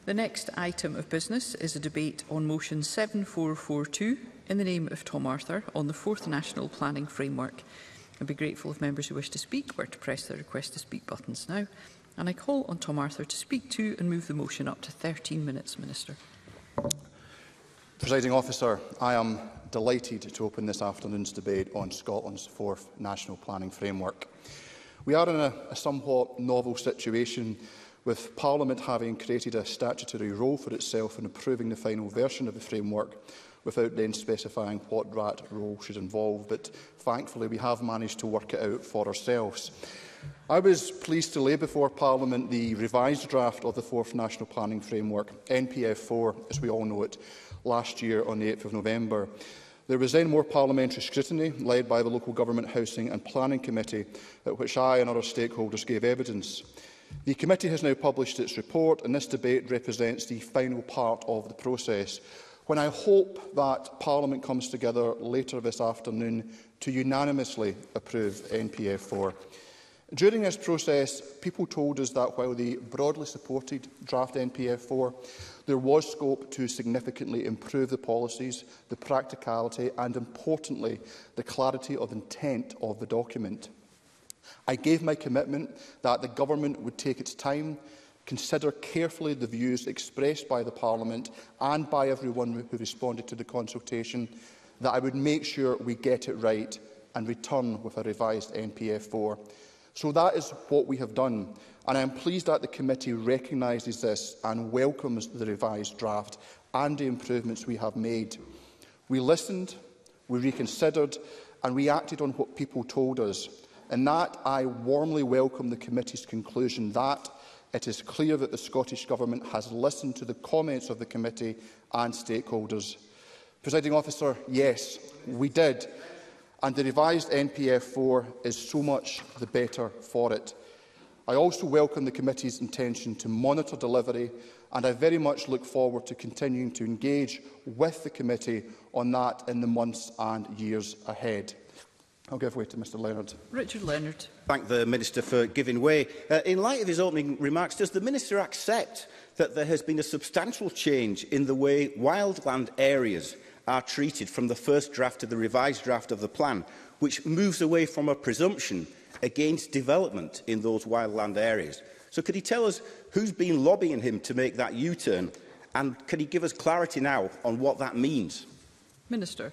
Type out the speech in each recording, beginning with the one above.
The next item of business is a debate on motion 7442 in the name of Tom Arthur on the 4th National Planning Framework. I'd be grateful if members who wish to speak were to press the request to speak buttons now. And I call on Tom Arthur to speak to and move the motion up to 13 minutes, Minister. Presiding Officer, I am delighted to open this afternoon's debate on Scotland's 4th National Planning Framework. We are in a somewhat novel situation, with Parliament having created a statutory role for itself in approving the final version of the framework without then specifying what that role should involve. But thankfully we have managed to work it out for ourselves. I was pleased to lay before Parliament the revised draft of the 4th National Planning Framework, NPF4, as we all know it, last year on the 8th of November. There was then more parliamentary scrutiny, led by the Local Government Housing and Planning Committee, at which I and other stakeholders gave evidence. The committee has now published its report, and this debate represents the final part of the process, when I hope that Parliament comes together later this afternoon to unanimously approve NPF4. During this process, people told us that while they broadly supported draft NPF4, there was scope to significantly improve the policies, the practicality and, importantly, the clarity of intent of the document. I gave my commitment that the Government would take its time, consider carefully the views expressed by the Parliament and by everyone who responded to the consultation, that I would make sure we get it right and return with a revised NPF4. So that is what we have done, and I am pleased that the committee recognises this and welcomes the revised draft and the improvements we have made. We listened, we reconsidered and we acted on what people told us. In that, I warmly welcome the committee's conclusion that it is clear that the Scottish Government has listened to the comments of the committee and stakeholders. Presiding Officer, yes, we did. And the revised NPF4 is so much the better for it. I also welcome the committee's intention to monitor delivery, and I very much look forward to continuing to engage with the committee on that in the months and years ahead. I'll give way to Mr Leonard. Richard Leonard. Thank the Minister for giving way. In light of his opening remarks, does the Minister accept that there has been a substantial change in the way wildland areas are treated from the first draft to the revised draft of the plan, which moves away from a presumption against development in those wildland areas? So could he tell us who's been lobbying him to make that U-turn, and can he give us clarity now on what that means? Minister.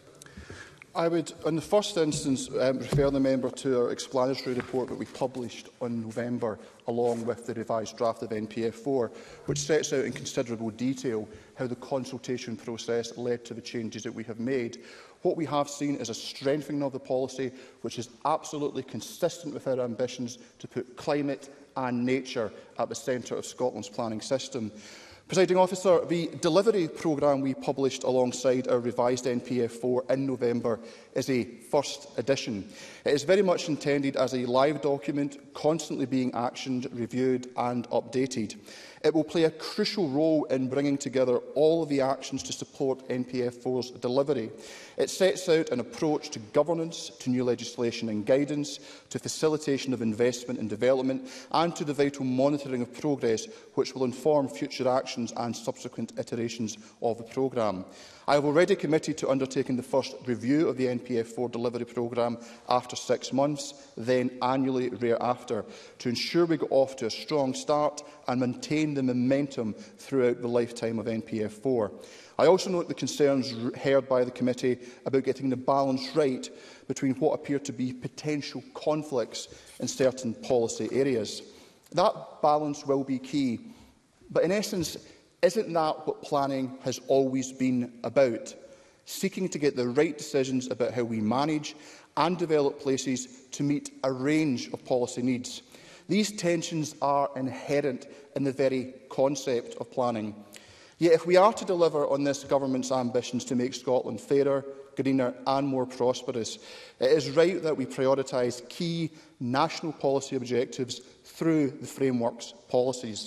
I would, in the first instance, refer the member to our explanatory report that we published in November, along with the revised draft of NPF4, which sets out in considerable detail how the consultation process led to the changes that we have made. What we have seen is a strengthening of the policy, which is absolutely consistent with our ambitions to put climate and nature at the centre of Scotland's planning system. Presiding Officer, the delivery programme we published alongside our revised NPF4 in November is a first edition. It is very much intended as a live document, constantly being actioned, reviewed and updated. It will play a crucial role in bringing together all of the actions to support NPF4's delivery. It sets out an approach to governance, to new legislation and guidance, to facilitation of investment and development, and to the vital monitoring of progress, which will inform future actions and subsequent iterations of the programme. I have already committed to undertaking the first review of the NPF4 delivery programme after 6 months, then annually thereafter, to ensure we get off to a strong start and maintain the momentum throughout the lifetime of NPF4. I also note the concerns heard by the committee about getting the balance right between what appear to be potential conflicts in certain policy areas. That balance will be key, but in essence, isn't that what planning has always been about? Seeking to get the right decisions about how we manage and develop places to meet a range of policy needs. These tensions are inherent in the very concept of planning. Yet if we are to deliver on this Government's ambitions to make Scotland fairer, greener and more prosperous, it is right that we prioritise key national policy objectives through the framework's policies.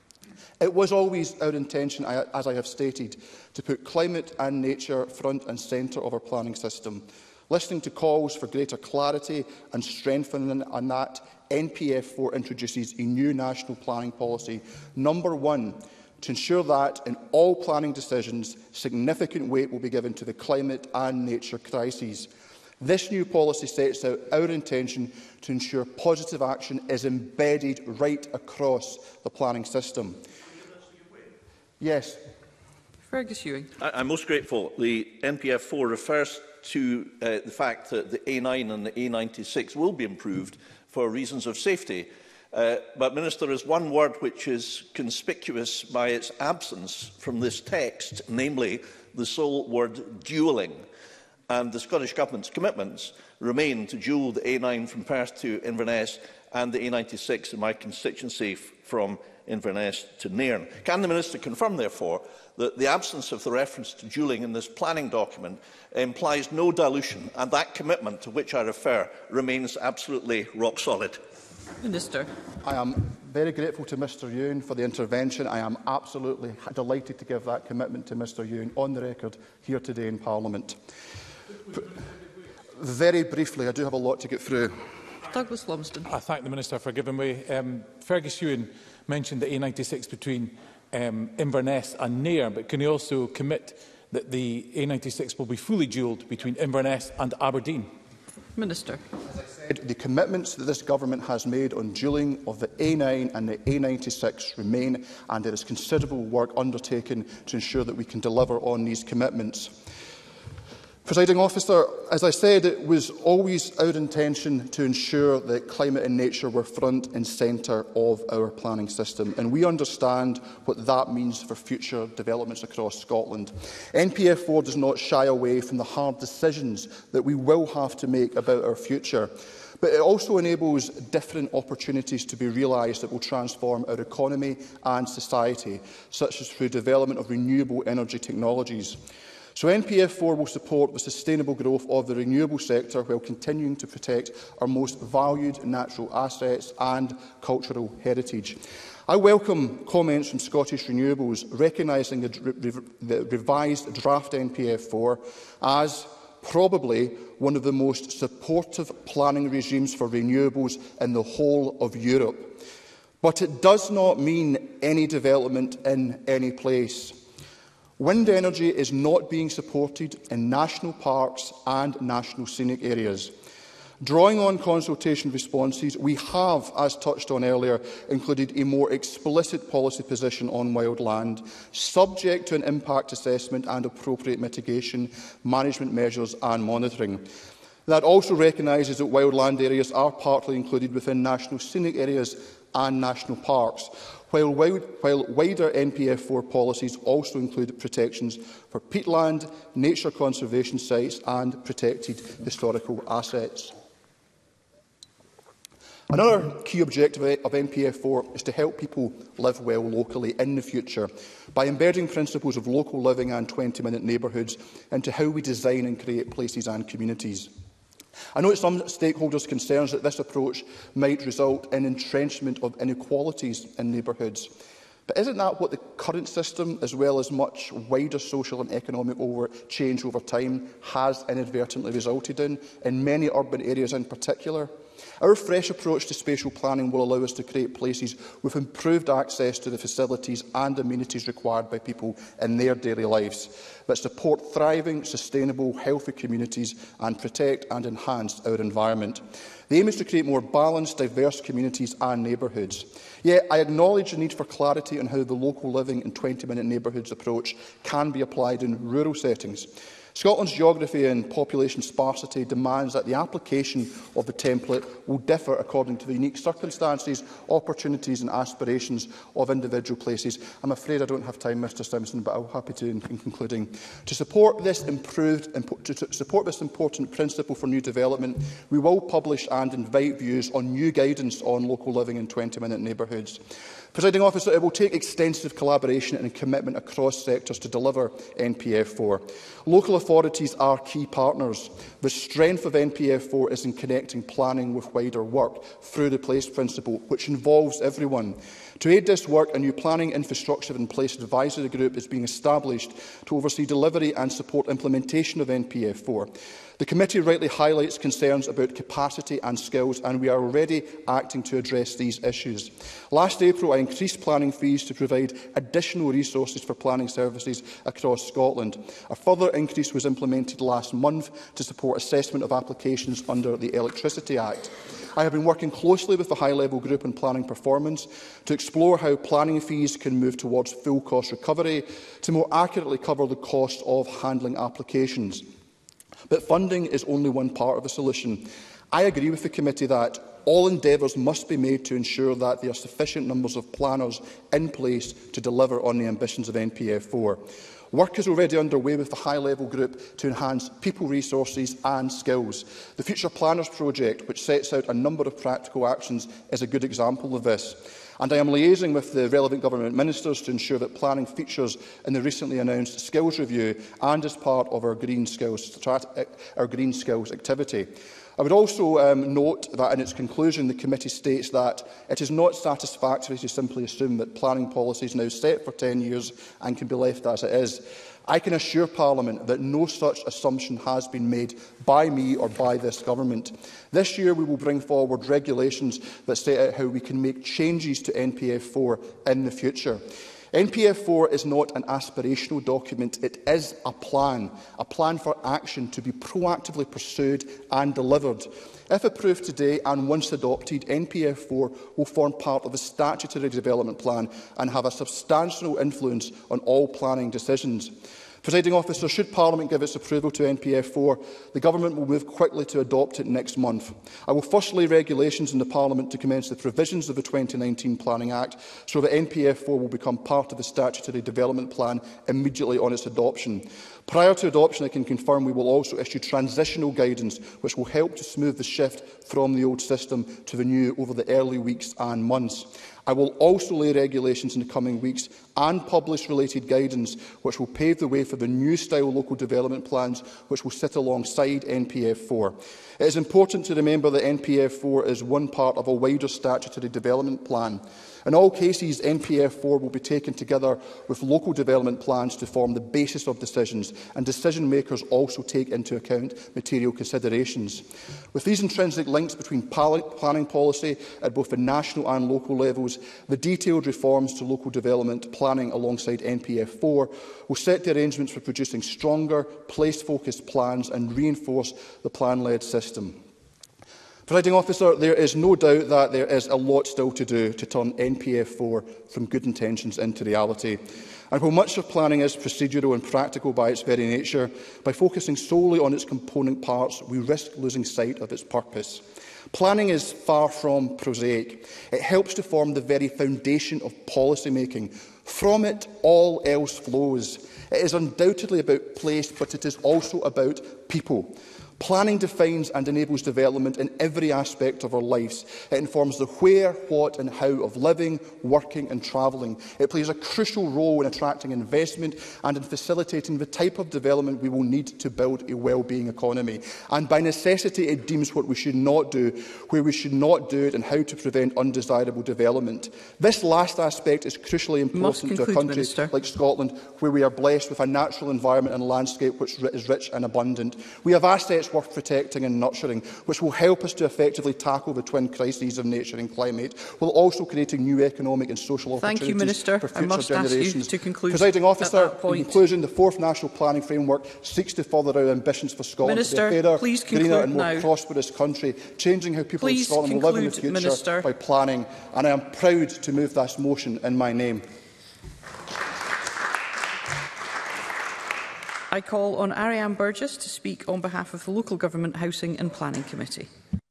It was always our intention, as I have stated, to put climate and nature front and centre of our planning system. Listening to calls for greater clarity and strengthening on that, NPF4 introduces a new national planning policy. Number 1, to ensure that in all planning decisions, significant weight will be given to the climate and nature crises. This new policy sets out our intention to ensure positive action is embedded right across the planning system. Yes. Fergus Ewing. I'm most grateful. The NPF4 refers to the fact that the A9 and the A96 will be improved for reasons of safety. But, Minister, there is one word which is conspicuous by its absence from this text, namely the sole word dualling. And the Scottish Government's commitments remain to dual the A9 from Perth to Inverness and the A96 in my constituency from Inverness to Nairn. Can the Minister confirm, therefore, that the absence of the reference to dualling in this planning document implies no dilution and that commitment to which I refer remains absolutely rock solid? Minister. I am very grateful to Mr Ewing for the intervention. I am absolutely delighted to give that commitment to Mr Ewing on the record here today in Parliament. Very briefly, I do have a lot to get through. Douglas Lumsden. I thank the Minister for giving way. Fergus Ewing mentioned the A96 between Inverness and Nairn, but can he also commit that the A96 will be fully dualled between Inverness and Aberdeen? Minister. As I said, the commitments that this government has made on dualling of the A9 and the A96 remain, and there is considerable work undertaken to ensure that we can deliver on these commitments. Presiding Officer, as I said, it was always our intention to ensure that climate and nature were front and centre of our planning system, and we understand what that means for future developments across Scotland. NPF4 does not shy away from the hard decisions that we will have to make about our future, but it also enables different opportunities to be realised that will transform our economy and society, such as through development of renewable energy technologies. So NPF4 will support the sustainable growth of the renewable sector while continuing to protect our most valued natural assets and cultural heritage. I welcome comments from Scottish Renewables recognising the revised draft NPF4 as probably one of the most supportive planning regimes for renewables in the whole of Europe. But it does not mean any development in any place. Wind energy is not being supported in national parks and national scenic areas. Drawing on consultation responses, we have, as touched on earlier, included a more explicit policy position on wildland, subject to an impact assessment and appropriate mitigation, management measures and monitoring. That also recognises that wildland areas are partly included within national scenic areas and national parks, while wider NPF4 policies also include protections for peatland, nature conservation sites and protected historical assets. Another key objective of NPF4 is to help people live well locally in the future by embedding principles of local living and 20-minute neighbourhoods into how we design and create places and communities. I know some stakeholders' concerns that this approach might result in entrenchment of inequalities in neighbourhoods. But isn't that what the current system, as well as much wider social and economic change over time, has inadvertently resulted in many urban areas in particular? Our fresh approach to spatial planning will allow us to create places with improved access to the facilities and amenities required by people in their daily lives, that support thriving, sustainable, healthy communities and protect and enhance our environment. The aim is to create more balanced, diverse communities and neighbourhoods. Yet I acknowledge the need for clarity on how the local living and 20-minute neighbourhoods approach can be applied in rural settings. Scotland's geography and population sparsity demands that the application of the template will differ according to the unique circumstances, opportunities and aspirations of individual places. I'm afraid I don't have time, Mr Simpson, but I'm happy to in concluding. To support this important principle for new development, we will publish and invite views on new guidance on local living in 20-minute neighbourhoods. Presiding Officer, it will take extensive collaboration and commitment across sectors to deliver NPF4. Local authorities are key partners. The strength of NPF4 is in connecting planning with wider work through the place principle, which involves everyone. To aid this work, a new planning infrastructure in place advisory group is being established to oversee delivery and support implementation of NPF4. The committee rightly highlights concerns about capacity and skills, and we are already acting to address these issues. Last April, I increased planning fees to provide additional resources for planning services across Scotland. A further increase was implemented last month to support assessment of applications under the Electricity Act. I have been working closely with the high-level group on planning performance to explore how planning fees can move towards full cost recovery to more accurately cover the cost of handling applications. But funding is only one part of the solution. I agree with the committee that all endeavours must be made to ensure that there are sufficient numbers of planners in place to deliver on the ambitions of NPF4. Work is already underway with the high-level group to enhance people resources and skills. The Future Planners project, which sets out a number of practical actions, is a good example of this. And I am liaising with the relevant government ministers to ensure that planning features in the recently announced skills review and as part of our Green Skills activity. I would also note that in its conclusion, the committee states that it is not satisfactory to simply assume that planning policy is now set for 10 years and can be left as it is. I can assure Parliament that no such assumption has been made by me or by this government. This year we will bring forward regulations that set out how we can make changes to NPF4 in the future. NPF4 is not an aspirational document, it is a plan for action to be proactively pursued and delivered. If approved today and once adopted, NPF4 will form part of the statutory development plan and have a substantial influence on all planning decisions. Presiding Officer, should Parliament give its approval to NPF4, the Government will move quickly to adopt it next month. I will first lay regulations in the Parliament to commence the provisions of the 2019 Planning Act so that NPF4 will become part of the statutory development plan immediately on its adoption. Prior to adoption, I can confirm we will also issue transitional guidance which will help to smooth the shift from the old system to the new over the early weeks and months. I will also lay regulations in the coming weeks and publish related guidance which will pave the way for the new style local development plans which will sit alongside NPF4. It is important to remember that NPF4 is one part of a wider statutory development plan. In all cases, NPF4 will be taken together with local development plans to form the basis of decisions, and decision makers also take into account material considerations. With these intrinsic links between planning policy at both the national and local levels, the detailed reforms to local development planning alongside NPF4 will set the arrangements for producing stronger, place-focused plans and reinforce the plan-led system. Presiding Officer, there is no doubt that there is a lot still to do to turn NPF4 from good intentions into reality. And while much of planning is procedural and practical by its very nature, by focusing solely on its component parts, we risk losing sight of its purpose. Planning is far from prosaic. It helps to form the very foundation of policy making. From it, all else flows. It is undoubtedly about place, but it is also about people. Planning defines and enables development in every aspect of our lives. It informs the where, what and how of living, working and travelling. It plays a crucial role in attracting investment and in facilitating the type of development we will need to build a well-being economy. And by necessity, it deems what we should not do, where we should not do it and how to prevent undesirable development. This last aspect is crucially important to a country like Scotland, where we are blessed with a natural environment and landscape which is rich and abundant. We have assets worth protecting and nurturing, which will help us to effectively tackle the twin crises of nature and climate, while also creating new economic and social opportunities for future generations. Presiding Officer, in conclusion, the 4th National Planning Framework seeks to further our ambitions for Scotland to be a fairer, greener and more prosperous country, changing how people in Scotland will live in the future by planning, and I am proud to move this motion in my name. I call on Ariane Burgess to speak on behalf of the Local Government Housing and Planning Committee.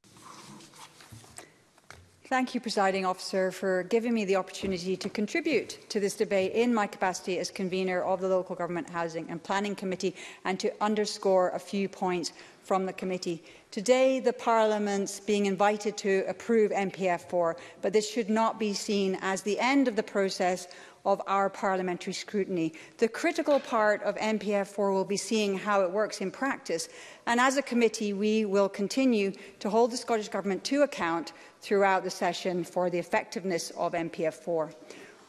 Thank you, Presiding Officer, for giving me the opportunity to contribute to this debate in my capacity as convener of the Local Government Housing and Planning Committee and to underscore a few points from the committee. Today, the Parliament's being invited to approve NPF4, but this should not be seen as the end of the process of our parliamentary scrutiny. The critical part of NPF4 will be seeing how it works in practice, and as a committee we will continue to hold the Scottish Government to account throughout the session for the effectiveness of NPF4.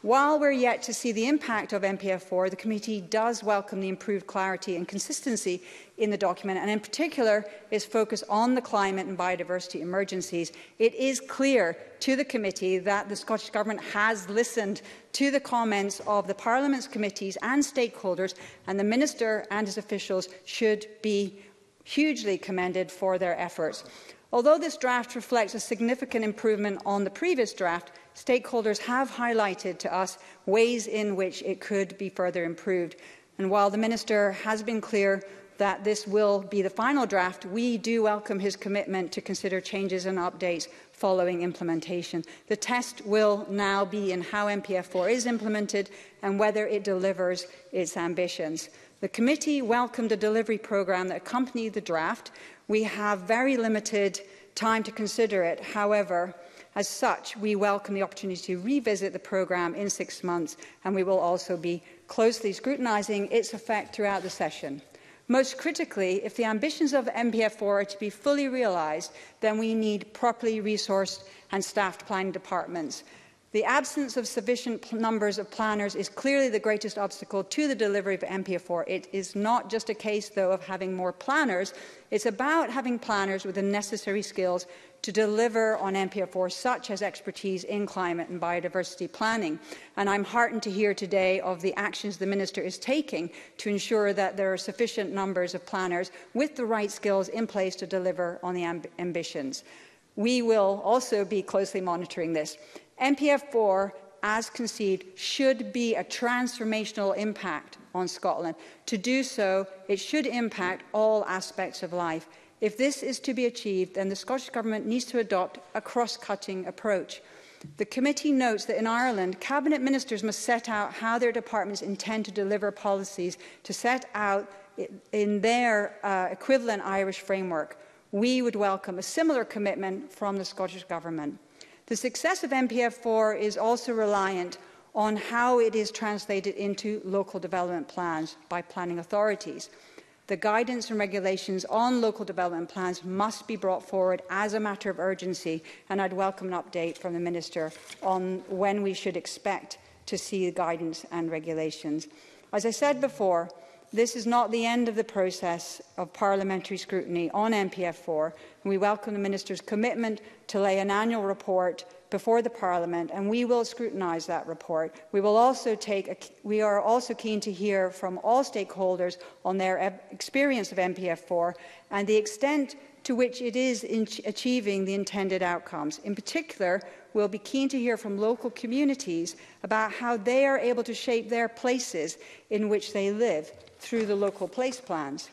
While we're yet to see the impact of MPF4, the committee does welcome the improved clarity and consistency in the document, and in particular its focus on the climate and biodiversity emergencies. It is clear to the committee that the Scottish Government has listened to the comments of the Parliament's committees and stakeholders, and the Minister and his officials should be hugely commended for their efforts. Although this draft reflects a significant improvement on the previous draft, stakeholders have highlighted to us ways in which it could be further improved. And while the Minister has been clear that this will be the final draft, we do welcome his commitment to consider changes and updates following implementation. The test will now be in how MPF4 is implemented and whether it delivers its ambitions. The committee welcomed a delivery programme that accompanied the draft. We have very limited time to consider it. However, as such, we welcome the opportunity to revisit the programme in 6 months, and we will also be closely scrutinising its effect throughout the session. Most critically, if the ambitions of MPF4 are to be fully realised, then we need properly resourced and staffed planning departments. The absence of sufficient numbers of planners is clearly the greatest obstacle to the delivery of MPF4. It is not just a case, though, of having more planners. It's about having planners with the necessary skills to deliver on MPF4, such as expertise in climate and biodiversity planning. And I'm heartened to hear today of the actions the Minister is taking to ensure that there are sufficient numbers of planners with the right skills in place to deliver on the ambitions. We will also be closely monitoring this. MPF4, as conceived, should be a transformational impact on Scotland. To do so, it should impact all aspects of life. If this is to be achieved, then the Scottish Government needs to adopt a cross-cutting approach. The committee notes that in Ireland, Cabinet Ministers must set out how their departments intend to deliver policies to set out in their equivalent Irish framework. We would welcome a similar commitment from the Scottish Government. The success of MPF4 is also reliant on how it is translated into local development plans by planning authorities. The guidance and regulations on local development plans must be brought forward as a matter of urgency, and I'd welcome an update from the Minister on when we should expect to see the guidance and regulations. As I said before, this is not the end of the process of parliamentary scrutiny on MPF4, and we welcome the Minister's commitment to lay an annual report before the Parliament, and we will scrutinise that report. We are also keen to hear from all stakeholders on their experience of MPF4 and the extent to which it is achieving the intended outcomes. In particular, we'll be keen to hear from local communities about how they are able to shape their places in which they live through the local place plans.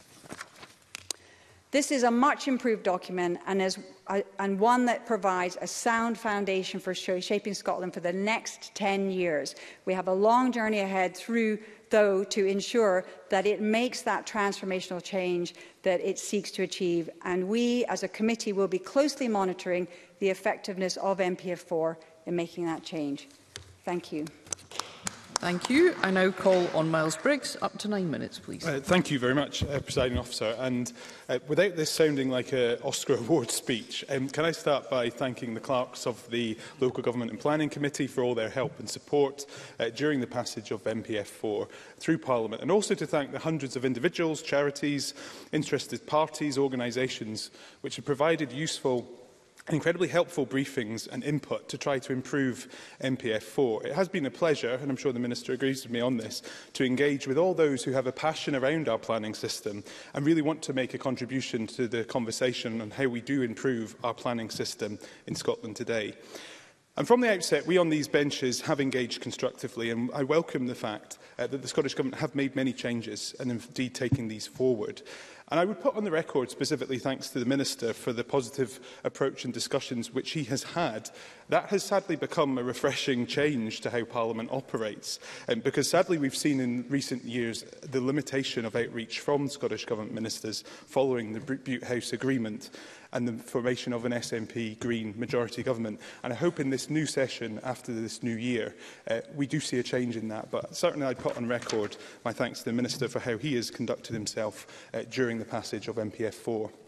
This is a much improved document and one that provides a sound foundation for shaping Scotland for the next 10 years. We have a long journey ahead through, though, to ensure that it makes that transformational change that it seeks to achieve. And we, as a committee, will be closely monitoring the effectiveness of MPF4 in making that change. Thank you. Thank you. I now call on Miles Briggs. Up to 9 minutes, please. Thank you very much, Presiding Officer. And without this sounding like an Oscar Award speech, can I start by thanking the clerks of the Local Government and Planning Committee for all their help and support during the passage of MPF4 through Parliament, and also to thank the hundreds of individuals, charities, interested parties, organisations which have provided useful, incredibly helpful briefings and input to try to improve MPF4. It has been a pleasure, and I'm sure the Minister agrees with me on this, to engage with all those who have a passion around our planning system and really want to make a contribution to the conversation on how we do improve our planning system in Scotland today. And from the outset, we on these benches have engaged constructively, and I welcome the fact that the Scottish Government have made many changes and indeed taken these forward. And I would put on the record, specifically thanks to the Minister, for the positive approach and discussions which he has had. That has sadly become a refreshing change to how Parliament operates, because sadly we've seen in recent years the limitation of outreach from Scottish Government ministers following the Butte House Agreement and the formation of an SNP Green majority government. And I hope in this new session, after this new year, we do see a change in that. But certainly I put on record my thanks to the Minister for how he has conducted himself during the passage of MPF4.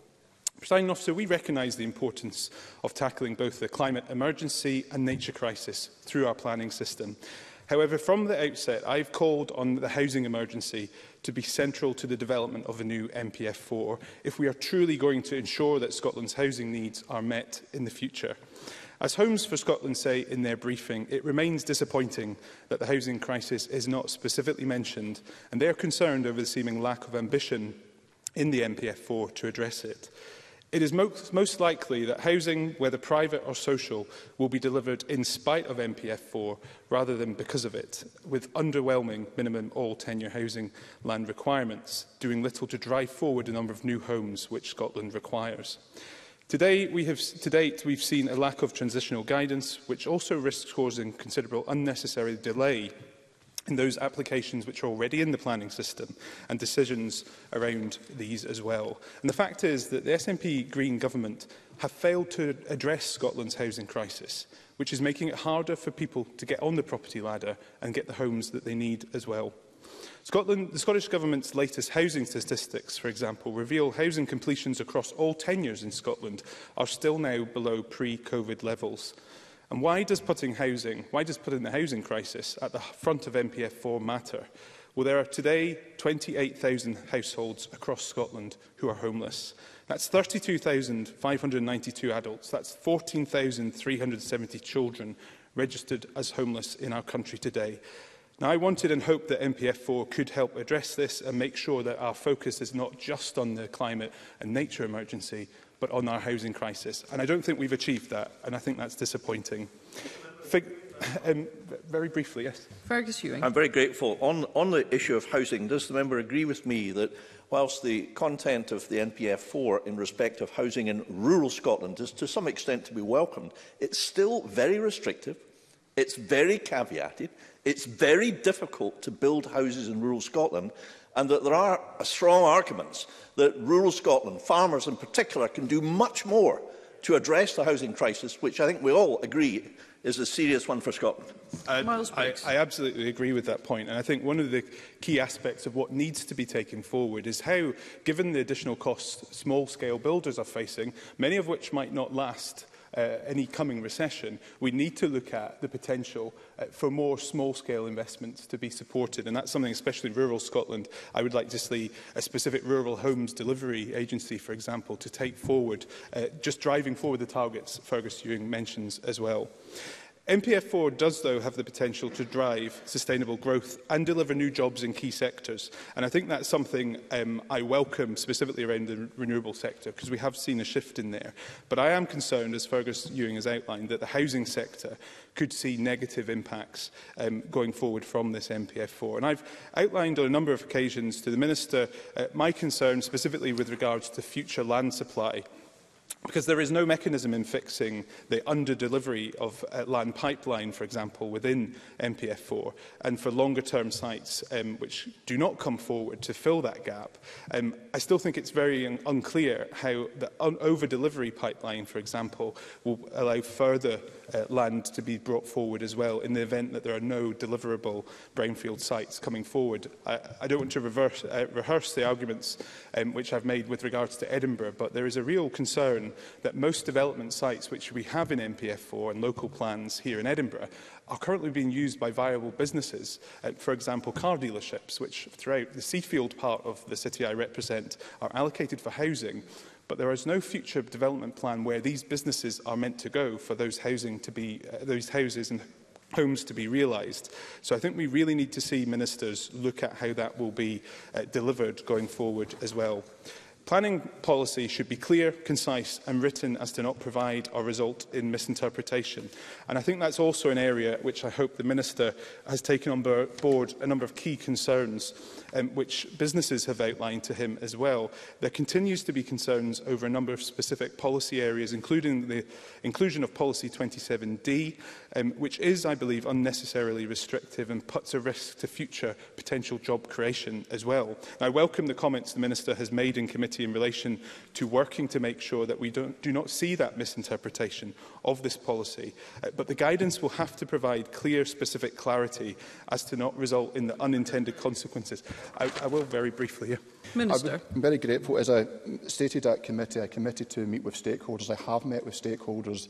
Presiding Officer, we recognise the importance of tackling both the climate emergency and nature crisis through our planning system. However, from the outset, I've called on the housing emergency to be central to the development of a new MPF4 if we are truly going to ensure that Scotland's housing needs are met in the future. As Homes for Scotland say in their briefing, it remains disappointing that the housing crisis is not specifically mentioned, and they are concerned over the seeming lack of ambition in the MPF4 to address it. It is most likely that housing, whether private or social, will be delivered in spite of MPF4 rather than because of it, with underwhelming minimum all-tenure housing land requirements, doing little to drive forward a number of new homes which Scotland requires. To date, we've seen a lack of transitional guidance, which also risks causing considerable unnecessary delay in those applications which are already in the planning system and decisions around these as well. And the fact is that the SNP Green government have failed to address Scotland's housing crisis, which is making it harder for people to get on the property ladder and get the homes that they need as well. The Scottish Government's latest housing statistics, for example, reveal housing completions across all tenures in Scotland are still now below pre-COVID levels. And why does putting the housing crisis at the front of MPF4 matter? Well, there are today 28,000 households across Scotland who are homeless. That's 32,592 adults. That's 14,370 children registered as homeless in our country today. Now, I wanted and hoped that MPF4 could help address this and make sure that our focus is not just on the climate and nature emergency, but on our housing crisis. And I don't think we've achieved that, and I think that's disappointing. Very briefly, yes. Fergus Ewing. I'm very grateful. On the issue of housing, does the member agree with me that whilst the content of the NPF4 in respect of housing in rural Scotland is to some extent to be welcomed, it's still very restrictive, it's very caveated, it's very difficult to build houses in rural Scotland, and that there are strong arguments that rural Scotland, farmers in particular, can do much more to address the housing crisis, which I think we all agree is a serious one for Scotland. I absolutely agree with that point, and I think one of the key aspects of what needs to be taken forward is how, given the additional costs small-scale builders are facing, many of which might not last any coming recession, we need to look at the potential for more small-scale investments to be supported. And that's something, especially in rural Scotland, I would like to see a specific rural homes delivery agency, for example, to take forward, just driving forward the targets Fergus Ewing mentions as well. MPF4 does, though, have the potential to drive sustainable growth and deliver new jobs in key sectors. And I think that's something I welcome, specifically around the renewable sector, because we have seen a shift in there. But I am concerned, as Fergus Ewing has outlined, that the housing sector could see negative impacts going forward from this MPF4. And I've outlined on a number of occasions to the Minister my concern specifically with regards to future land supply, because there is no mechanism in fixing the under-delivery of land pipeline, for example, within MPF4, and for longer-term sites which do not come forward to fill that gap. I still think it's very unclear how the over-delivery pipeline, for example, will allow further land to be brought forward as well in the event that there are no deliverable brownfield sites coming forward. I don't want to rehearse the arguments which I've made with regards to Edinburgh, but there is a real concern that most development sites which we have in MPF4 and local plans here in Edinburgh are currently being used by viable businesses, for example car dealerships, which throughout the Seafield part of the city I represent are allocated for housing. But there is no future development plan where these businesses are meant to go for those houses and homes to be realised. So I think we really need to see ministers look at how that will be delivered going forward as well. Planning policy should be clear, concise and written as to not provide or result in misinterpretation. And I think that's also an area which I hope the Minister has taken on board a number of key concerns which businesses have outlined to him as well. There continues to be concerns over a number of specific policy areas, including the inclusion of Policy 27D, which is, I believe, unnecessarily restrictive and puts a risk to future potential job creation as well. Now, I welcome the comments the Minister has made in committee committee in relation to working to make sure that we do not see that misinterpretation of this policy. But the guidance will have to provide clear, specific clarity as to not result in the unintended consequences. I will very briefly here. Minister. I'm very grateful. As I stated at committee, I committed to meet with stakeholders. I have met with stakeholders.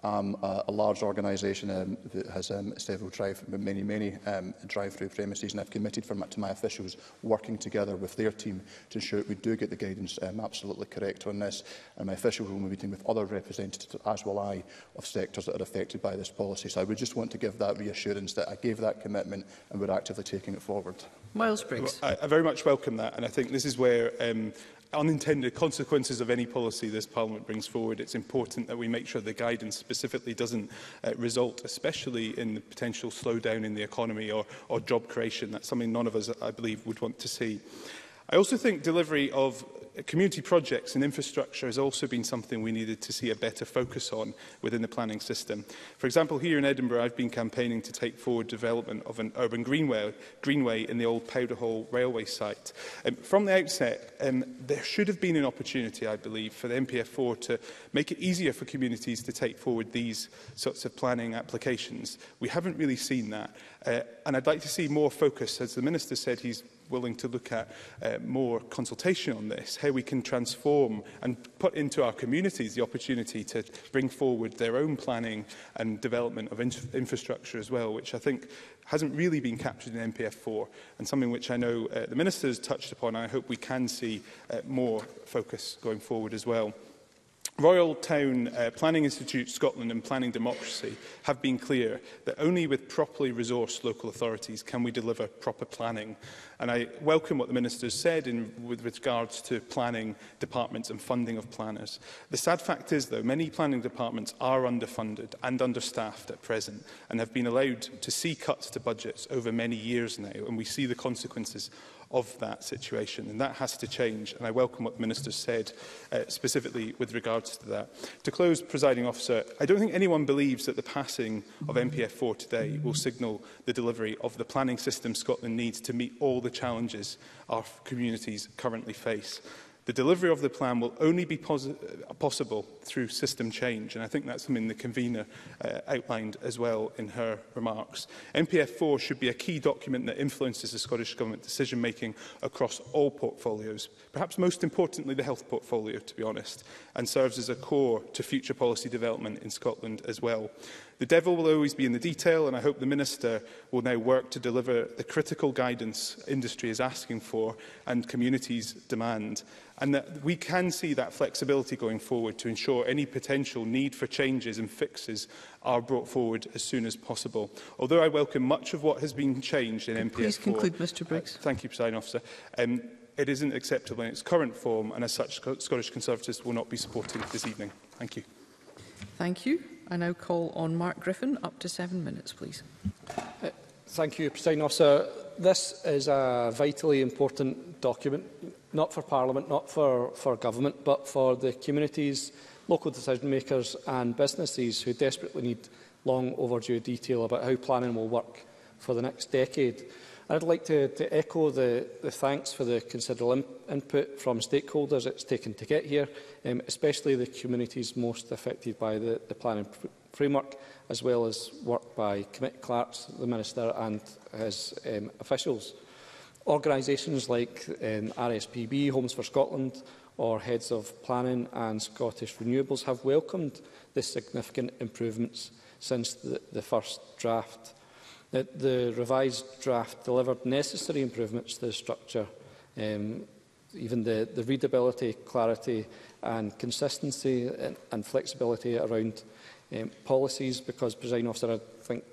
A large organisation that has several many drive-through premises, and I've committed to my officials working together with their team to ensure that we do get the guidance absolutely correct on this. And my officials will be meeting with other representatives, as will I, of sectors that are affected by this policy. So I would just want to give that reassurance that I gave that commitment and we're actively taking it forward. Miles Briggs. I very much welcome that, and I think this is where unintended consequences of any policy this Parliament brings forward, it's important that we make sure the guidance specifically doesn't result, especially in the potential slowdown in the economy or job creation. That's something none of us, I believe, would want to see. I also think delivery of community projects and infrastructure has also been something we needed to see a better focus on within the planning system. For example, here in Edinburgh, I've been campaigning to take forward development of an urban greenway in the old Powderhall railway site. From the outset, there should have been an opportunity, I believe, for the NPF4 to make it easier for communities to take forward these sorts of planning applications. We haven't really seen that, and I'd like to see more focus. As the Minister said, he's willing to look at more consultation on this, how we can transform and put into our communities the opportunity to bring forward their own planning and development of infrastructure as well, which I think hasn't really been captured in NPF4, and something which I know the Minister has touched upon. I hope we can see more focus going forward as well. Royal Town Planning Institute Scotland and Planning Democracy have been clear that only with properly resourced local authorities can we deliver proper planning. And I welcome what the Minister has said with regards to planning departments and funding of planners. The sad fact is, though, many planning departments are underfunded and understaffed at present and have been allowed to see cuts to budgets over many years now, and we see the consequences of that situation, and that has to change, and I welcome what the Minister said specifically with regards to that. To close, Presiding Officer, I don't think anyone believes that the passing of NPF4 today will signal the delivery of the planning system Scotland needs to meet all the challenges our communities currently face. The delivery of the plan will only be possible through system change, and I think that's something the convener outlined as well in her remarks. NPF4 should be a key document that influences the Scottish Government decision-making across all portfolios, perhaps most importantly the health portfolio, to be honest, and serves as a core to future policy development in Scotland as well. The devil will always be in the detail, and I hope the Minister will now work to deliver the critical guidance industry is asking for and communities demand, and that we can see that flexibility going forward to ensure any potential need for changes and fixes are brought forward as soon as possible. Although I welcome much of what has been changed in NPF4... Please conclude, Mr Briggs. Thank you, Presiding Officer. It isn't acceptable in its current form, and as such, Scottish Conservatives will not be supporting it this evening. Thank you. Thank you. I now call on Mark Griffin. Up to 7 minutes, please. Thank you, Presiding Officer. This is a vitally important document, not for Parliament, not for Government, but for the communities, local decision makers and businesses who desperately need long overdue detail about how planning will work for the next decade. I'd like to echo the thanks for the considerable input from stakeholders it's taken to get here, especially the communities most affected by the planning framework, as well as work by committee clerks, the Minister and his officials. Organisations like RSPB, Homes for Scotland, or Heads of Planning and Scottish Renewables have welcomed the significant improvements since the first draft. The revised draft delivered necessary improvements to the structure, even the readability, clarity and consistency and flexibility around policies, because, Presiding Officer, I think,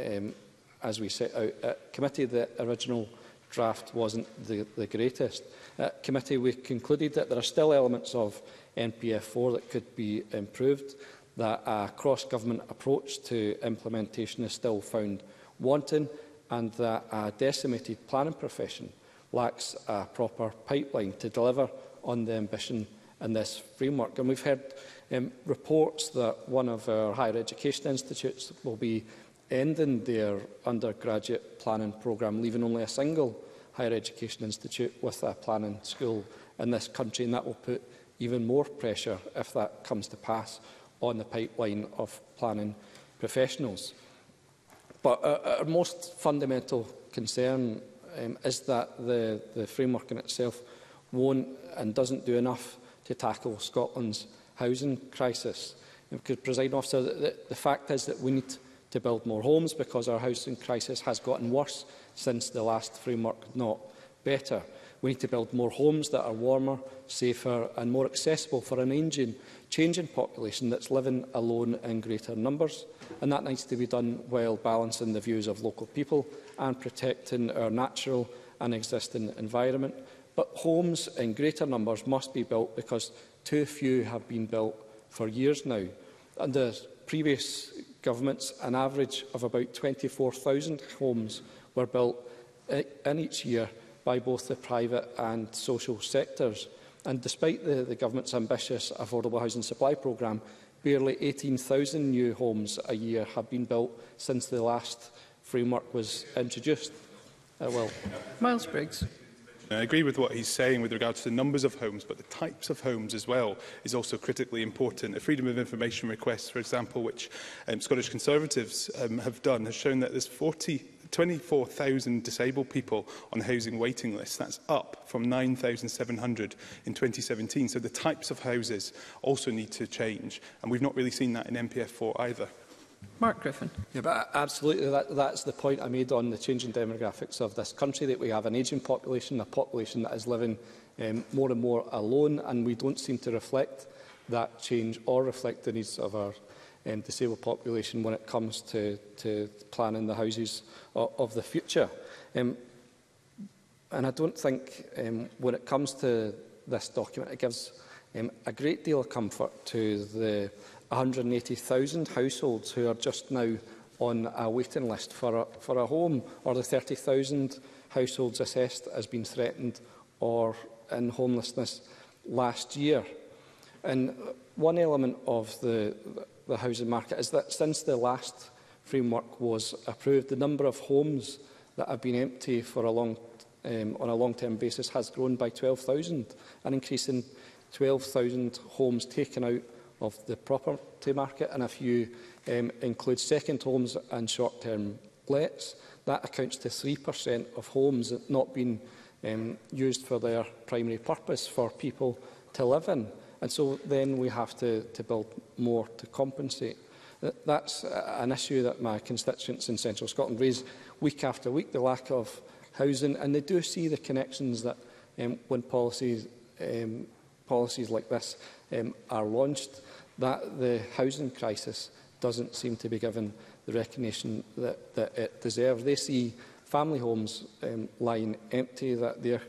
as we set out at committee, the original draft wasn't the greatest. At committee, we concluded that there are still elements of NPF4 that could be improved, that a cross-government approach to implementation is still found wanting, and that a decimated planning profession lacks a proper pipeline to deliver on the ambition in this framework. And we've heard reports that one of our higher education institutes will be ending their undergraduate planning programme, leaving only a single higher education institute with a planning school in this country, and that will put even more pressure, if that comes to pass, on the pipeline of planning professionals. But our most fundamental concern is that the framework in itself won't and doesn't do enough to tackle Scotland's housing crisis. Because, Presiding Officer, the fact is that we need to build more homes because our housing crisis has gotten worse since the last framework, not better. We need to build more homes that are warmer, safer and more accessible for an changing population that's living alone in greater numbers. And that needs to be done while balancing the views of local people and protecting our natural and existing environment. But homes in greater numbers must be built because too few have been built for years now. Under previous governments, an average of about 24,000 homes were built in each year by both the private and social sectors. And despite the government's ambitious affordable housing supply programme, barely 18,000 new homes a year have been built since the last framework was introduced. Miles Briggs. I agree with what he's saying with regards to the numbers of homes, but the types of homes as well is also critically important. A Freedom of Information request, for example, which Scottish Conservatives have done, has shown that there's 24,000 disabled people on the housing waiting list. That's up from 9,700 in 2017. So the types of houses also need to change, and we've not really seen that in MPF4 either. Mark Griffin. Yeah, but absolutely, that's the point I made on the changing demographics of this country, that we have an ageing population, a population that is living more and more alone, and we don't seem to reflect that change or reflect the needs of our disabled population when it comes to planning the houses of the future. And I don't think when it comes to this document, it gives a great deal of comfort to the 180,000 households who are just now on a waiting list for a home, or the 30,000 households assessed as being threatened or in homelessness last year. And one element of the housing market is that since the last framework was approved, the number of homes that have been empty for on a long-term basis has grown by 12,000, an increase in 12,000 homes taken out of the property market. And if you include second homes and short-term lets, that accounts to 3% of homes not being used for their primary purpose for people to live in. And so then we have to build more to compensate. That's an issue that my constituents in Central Scotland raise week after week, the lack of housing, and they do see the connections that when policies like this are launched, that the housing crisis doesn't seem to be given the recognition that it deserves. They see family homes lying empty, that their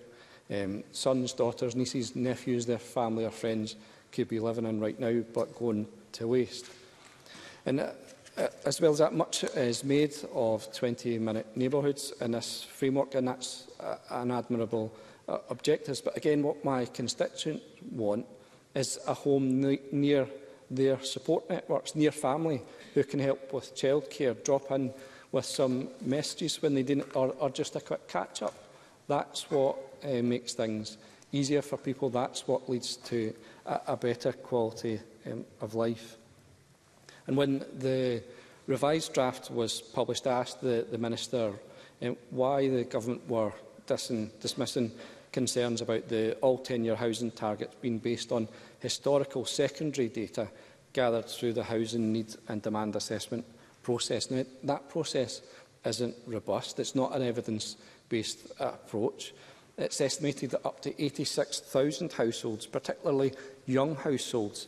sons, daughters, nieces, nephews, their family or friends could be living in right now, but going to waste. And as well as that, much is made of 20-minute neighbourhoods in this framework, and that's an admirable objective. But again, what my constituents want is a home near their support networks, near family, who can help with childcare, drop in with some messages when they didn't, or just a quick catch-up. That's what makes things easier for people. That's what leads to a better quality of life. And when the revised draft was published, I asked the Minister why the government were dismissing concerns about the all-tenure housing targets being based on historical secondary data gathered through the housing need and demand assessment process. Now, that process isn't robust. It's not an evidence-based approach. It's estimated that up to 86,000 households, particularly young households,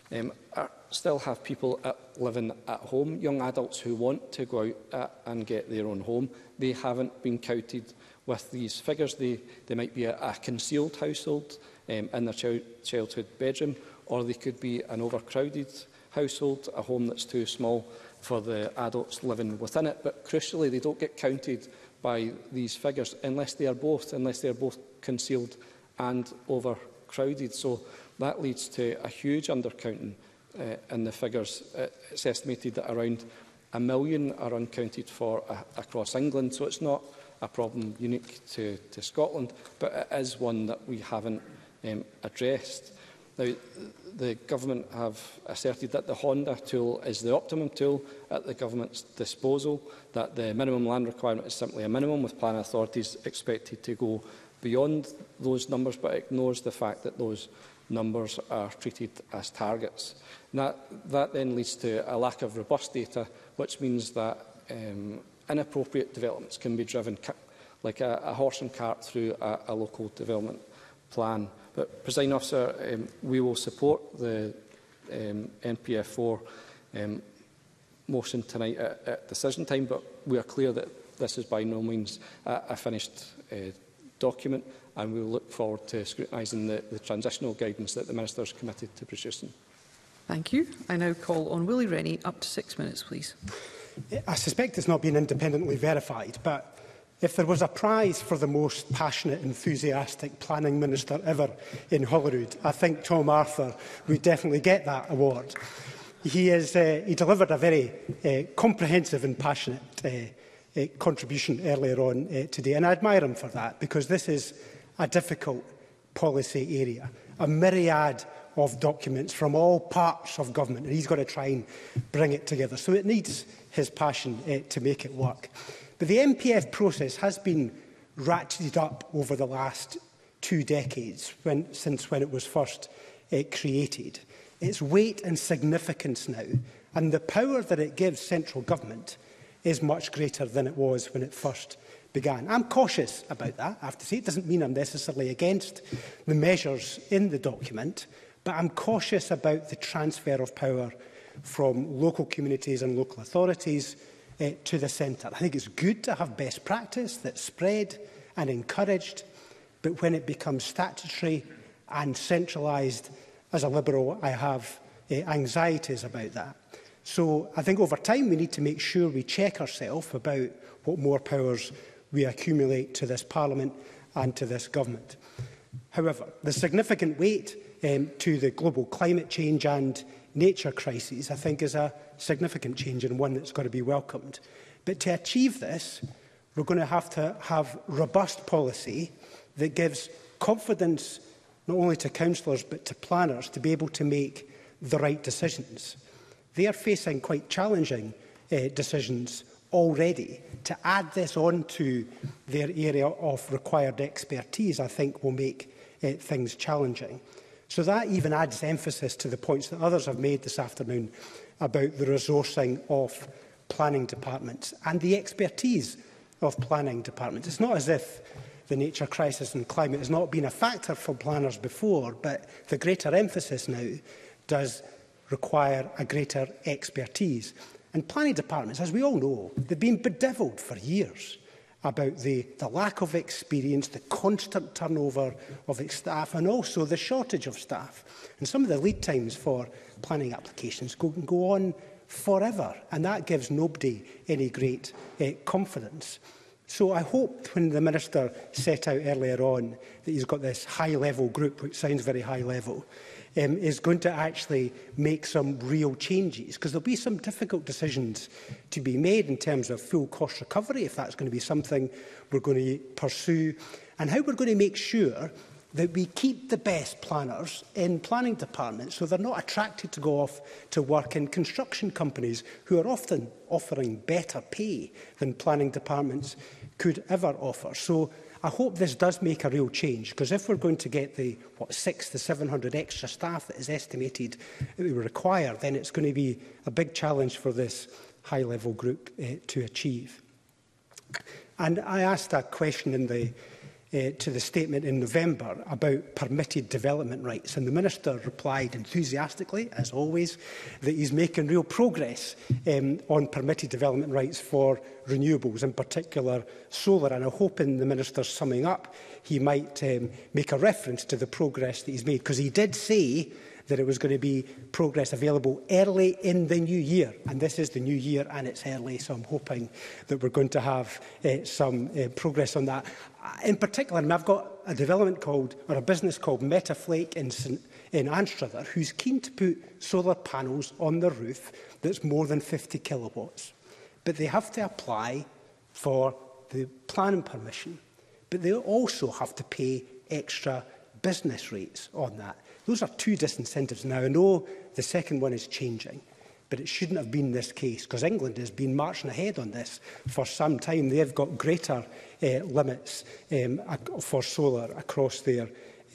still have people living at home, young adults who want to go out and get their own home. They haven't been counted with these figures. They might be a concealed household in their childhood bedroom, or they could be an overcrowded household, a home that's too small for the adults living within it. But crucially, they don't get counted by these figures unless they are both concealed and overcrowded. So that leads to a huge undercounting in the figures. It's estimated that around 1 million are uncounted for across England. So it's not a problem unique to Scotland, but it is one that we haven't addressed. Now, the Government have asserted that the Honda tool is the optimum tool at the Government's disposal, that the minimum land requirement is simply a minimum, with planning authorities expected to go beyond those numbers, but ignores the fact that those numbers are treated as targets. And that then leads to a lack of robust data, which means that inappropriate developments can be driven like a horse and cart through a local development plan. But, Presiding Officer, we will support the NPF4 motion tonight at decision time, but we are clear that this is by no means a finished document, and we will look forward to scrutinising the transitional guidance that the Minister is committed to producing. Thank you. I now call on Willie Rennie. Up to 6 minutes, please. I suspect it's not been independently verified, but if there was a prize for the most passionate, enthusiastic planning minister ever in Holyrood, I think Tom Arthur would definitely get that award. He delivered a very comprehensive and passionate contribution earlier on today, and I admire him for that, because this is a difficult policy area, a myriad of documents from all parts of government, and he's got to try and bring it together. So it needs his passion to make it work. But the MPF process has been ratcheted up over the last 2 decades, since when it was first created. Its weight and significance now, and the power that it gives central government, is much greater than it was when it first began. I'm cautious about that, I have to say. It doesn't mean I'm necessarily against the measures in the document, but I'm cautious about the transfer of power from local communities and local authorities to the centre. I think it's good to have best practice that's spread and encouraged, but when it becomes statutory and centralised, as a Liberal, I have anxieties about that. So I think over time we need to make sure we check ourselves about what more powers we accumulate to this Parliament and to this Government. However, the significant weight to the global climate change and nature crises, I think, is a significant change and one that's got to be welcomed. But to achieve this, we're going to have robust policy that gives confidence not only to councillors but to planners to be able to make the right decisions. They are facing quite challenging decisions already. To add this on to their area of required expertise, I think, will make things challenging. So that even adds emphasis to the points that others have made this afternoon about the resourcing of planning departments and the expertise of planning departments. It's not as if the nature crisis and climate has not been a factor for planners before, but the greater emphasis now does require a greater expertise. And planning departments, as we all know, they've been bedevilled for years about the lack of experience, the constant turnover of its staff, and also the shortage of staff. And some of the lead times for planning applications can go on forever, and that gives nobody any great confidence. So I hope when the Minister set out earlier on that he's got this high-level group, which sounds very high-level, is going to actually make some real changes, because there'll be some difficult decisions to be made in terms of full cost recovery, if that's going to be something we're going to pursue, and how we're going to make sure that we keep the best planners in planning departments so they're not attracted to go off to work in construction companies who are often offering better pay than planning departments could ever offer. So I hope this does make a real change, because if we're going to get the 600 to 700 extra staff that is estimated that we require, then it's going to be a big challenge for this high-level group to achieve. And I asked a question in to the statement in November about permitted development rights, and the Minister replied enthusiastically, as always, that he's making real progress on permitted development rights for renewables, in particular solar. And I hope in the Minister's summing up he might make a reference to the progress that he's made, because he did say that it was going to be progress available early in the new year. And this is the new year and it's early, so I'm hoping that we're going to have some progress on that. In particular, and I've got a a business called Metaflake in Anstruther, who's keen to put solar panels on the roof that's more than 50 kilowatts. But they have to apply for the planning permission. But they also have to pay extra business rates on that. Those are two disincentives. Now, I know the second one is changing, but it shouldn't have been this case, because England has been marching ahead on this for some time. They've got greater limits for solar across their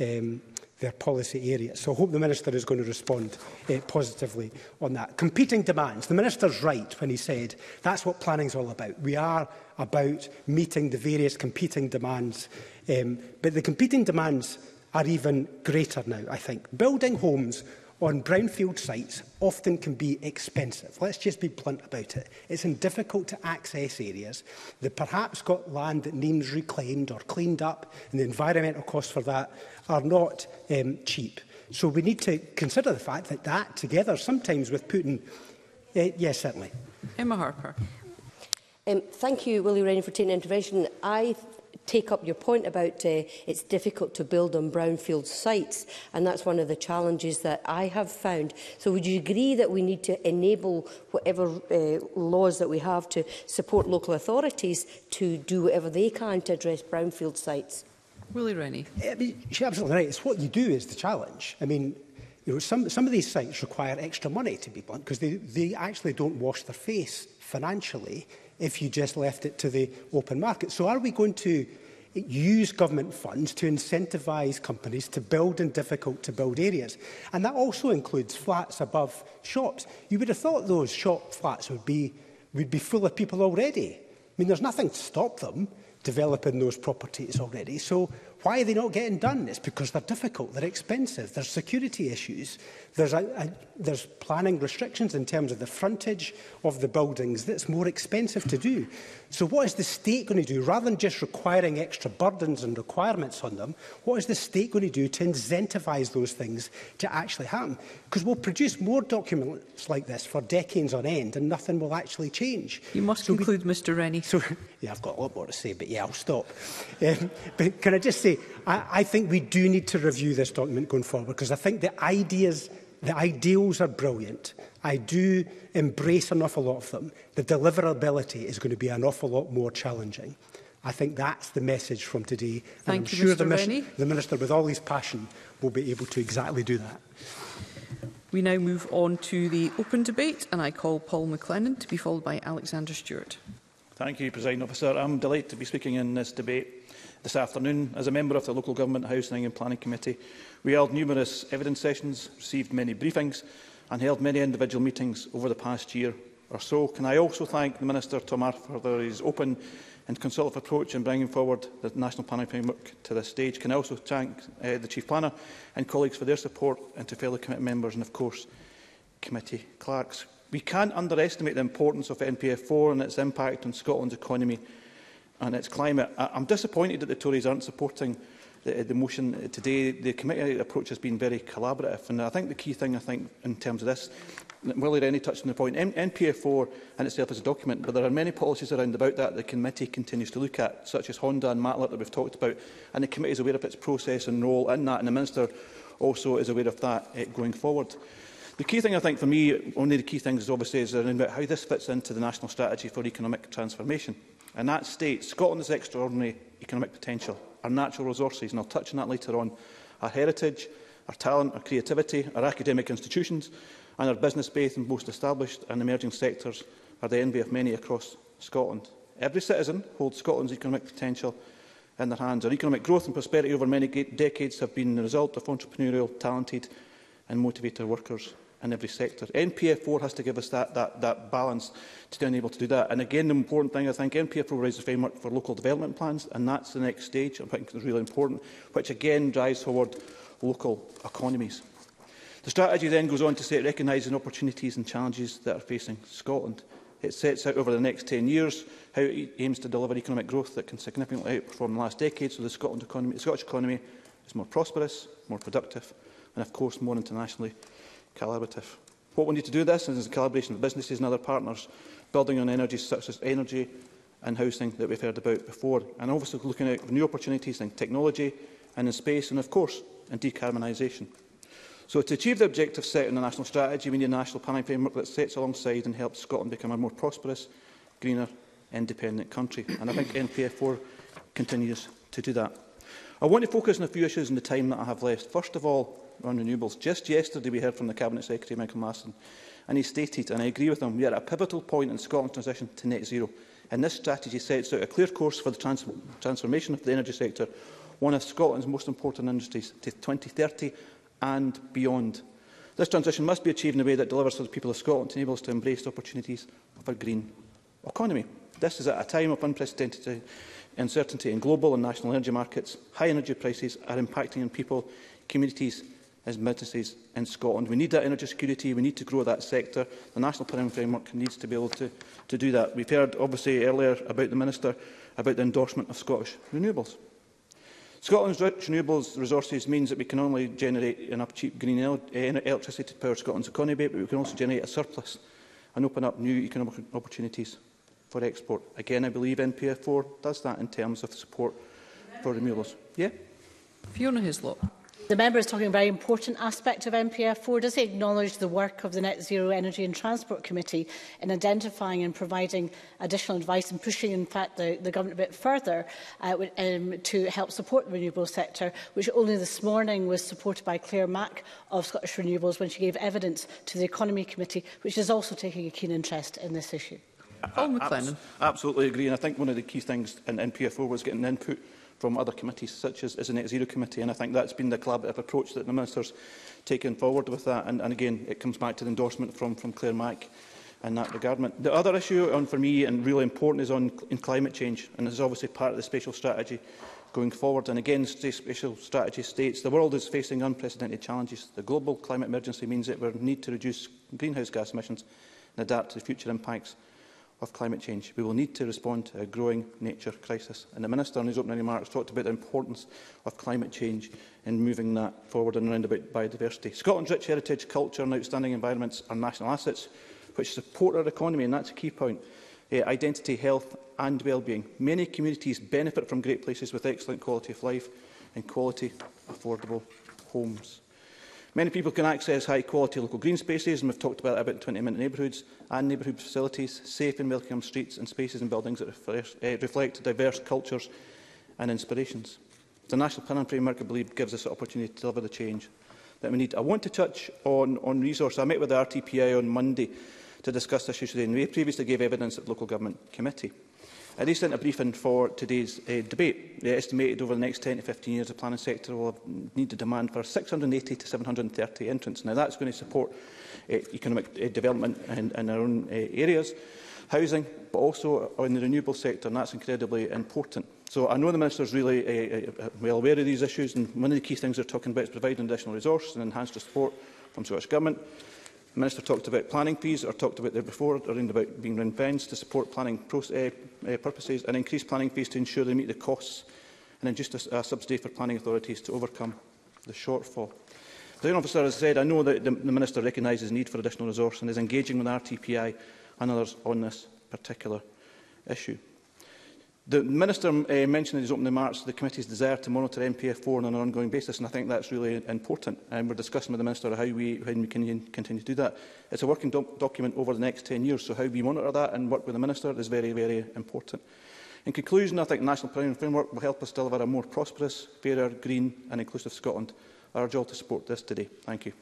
policy areas. So I hope the Minister is going to respond positively on that. Competing demands. The Minister's right when he said that's what planning is all about. We are about meeting the various competing demands. But the competing demands are even greater now, I think. Building homes on brownfield sites often can be expensive. Let's just be blunt about it. It's in difficult to access areas. They've perhaps got land that needs reclaimed or cleaned up, and the environmental costs for that are not cheap. So we need to consider the fact that that together, sometimes with putting... yes, certainly. Emma Harper. Thank you, Willie Rennie, for taking intervention. I take up your point about it's difficult to build on brownfield sites, and that's one of the challenges that I have found. So would you agree that we need to enable whatever laws that we have to support local authorities to do whatever they can to address brownfield sites? Willie Rennie. She's absolutely right. It's what you do is the challenge. I mean, you know, some of these sites require extra money, to be blunt, because they actually don't wash their face financially if you just left it to the open market. So are we going to use government funds to incentivise companies to build in difficult-to-build areas? And that also includes flats above shops. You would have thought those shop flats would be full of people already. I mean, there's nothing to stop them developing those properties already. So why are they not getting done? It's because they're difficult, they're expensive, there's security issues, there's planning restrictions in terms of the frontage of the buildings that's more expensive to do. So what is the state going to do? Rather than just requiring extra burdens and requirements on them, what is the state going to do to incentivise those things to actually happen? Because we'll produce more documents like this for decades on end and nothing will actually change. You must conclude, Mr Rennie. So, yeah, I've got a lot more to say, but yeah, I'll stop. But can I just say, I think we do need to review this document going forward, because I think the ideals are brilliant. I do embrace an awful lot of them. The deliverability is going to be an awful lot more challenging. I think that's the message from today. And I'm sure the Minister, with all his passion, will be able to exactly do that. We now move on to the open debate, and I call Paul McLennan to be followed by Alexander Stewart. Thank you, Presiding Officer. I'm delighted to be speaking in this debate this afternoon. As a member of the Local Government Housing and Planning Committee, we held numerous evidence sessions, received many briefings and held many individual meetings over the past year or so. Can I also thank the Minister, Tom Arthur, for his open and consultative approach in bringing forward the National Planning Framework to this stage. Can I also thank the Chief Planner and colleagues for their support, and to fellow committee members and, of course, committee clerks. We can't underestimate the importance of NPF4 and its impact on Scotland's economy and its climate. I'm disappointed that the Tories aren't supporting the motion today. The committee approach has been very collaborative, and I think the key thing, in terms of this, Willie Rennie touched on the point, NPF4 in itself is a document, but there are many policies around about that the committee continues to look at, such as Honda and Matlet that we've talked about, and the committee is aware of its process and role in that, and the Minister also is aware of that going forward. The key thing, I think, for me, one of the key things, obviously, is about how this fits into the National Strategy for Economic Transformation. And that states Scotland's extraordinary economic potential, our natural resources, and I'll touch on that later on, our heritage, our talent, our creativity, our academic institutions, and our business base in most established and emerging sectors are the envy of many across Scotland. Every citizen holds Scotland's economic potential in their hands. Our economic growth and prosperity over many decades have been the result of entrepreneurial, talented and motivated workers in every sector. NPF4 has to give us that balance to enable to do that. And again, the important thing, I think, NPF4 raises a framework for local development plans, and that's the next stage, I think is really important, which again drives forward local economies. The strategy then goes on to say it recognises opportunities and challenges that are facing Scotland. It sets out over the next 10 years how it aims to deliver economic growth that can significantly outperform the last decade, so the Scottish economy is more prosperous, more productive, and of course more internationally collaborative. What we need to do this is a collaboration with businesses and other partners, building on energies such as energy and housing that we've heard about before, and obviously looking at new opportunities in technology and in space, and of course in decarbonisation. So to achieve the objectives set in the National Strategy, we need a national planning framework that sits alongside and helps Scotland become a more prosperous, greener, independent country. And I think NPF4 continues to do that. I want to focus on a few issues in the time that I have left. First of all, on renewables. Just yesterday we heard from the Cabinet Secretary, Michael Marsden, and he stated, and I agree with him, we are at a pivotal point in Scotland's transition to net zero. And this strategy sets out a clear course for the transformation of the energy sector, one of Scotland's most important industries, to 2030 and beyond. This transition must be achieved in a way that delivers for the people of Scotland and enables us to embrace the opportunities of a green economy. This is at a time of unprecedented uncertainty in global and national energy markets. High energy prices are impacting on people, communities and businesses in Scotland. We need that energy security. We need to grow that sector. The National Planning Framework needs to be able to do that. We've heard, obviously, earlier about the Minister about the endorsement of Scottish renewables. Scotland's rich renewables resources means that we can only generate enough cheap green electricity to power Scotland's economy, but we can also generate a surplus and open up new economic opportunities for export. Again, I believe NPF4 does that in terms of support for renewables. Yeah? Fiona Hislop. The member is talking a very important aspect of NPF4. Does he acknowledge the work of the Net Zero Energy and Transport Committee in identifying and providing additional advice and pushing, in fact, the government a bit further to help support the renewable sector, which only this morning was supported by Claire Mack of Scottish Renewables when she gave evidence to the Economy Committee, which is also taking a keen interest in this issue? Paul McLennan. Absolutely agree, and I think one of the key things in NPF4 was getting input from other committees, such as the Net Zero Committee, and I think that's been the collaborative approach that the Minister's taken forward with that, and again, it comes back to the endorsement from Claire Mack in that regard. The other issue for me, and really important, is on climate change, and this is obviously part of the spatial strategy going forward. And again, the spatial strategy states the world is facing unprecedented challenges. The global climate emergency means that we need to reduce greenhouse gas emissions and adapt to the future impacts of climate change. We will need to respond to a growing nature crisis. And the Minister, in his opening remarks, talked about the importance of climate change in moving that forward and around about biodiversity. Scotland's rich heritage, culture and outstanding environments are national assets which support our economy, and that's a key point. Identity, health and well-being. Many communities benefit from great places with excellent quality of life and quality, affordable homes. Many people can access high-quality local green spaces, and we've talked about 20-minute neighbourhoods and neighbourhood facilities, safe and welcoming streets and spaces and buildings that reflect diverse cultures and inspirations. The National Planning Framework, I believe, gives us the opportunity to deliver the change that we need. I want to touch on resource. I met with the RTPI on Monday to discuss this issue today, and we previously gave evidence at the Local Government Committee. They sent a briefing for today's debate. They estimated over the next 10 to 15 years the planning sector will need to demand for 680 to 730 entrants. Now that's going to support economic development in our own areas, housing, but also in the renewable sector, and that's incredibly important. So I know the Minister is really well aware of these issues, and one of the key things they're talking about is providing additional resource and enhanced support from Scottish Government. The Minister talked about planning fees, or talked about there before, around about being ring-fenced to support planning purposes, and increase planning fees to ensure they meet the costs, and introduce a subsidy for planning authorities to overcome the shortfall. The Officer has said, I know that the Minister recognises the need for additional resource and is engaging with RTPI and others on this particular issue. The Minister mentioned in his opening remarks the Committee's desire to monitor NPF4 on an ongoing basis, and I think that's really important. And we're discussing with the Minister how we can continue to do that. It's a working document over the next 10 years, so how we monitor that and work with the Minister is very, very important. In conclusion, I think the National Planning Framework will help us deliver a more prosperous, fairer, green and inclusive Scotland. I urge all to support this today. Thank you.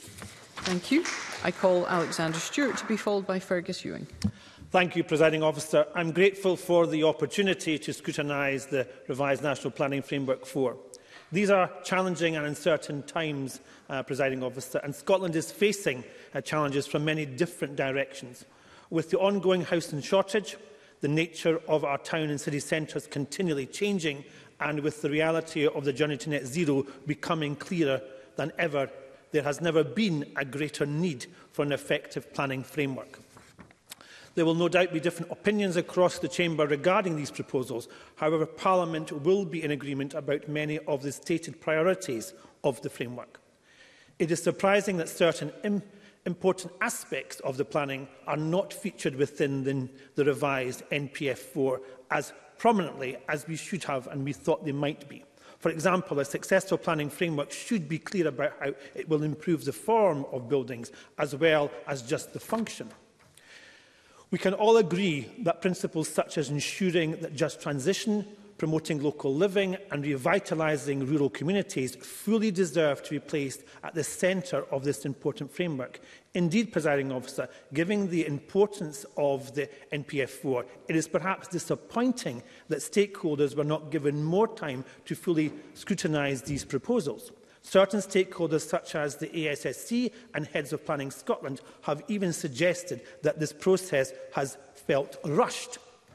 Thank you. I call Alexander Stewart to be followed by Fergus Ewing. Thank you, Presiding Officer. I am grateful for the opportunity to scrutinise the revised National Planning Framework 4. These are challenging and uncertain times, Presiding Officer, and Scotland is facing challenges from many different directions. With the ongoing housing shortage, the nature of our town and city centres continually changing, and with the reality of the journey to net zero becoming clearer than ever, there has never been a greater need for an effective planning framework. There will no doubt be different opinions across the Chamber regarding these proposals. However, Parliament will be in agreement about many of the stated priorities of the framework. It is surprising that certain important aspects of the planning are not featured within the revised NPF4 as prominently as we should have and we thought they might be. For example, a successful planning framework should be clear about how it will improve the form of buildings as well as just the function. We can all agree that principles such as ensuring that just transition, promoting local living and revitalising rural communities fully deserve to be placed at the centre of this important framework. Indeed, Presiding Officer, given the importance of the NPF4, it is perhaps disappointing that stakeholders were not given more time to fully scrutinise these proposals. Certain stakeholders, such as the ASSC and Heads of Planning Scotland, have even suggested that this process has felt rushed.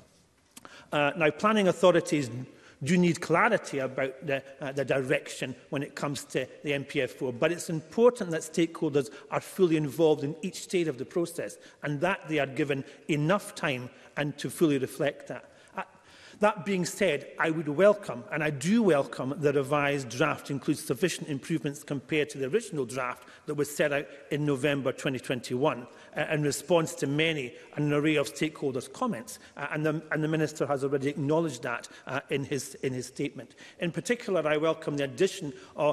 Now, planning authorities do need clarity about the direction when it comes to the NPF4, but it's important that stakeholders are fully involved in each stage of the process and that they are given enough time and to fully reflect that. That being said, I would welcome, and I do welcome, the revised draft includes sufficient improvements compared to the original draft that was set out in November 2021 in response to an array of stakeholders' comments, and the Minister has already acknowledged that in his statement. In particular, I welcome the addition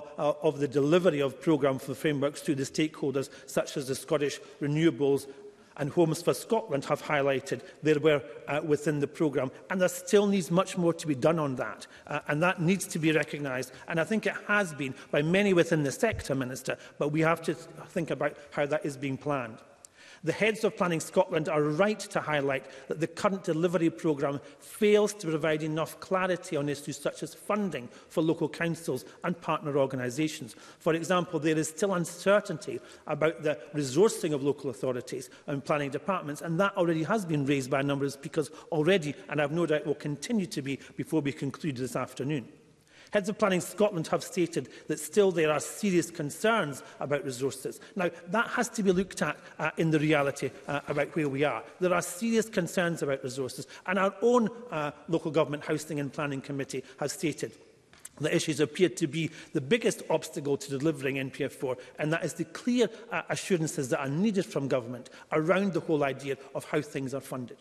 of the delivery of programme for frameworks to the stakeholders, such as the Scottish Renewables and Homes for Scotland have highlighted they were within the programme, and there still needs much more to be done on that, and that needs to be recognised, and I think it has been by many within the sector, Minister, but we have to think about how that is being planned. The Heads of Planning Scotland are right to highlight that the current delivery programme fails to provide enough clarity on issues such as funding for local councils and partner organisations. For example, there is still uncertainty about the resourcing of local authorities and planning departments, and that already has been raised by a number of speakers already, and I have no doubt will continue to be before we conclude this afternoon. Heads of Planning Scotland have stated that still there are serious concerns about resources. Now, that has to be looked at in the reality about where we are. There are serious concerns about resources, and our own Local Government Housing and Planning Committee has stated the issues appear to be the biggest obstacle to delivering NPF4, and that is the clear assurances that are needed from government around the whole idea of how things are funded.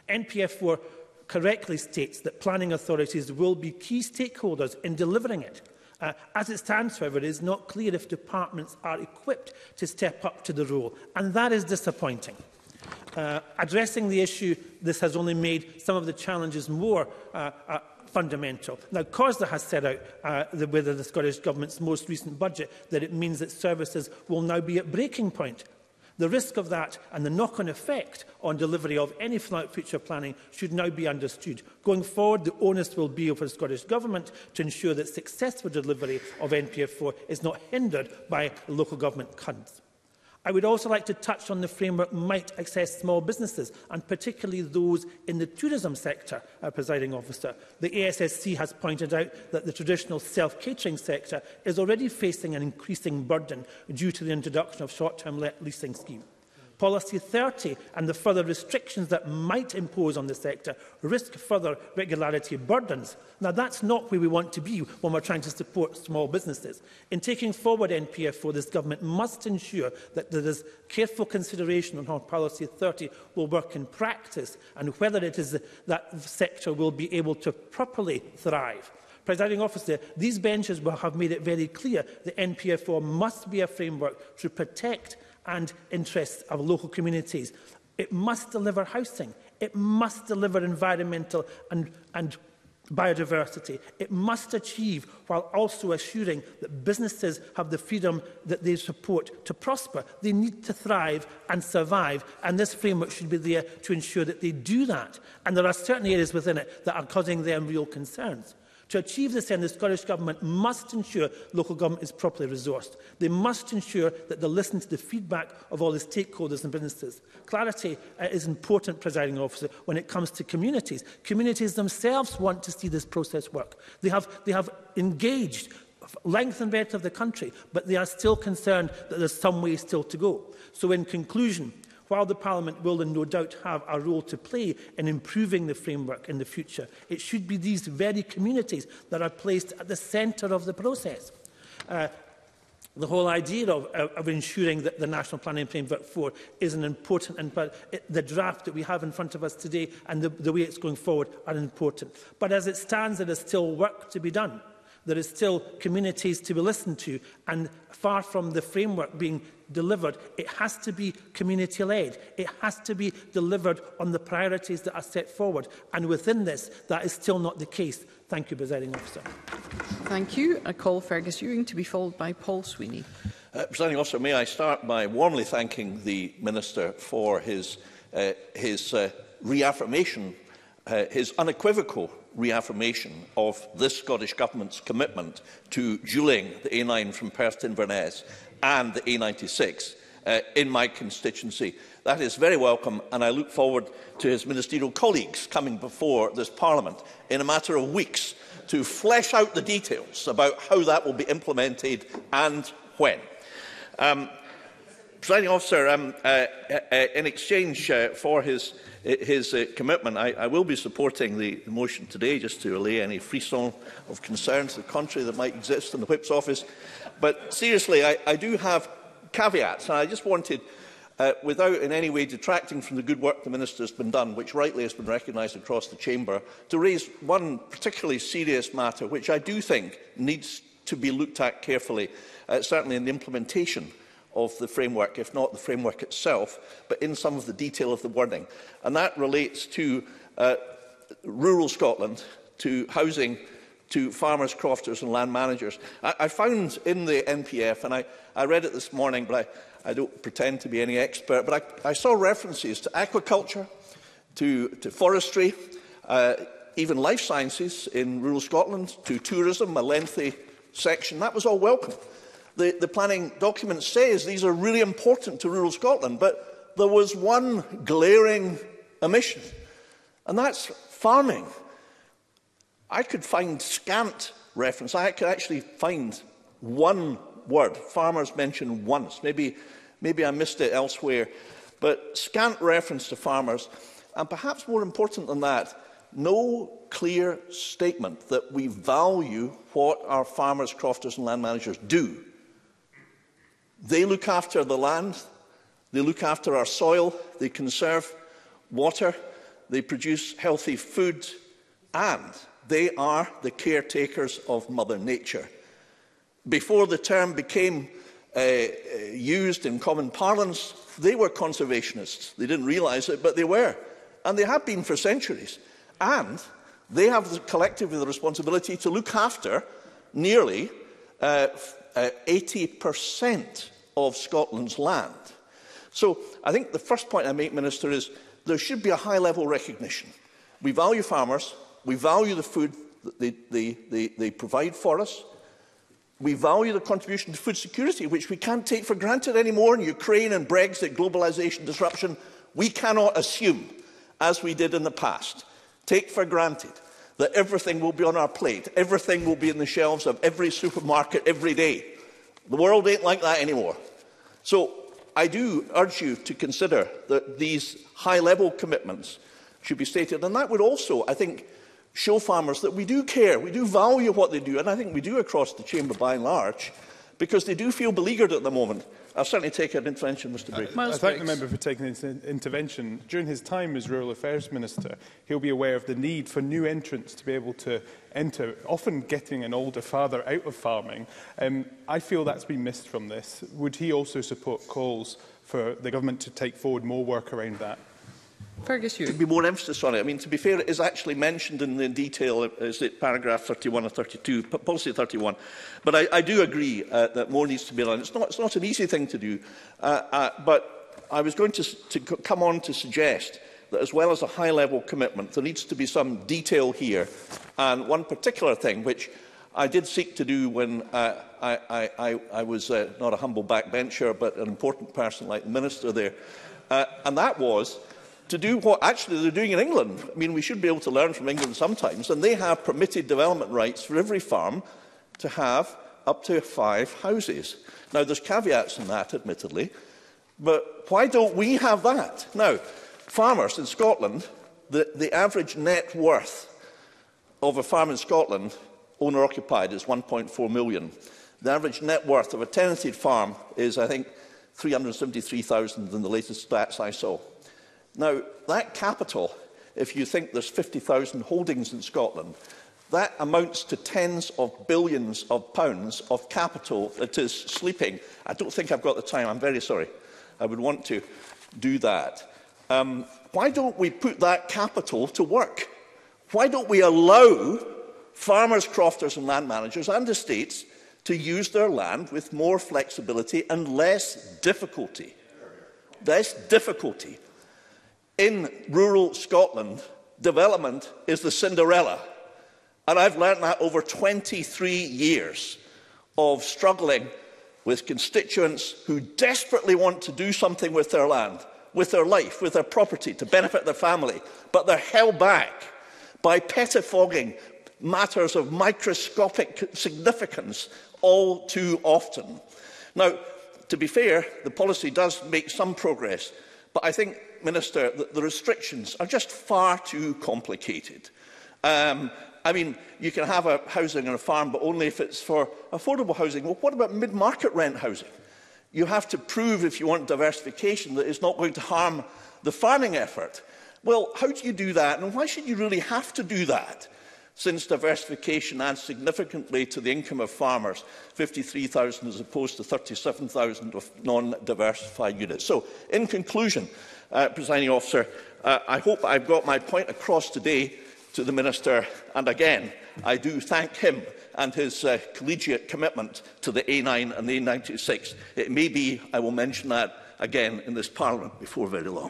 NPF4 correctly states that planning authorities will be key stakeholders in delivering it. As it stands, however, it is not clear if departments are equipped to step up to the role, and that is disappointing. Addressing the issue, this has only made some of the challenges more fundamental. Now, COSLA has set out with the Scottish Government's most recent budget that it means that services will now be at breaking point. The risk of that and the knock-on effect on delivery of any future planning should now be understood. Going forward, the onus will be for the Scottish Government to ensure that successful delivery of NPF4 is not hindered by local government cuts. I would also like to touch on the framework might access small businesses, and particularly those in the tourism sector, Presiding Officer. The ASSC has pointed out that the traditional self-catering sector is already facing an increasing burden due to the introduction of short-term leasing scheme. Policy 30 and the further restrictions that might impose on the sector risk further regularity burdens. Now, that's not where we want to be when we're trying to support small businesses. In taking forward NPF4, this government must ensure that there is careful consideration on how Policy 30 will work in practice and whether it is that sector will be able to properly thrive. Presiding Officer, these benches will have made it very clear that NPF4 must be a framework to protect and interests of local communities. It must deliver housing. It must deliver environmental and biodiversity. It must achieve while also assuring that businesses have the freedom that they support to prosper. They need to thrive and survive, and this framework should be there to ensure that they do that. And there are certain areas within it that are causing them real concerns. To achieve this end, the Scottish Government must ensure local government is properly resourced. They must ensure that they listen to the feedback of all the stakeholders and businesses. Clarity is important, Presiding Officer, when it comes to communities. Communities themselves want to see this process work. They have engaged length and breadth of the country, but they are still concerned that there's some way still to go. So in conclusion, while the Parliament will no doubt have a role to play in improving the framework in the future, it should be these very communities that are placed at the centre of the process. The whole idea of ensuring that the National Planning Framework 4 is an important, the draft that we have in front of us today and the way it's going forward are important. But as it stands, there is still work to be done. there is still communities to be listened to, and far from the framework being delivered, it has to be community-led. It has to be delivered on the priorities that are set forward. And within this, that is still not the case. Thank you, Presiding Officer. Thank you. I call Fergus Ewing to be followed by Paul Sweeney. Presiding Officer, may I start by warmly thanking the Minister for his reaffirmation, his unequivocal reaffirmation of this Scottish Government's commitment to dualling the A9 from Perth to Inverness and the A96 in my constituency. That is very welcome, and I look forward to his ministerial colleagues coming before this Parliament in a matter of weeks to flesh out the details about how that will be implemented and when. Presiding Officer, in exchange for his commitment, I will be supporting the motion today, just to allay any frisson of concern to the contrary that might exist in the Whip's office. But seriously, I do have caveats, and I just wanted, without in any way detracting from the good work the Minister has been done, which rightly has been recognised across the Chamber, to raise one particularly serious matter, which I do think needs to be looked at carefully, certainly in the implementation of the framework, if not the framework itself, but in some of the detail of the wording. And that relates to rural Scotland, to housing, to farmers, crofters and land managers. I found in the NPF, and I read it this morning, but I don't pretend to be any expert, but I saw references to aquaculture, to forestry, even life sciences in rural Scotland, to tourism, a lengthy section. That was all welcome. The planning document says these are really important to rural Scotland, but there was one glaring omission, and that's farming. I could find scant reference. I could actually find one word, farmers mentioned once. Maybe I missed it elsewhere, but scant reference to farmers. And perhaps more important than that, no clear statement that we value what our farmers, crofters and land managers do. They look after the land, they look after our soil, they conserve water, they produce healthy food, and they are the caretakers of Mother Nature. Before the term became used in common parlance, they were conservationists. They didn't realise it, but they were. And they have been for centuries. And they have collectively the responsibility to look after nearly 80% of Scotland's land. So I think the first point I make, Minister, is there should be a high-level recognition. We value farmers. We value the food that they provide for us. We value the contribution to food security, which we can't take for granted anymore in Ukraine and Brexit, globalisation, disruption. We cannot assume, as we did in the past, take for granted that everything will be on our plate, everything will be in the shelves of every supermarket every day. The world ain't like that anymore. So I do urge you to consider that these high-level commitments should be stated. And that would also, I think, show farmers that we do care, we do value what they do, and I think we do across the Chamber by and large, because they do feel beleaguered at the moment. I'll certainly take an intervention, Mr Briggs. I thank the member for taking his intervention. During his time as Rural Affairs Minister, he'll be aware of the need for new entrants to be able to enter, often getting an older father out of farming. I feel that's been missed from this. Would he also support calls for the government to take forward more work around that? Fergus Ewing. There should be more emphasis on it. I mean, to be fair, it is actually mentioned in the detail, is it paragraph 31 or 32, policy 31. But I do agree that more needs to be done. It's not an easy thing to do, but I was going to come on to suggest that as well as a high-level commitment, there needs to be some detail here. And one particular thing, which I did seek to do when I was not a humble backbencher, but an important person like the Minister there, and that was to do what actually they're doing in England. I mean, we should be able to learn from England sometimes, and they have permitted development rights for every farm to have up to 5 houses. Now, there's caveats in that, admittedly, but why don't we have that? Now, farmers in Scotland, the average net worth of a farm in Scotland, owner-occupied, is 1.4 million. The average net worth of a tenanted farm is, I think, 373,000 in the latest stats I saw. Now, that capital, if you think there's 50,000 holdings in Scotland, That amounts to tens of billions of pounds of capital that is sleeping. I don't think I've got the time. I'm very sorry. I would want to do that. Why don't we put that capital to work? Why don't we allow farmers, crofters and land managers and estates to use their land with more flexibility and less difficulty? Less difficulty. In rural Scotland, development is the Cinderella. And I've learned that over 23 years of struggling with constituents who desperately want to do something with their land, with their life, with their property, to benefit their family, but they're held back by pettifogging matters of microscopic significance all too often. Now, to be fair, the policy does make some progress, but I think, Minister, that the restrictions are just far too complicated. I mean, you can have a housing on a farm, but only if it's for affordable housing. Well, what about mid-market rent housing? You have to prove, if you want diversification, that it's not going to harm the farming effort. Well, how do you do that, and why should you really have to do that? Since diversification adds significantly to the income of farmers, 53,000 as opposed to 37,000 of non-diversified units. So, in conclusion, Presiding Officer, I hope I've got my point across today to the Minister, and again, I do thank him and his collegiate commitment to the A9 and the A96. It may be I will mention that again in this Parliament before very long.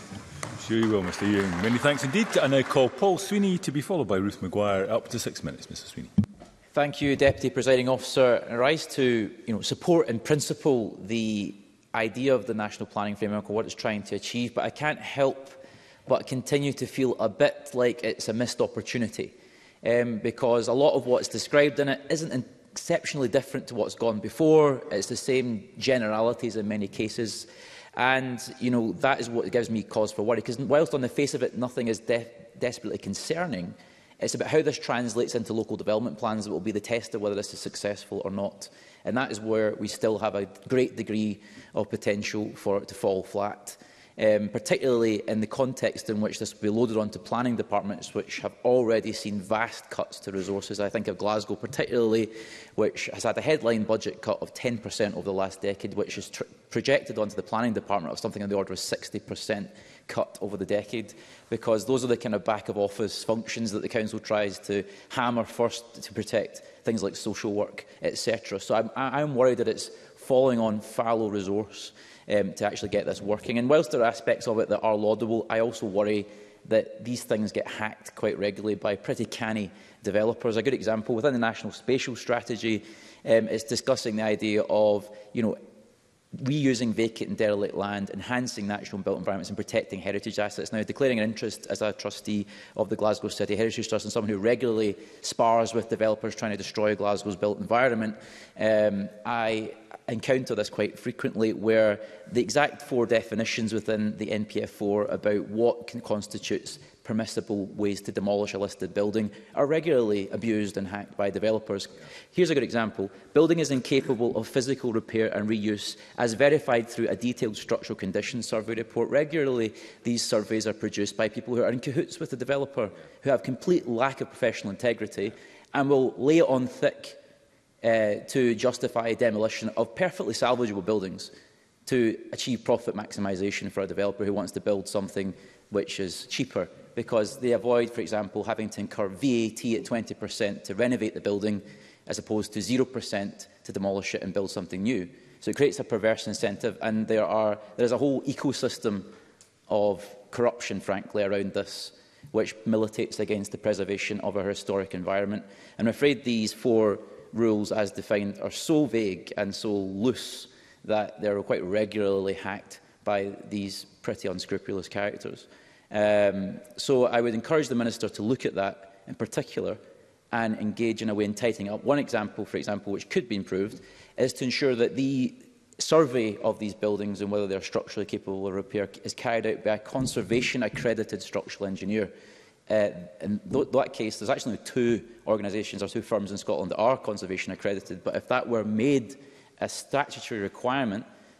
Sure you will, Mr Ewing. Many thanks indeed. I now call Paul Sweeney to be followed by Ruth Maguire. Up to 6 minutes, Mr Sweeney. Thank you, Deputy Presiding Officer. I rise to support in principle the idea of the National Planning Framework and what it's trying to achieve, but I can't help but continue to feel a bit like it's a missed opportunity, because a lot of what's described in it isn't exceptionally different to what's gone before. It's the same generalities in many cases, and that is what gives me cause for worry, because whilst on the face of it nothing is desperately concerning, it's about how this translates into local development plans that will be the test of whether this is successful or not. And that is where we still have a great degree of potential for it to fall flat. Particularly in the context in which this will be loaded onto planning departments which have already seen vast cuts to resources. I think of Glasgow particularly, which has had a headline budget cut of 10% over the last decade, which is projected onto the planning department of something in the order of 60% cut over the decade, because those are the kind of back-of-office functions that the Council tries to hammer first to protect things like social work, etc. So I'm worried that it's falling on fallow resource to actually get this working. And whilst there are aspects of it that are laudable, I also worry that these things get hacked quite regularly by pretty canny developers. A good example, within the National Spatial Strategy, is discussing the idea of reusing vacant and derelict land, enhancing natural and built environments and protecting heritage assets. Now, declaring an interest as a trustee of the Glasgow City Heritage Trust and someone who regularly spars with developers trying to destroy Glasgow's built environment, I encounter this quite frequently, where the exact 4 definitions within the NPF4 about what constitutes permissible ways to demolish a listed building are regularly abused and hacked by developers. Here's a good example. Building is incapable of physical repair and reuse as verified through a detailed structural conditions survey report. Regularly, these surveys are produced by people who are in cahoots with the developer, who have complete lack of professional integrity and will lay it on thick to justify demolition of perfectly salvageable buildings to achieve profit maximisation for a developer who wants to build something which is cheaper, because they avoid, for example, having to incur VAT at 20% to renovate the building as opposed to 0% to demolish it and build something new. So it creates a perverse incentive, and there is a whole ecosystem of corruption, frankly, around this, which militates against the preservation of our historic environment. And I'm afraid these 4 rules as defined are so vague and so loose that they're quite regularly hacked by these pretty unscrupulous characters. So I would encourage the Minister to look at that in particular and engage in a way in tightening up. One example, for example, which could be improved, is to ensure that the survey of these buildings and whether they are structurally capable of repair is carried out by a conservation-accredited structural engineer. In that case, there's actually 2 organisations or 2 firms in Scotland that are conservation accredited, but if that were made a statutory requirement,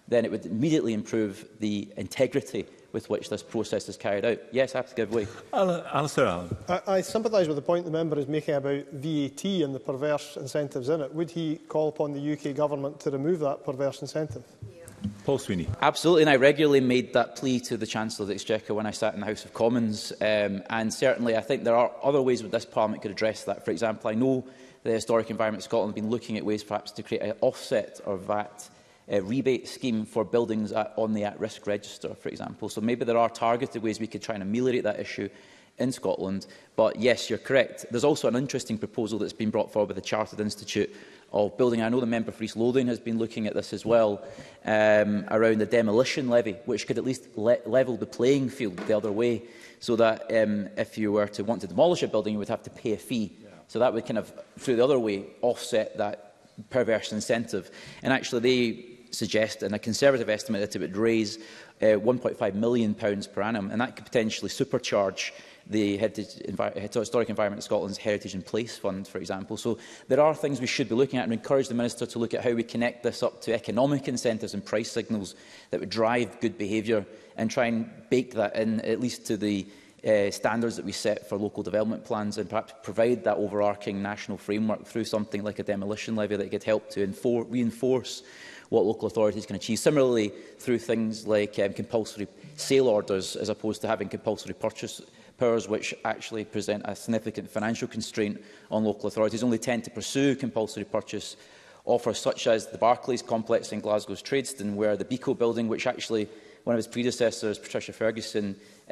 then it would immediately improve the integrity with which this process is carried out. Yes, I have to give way. Alistair Allen. I sympathise with the point the member is making about VAT and the perverse incentives in it. Would he call upon the UK Government to remove that perverse incentive? Paul Sweeney. Absolutely, and I regularly made that plea to the Chancellor of the Exchequer when I sat in the House of Commons. And certainly I think there are other ways that this Parliament could address that. For example, I know the Historic Environment Scotland have been looking at ways perhaps to create an offset or VAT rebate scheme for buildings on the at-risk register, for example. So maybe there are targeted ways we could try and ameliorate that issue in Scotland. But yes, you're correct. There's also an interesting proposal that's been brought forward by the Chartered Institute of Building. I know the member for East Lothian has been looking at this as well, around the demolition levy, which could at least level the playing field the other way, so that if you were to want to demolish a building, you would have to pay a fee. Yeah. So that would kind of, through the other way, offset that perverse incentive. And actually, they suggest, in a Conservative estimate, that it would raise £1.5 million per annum, and that could potentially supercharge the Historic Environment Scotland's Heritage and Place Fund, for example. So there are things we should be looking at, and encourage the Minister to look at how we connect this up to economic incentives and price signals that would drive good behaviour, and try and bake that in, at least to the standards that we set for local development plans, and perhaps provide that overarching national framework through something like a demolition levy that could help to reinforce what local authorities can achieve. Similarly, through things like compulsory sale orders, as opposed to having compulsory purchase powers, which actually present a significant financial constraint on local authorities, only tend to pursue compulsory purchase offers, such as the Barclays complex in Glasgow's Tradeston, where the Beco building, which actually one of his predecessors, Patricia Ferguson,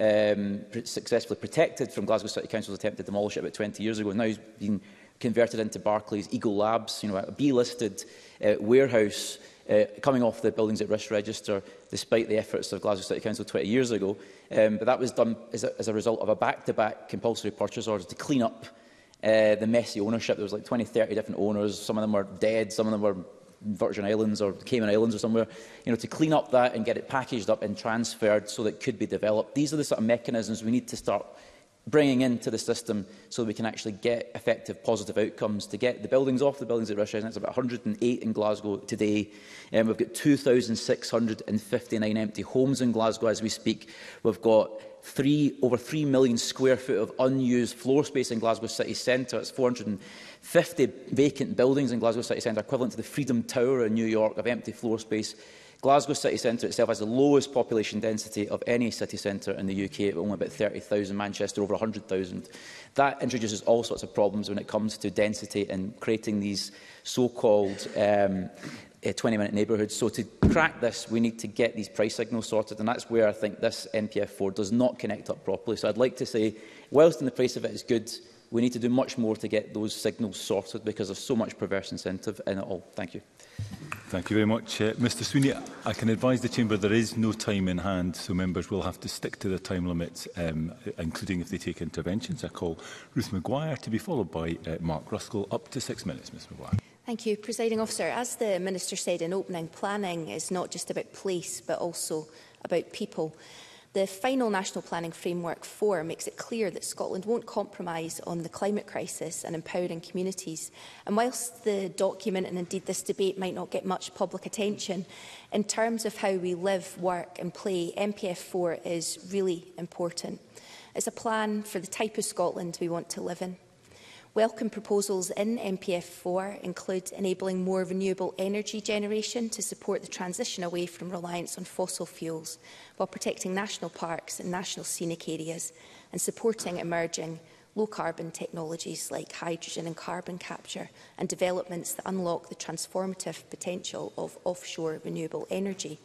successfully protected from Glasgow City Council's attempt to demolish it about 20 years ago, now has been converted into Barclays Eagle Labs, a B-listed warehouse coming off the buildings at risk register, despite the efforts of Glasgow City Council 20 years ago. But that was done as a result of a back-to-back compulsory purchase order to clean up the messy ownership. There was like 20, 30 different owners. Some of them were dead, some of them were Virgin Islands or Cayman Islands or somewhere, to clean up that and get it packaged up and transferred so that it could be developed. These are the sort of mechanisms we need to start bringing into the system so that we can actually get effective positive outcomes to get the buildings off the buildings at risk residence. About 108 in Glasgow today. We've got 2,659 empty homes in Glasgow as we speak. We've got over 3 million square foot of unused floor space in Glasgow city centre. It's 450 vacant buildings in Glasgow city centre, equivalent to the Freedom Tower in New York of empty floor space. Glasgow city centre itself has the lowest population density of any city centre in the UK, at only about 30,000, Manchester over 100,000. That introduces all sorts of problems when it comes to density and creating these so-called 20-minute neighbourhoods. So to crack this, we need to get these price signals sorted, and that's where I think this NPF4 does not connect up properly. So I'd like to say, whilst in the price of it is good, we need to do much more to get those signals sorted, because there's so much perverse incentive in it all. Thank you. Thank you very much. Mr Sweeney, I can advise the Chamber there is no time in hand, so members will have to stick to the time limits, including if they take interventions. I call Ruth Maguire to be followed by Mark Ruskell. Up to 6 minutes, Ms Maguire. Thank you, Presiding Officer. As the Minister said in opening, planning is not just about place, but also about people. The final National Planning Framework 4 makes it clear that Scotland won't compromise on the climate crisis and empowering communities. And whilst the document, and indeed this debate, might not get much public attention, in terms of how we live, work and play, NPF 4 is really important. It's a plan for the type of Scotland we want to live in. Welcome proposals in NPF 4 include enabling more renewable energy generation to support the transition away from reliance on fossil fuels, while protecting national parks and national scenic areas, and supporting emerging low-carbon technologies like hydrogen and carbon capture, and developments that unlock the transformative potential of offshore renewable energy.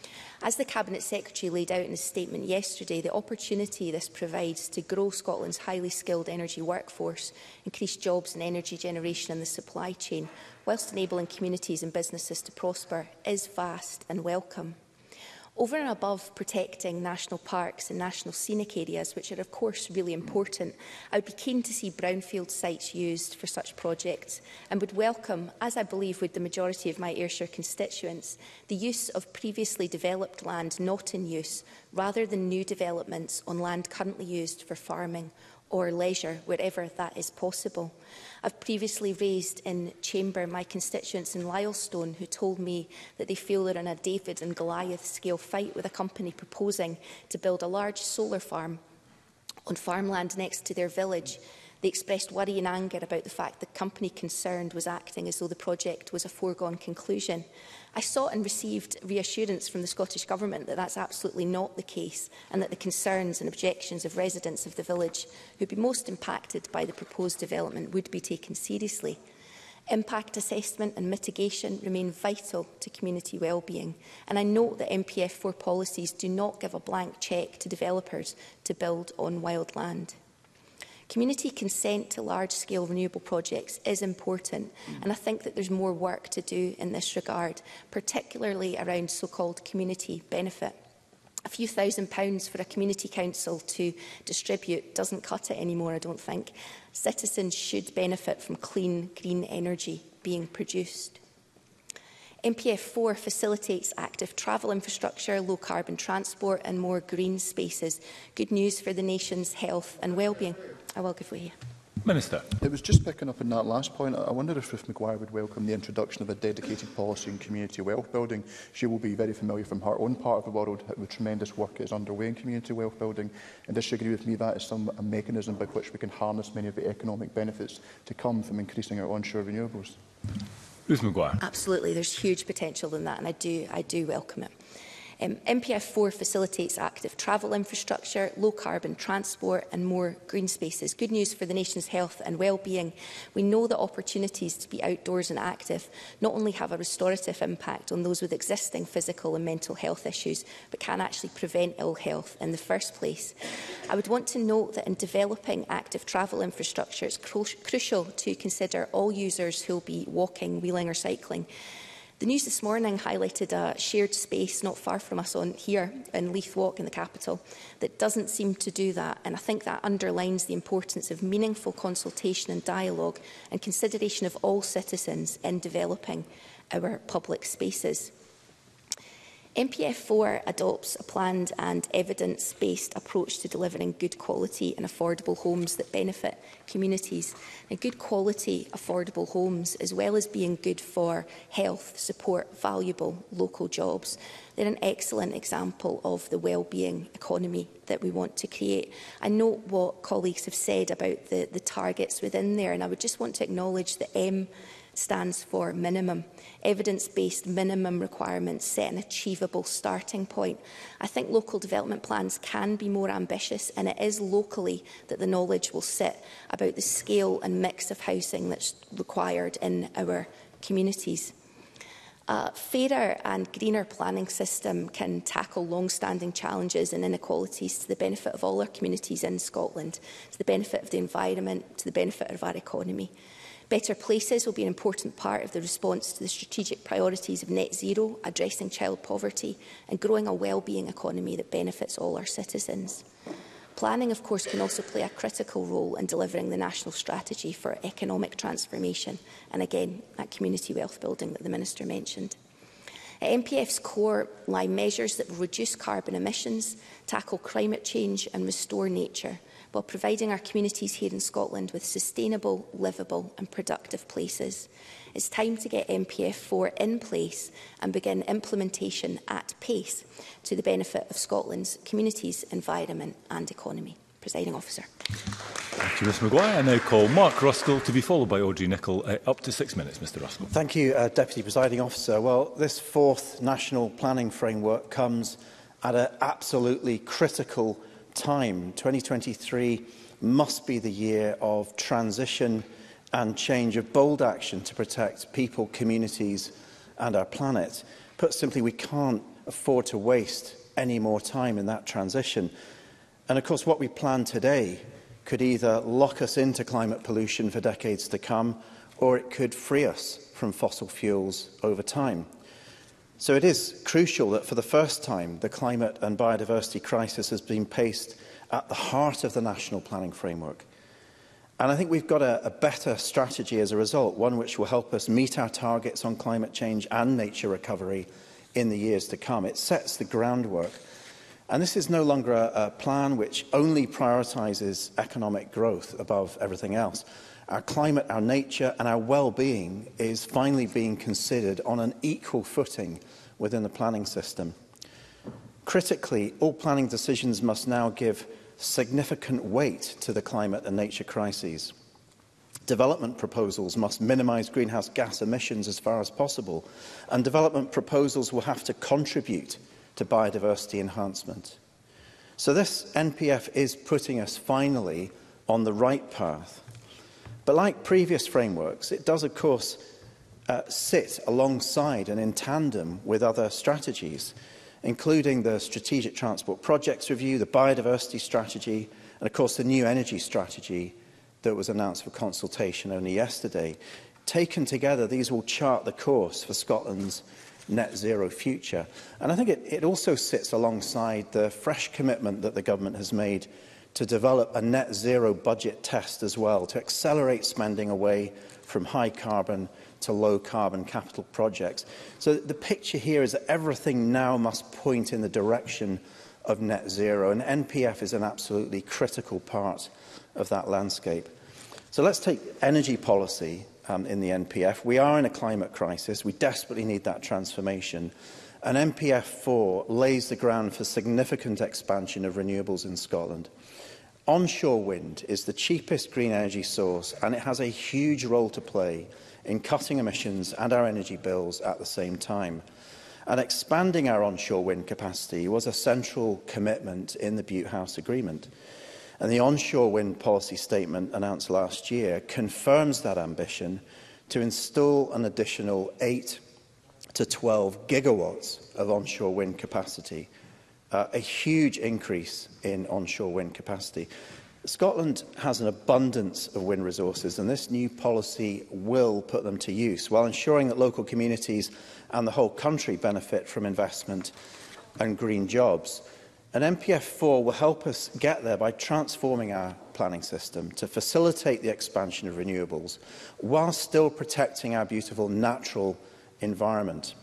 As the Cabinet Secretary laid out in his statement yesterday, the opportunity this provides to grow Scotland's highly skilled energy workforce, increase jobs and energy generation in the supply chain, whilst enabling communities and businesses to prosper, is vast and welcome. Over and above protecting national parks and national scenic areas, which are of course really important, I would be keen to see brownfield sites used for such projects, and would welcome, as I believe would the majority of my Ayrshire constituents, the use of previously developed land not in use, rather than new developments on land currently used for farming or leisure, wherever that is possible. I've previously raised in Chamber my constituents in Lylestone who told me that they feel they're in a David and Goliath scale fight with a company proposing to build a large solar farm on farmland next to their village. They expressed worry and anger about the fact the company concerned was acting as though the project was a foregone conclusion. I sought and received reassurance from the Scottish Government that that's absolutely not the case and that the concerns and objections of residents of the village who would be most impacted by the proposed development would be taken seriously. Impact assessment and mitigation remain vital to community wellbeing, and I note that MPF4 policies do not give a blank cheque to developers to build on wild land. Community consent to large-scale renewable projects is important, and I think that there's more work to do in this regard, particularly around so-called community benefit. A few £1,000s for a community council to distribute doesn't cut it anymore, I don't think. Citizens should benefit from clean, green energy being produced. MPF4 facilitates active travel infrastructure, low-carbon transport and more green spaces. Good news for the nation's health and wellbeing. I will give way. Minister. It was just picking up on that last point. I wonder if Ruth Maguire would welcome the introduction of a dedicated policy in community wealth building. She will be very familiar from her own part of the world with tremendous work that is underway in community wealth building. And disagree with me, that is a mechanism by which we can harness many of the economic benefits to come from increasing our onshore renewables. Ruth Maguire. Absolutely, there's huge potential in that, and I do welcome it. MPF4 facilitates active travel infrastructure, low-carbon transport and more green spaces. Good news for the nation's health and well-being. We know that opportunities to be outdoors and active not only have a restorative impact on those with existing physical and mental health issues, but can actually prevent ill health in the first place. I would want to note that in developing active travel infrastructure, it's crucial to consider all users who will be walking, wheeling or cycling. The news this morning highlighted a shared space not far from us here in Leith Walk in the capital that doesn't seem to do that, and I think that underlines the importance of meaningful consultation and dialogue and consideration of all citizens in developing our public spaces. MPF4 adopts a planned and evidence-based approach to delivering good quality and affordable homes that benefit communities. And good quality, affordable homes, as well as being good for health, support valuable local jobs. They're an excellent example of the wellbeing economy that we want to create. I note what colleagues have said about the targets within there, and I would just want to acknowledge that M stands for minimum. Evidence-based minimum requirements set an achievable starting point. I think local development plans can be more ambitious, and it is locally that the knowledge will sit about the scale and mix of housing that's required in our communities. A fairer and greener planning system can tackle long-standing challenges and inequalities to the benefit of all our communities in Scotland, to the benefit of the environment, to the benefit of our economy. Better Places will be an important part of the response to the strategic priorities of net zero, addressing child poverty and growing a wellbeing economy that benefits all our citizens. Planning, of course, can also play a critical role in delivering the national strategy for economic transformation and, again, that community wealth building that the Minister mentioned. At MPF's core lie measures that will reduce carbon emissions, tackle climate change and restore nature, while providing our communities here in Scotland with sustainable, livable and productive places. It's time to get MPF4 in place and begin implementation at pace to the benefit of Scotland's communities, environment and economy. Presiding Officer. Thank you, Ms Maguire. I now call Mark Ruskell to be followed by Audrey Nicholl. Up to 6 minutes, Mr Ruskell. Thank you, Deputy Presiding Officer. Well, this fourth National Planning Framework comes at an absolutely critical time. 2023 must be the year of transition and change, of bold action to protect people, communities and our planet. Put simply, we can't afford to waste any more time in that transition. And of course, what we plan today could either lock us into climate pollution for decades to come, or it could free us from fossil fuels over time. So it is crucial that for the first time, the climate and biodiversity crisis has been placed at the heart of the National Planning Framework. And I think we've got a better strategy as a result, one which will help us meet our targets on climate change and nature recovery in the years to come. It sets the groundwork. And this is no longer a plan which only prioritises economic growth above everything else. Our climate, our nature and our well-being is finally being considered on an equal footing within the planning system. Critically, all planning decisions must now give significant weight to the climate and nature crises. Development proposals must minimise greenhouse gas emissions as far as possible, and development proposals will have to contribute to biodiversity enhancement. So this NPF is putting us finally on the right path. But like previous frameworks, it does, of course, sit alongside and in tandem with other strategies, including the Strategic Transport Projects Review, the Biodiversity Strategy, and, of course, the new energy strategy that was announced for consultation only yesterday. Taken together, these will chart the course for Scotland's net zero future. And I think it also sits alongside the fresh commitment that the government has made to develop a net zero budget test as well, to accelerate spending away from high carbon to low carbon capital projects. So the picture here is that everything now must point in the direction of net zero, and NPF is an absolutely critical part of that landscape. So let's take energy policy in the NPF. We are in a climate crisis. We desperately need that transformation. And NPF 4 lays the ground for significant expansion of renewables in Scotland. Onshore wind is the cheapest green energy source, and it has a huge role to play in cutting emissions and our energy bills at the same time. And expanding our onshore wind capacity was a central commitment in the Butte House Agreement. And the onshore wind policy statement announced last year confirms that ambition to install an additional 8 to 12 gigawatts of onshore wind capacity, a huge increase in onshore wind capacity. Scotland has an abundance of wind resources, and this new policy will put them to use, while ensuring that local communities and the whole country benefit from investment and green jobs. And NPF 4 will help us get there by transforming our planning system to facilitate the expansion of renewables, while still protecting our beautiful natural environment.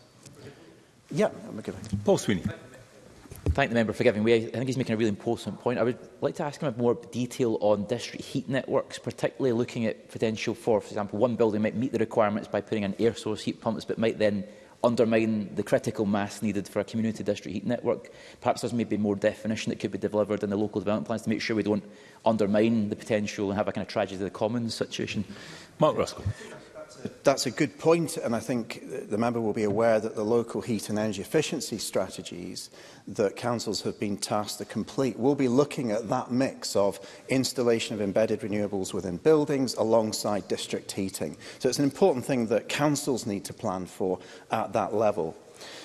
Yeah, Paul Sweeney. Thank the member for giving way. I think he's making a really important point. I would like to ask him more detail on district heat networks, particularly looking at potential for example, one building might meet the requirements by putting in air source heat pumps, but might then undermine the critical mass needed for a community district heat network. Perhaps there's maybe more definition that could be delivered in the local development plans to make sure we don't undermine the potential and have a kind of tragedy of the commons situation. Mark Ruskell. That's a good point, and I think the member will be aware that the local heat and energy efficiency strategies that councils have been tasked to complete will be looking at that mix of installation of embedded renewables within buildings alongside district heating. So it's an important thing that councils need to plan for at that level.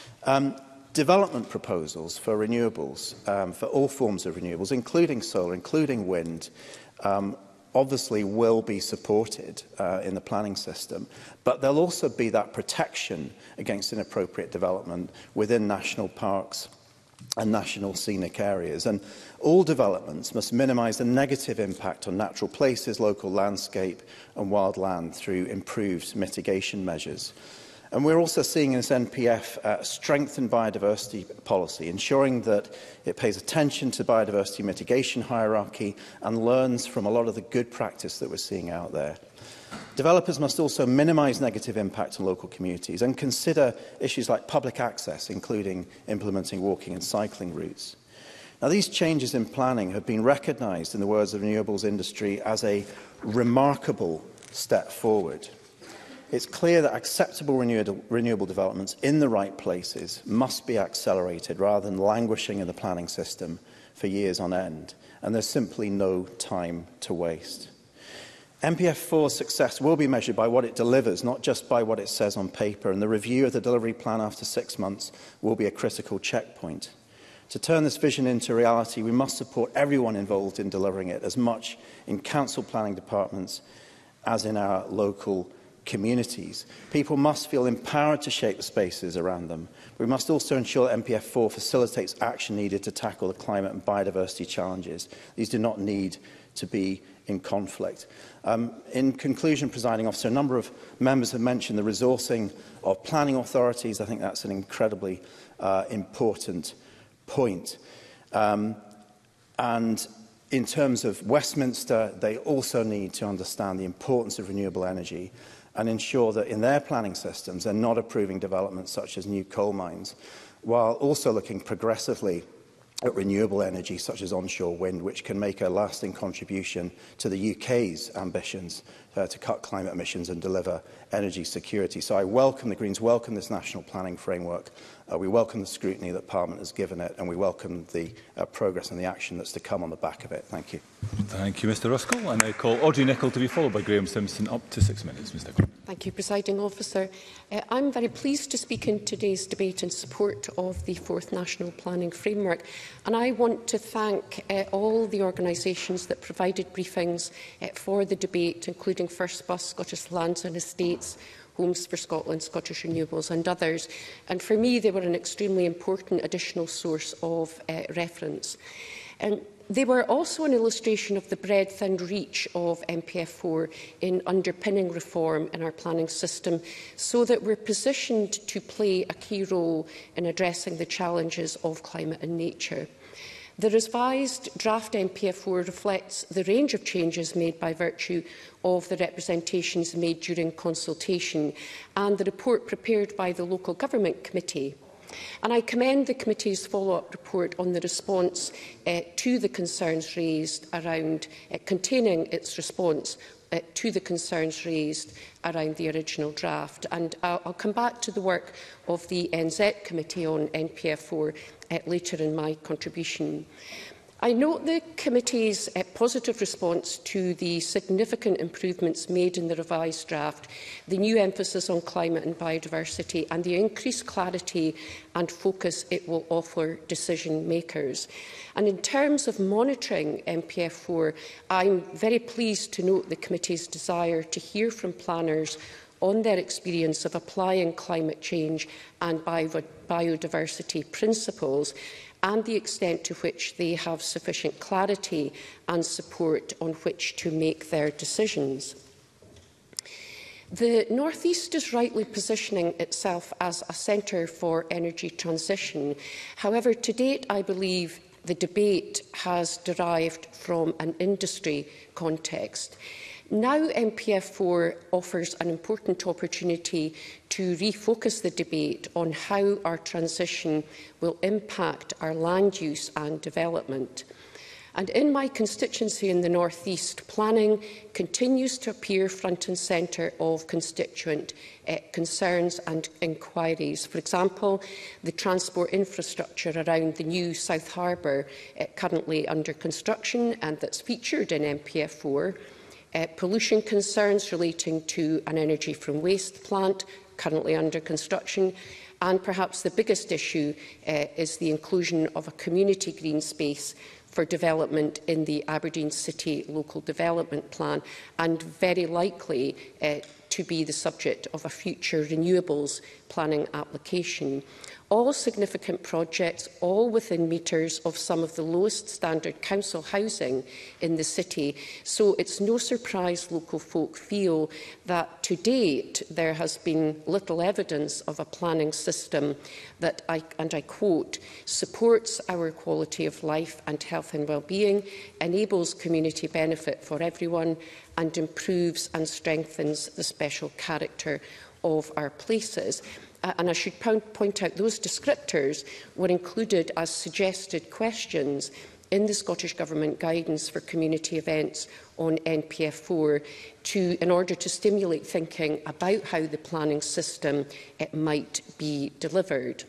Development proposals for renewables, for all forms of renewables, including solar, including wind, obviously will be supported in the planning system, but there'll also be that protection against inappropriate development within national parks and national scenic areas. And all developments must minimise the negative impact on natural places, local landscape and wildland through improved mitigation measures. And we're also seeing in this NPF strengthened biodiversity policy, ensuring that it pays attention to biodiversity mitigation hierarchy and learns from a lot of the good practice that we're seeing out there. Developers must also minimise negative impact on local communities and consider issues like public access, including implementing walking and cycling routes. Now, these changes in planning have been recognised, in the words of the renewables industry, as a remarkable step forward. It's clear that acceptable renewable developments in the right places must be accelerated rather than languishing in the planning system for years on end, and there's simply no time to waste. NPF 4's success will be measured by what it delivers, not just by what it says on paper, and the review of the delivery plan after 6 months will be a critical checkpoint. To turn this vision into reality, we must support everyone involved in delivering it, as much in council planning departments as in our local communities. People must feel empowered to shape the spaces around them. We must also ensure that NPF 4 facilitates action needed to tackle the climate and biodiversity challenges. These do not need to be in conflict. In conclusion, Presiding Officer, a number of members have mentioned the resourcing of planning authorities. I think that's an incredibly important point. And in terms of Westminster, they also need to understand the importance of renewable energy and ensure that in their planning systems they're not approving developments such as new coal mines, while also looking progressively at renewable energy such as onshore wind, which can make a lasting contribution to the UK's ambitions to cut climate emissions and deliver energy security. So the Greens welcome this national planning framework. We welcome the scrutiny that Parliament has given it, and we welcome the progress and the action that's to come on the back of it. Thank you. Thank you, Mr Ruskell. And I call Audrey Nicholl to be followed by Graham Simpson. Up to 6 minutes, Mr Nicholl. Thank you, Presiding Officer. I'm very pleased to speak in today's debate in support of the 4th National Planning Framework, and I want to thank all the organisations that provided briefings for the debate, including First Bus, Scottish Lands and Estates, Homes for Scotland, Scottish Renewables and others. And for me, they were an extremely important additional source of reference. And they were also an illustration of the breadth and reach of MPF4 in underpinning reform in our planning system, so that we're positioned to play a key role in addressing the challenges of climate and nature. The revised draft MPF4 reflects the range of changes made by virtue of the representations made during consultation and the report prepared by the Local Government Committee. And I commend the committee's follow-up report on the response to the concerns raised around containing its response to the concerns raised around the original draft. And I'll come back to the work of the NZ Committee on NPF4 later in my contribution. I note the committee's positive response to the significant improvements made in the revised draft, the new emphasis on climate and biodiversity, and the increased clarity and focus it will offer decision makers. And in terms of monitoring MPF4, I'm very pleased to note the committee's desire to hear from planners on their experience of applying climate change and biodiversity principles, and the extent to which they have sufficient clarity and support on which to make their decisions. The North East is rightly positioning itself as a centre for energy transition. However, to date, I believe the debate has derived from an industry context. Now MPF4 offers an important opportunity to refocus the debate on how our transition will impact our land use and development. And in my constituency in the North East, planning continues to appear front and centre of constituent concerns and inquiries. For example, the transport infrastructure around the new South Harbour, currently under construction and that's featured in MPF4, pollution concerns relating to an energy from waste plant currently under construction, and perhaps the biggest issue is the inclusion of a community green space for development in the Aberdeen City Local Development Plan, and very likely to be the subject of a future renewables planning application. All significant projects, all within metres of some of the lowest standard council housing in the city. So it's no surprise local folk feel that to date there has been little evidence of a planning system that, and I quote, supports our quality of life and health and well-being, enables community benefit for everyone, and improves and strengthens the special character of our places. And I should point out those descriptors were included as suggested questions in the Scottish Government guidance for community events on NPF4 in order to stimulate thinking about how the planning system might be delivered.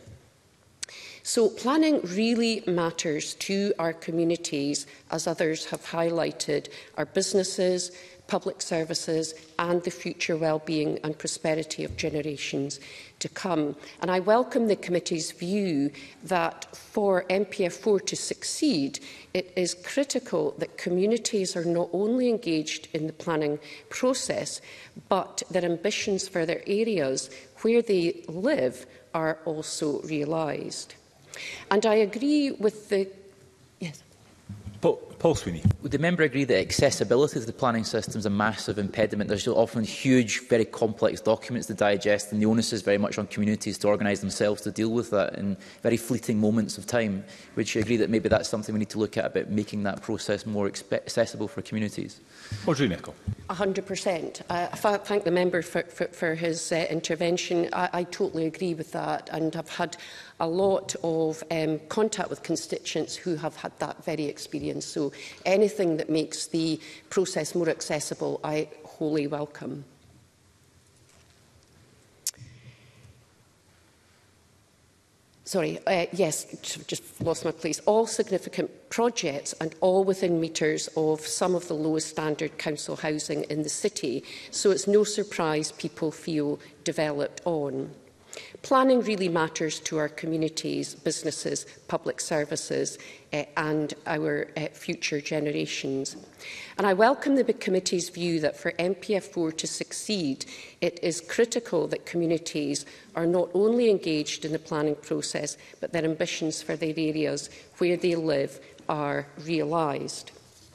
So planning really matters to our communities, as others have highlighted, our businesses, public services and the future well-being and prosperity of generations to come. And I welcome the committee's view that for MPF4 to succeed, it is critical that communities are not only engaged in the planning process, but their ambitions for their areas where they live are also realised. And I agree with the... Yes. Paul Sweeney. Would the member agree that accessibility to the planning system is a massive impediment? There's often huge, very complex documents to digest, and the onus is very much on communities to organise themselves to deal with that in very fleeting moments of time. Would you agree that maybe that's something we need to look at about making that process more accessible for communities? Audrey Nicholl. 100%. I thank the member for his intervention. I totally agree with that, and I've had a lot of contact with constituents who have had that very experience. So anything that makes the process more accessible, I wholly welcome. Sorry, yes, just lost my place. All significant projects and all within metres of some of the lowest standard council housing in the city. So it's no surprise people feel developed on. Planning really matters to our communities, businesses, public services and our future generations. And I welcome the committee's view that for MPF4 to succeed, it is critical that communities are not only engaged in the planning process, but their ambitions for their areas where they live are realised.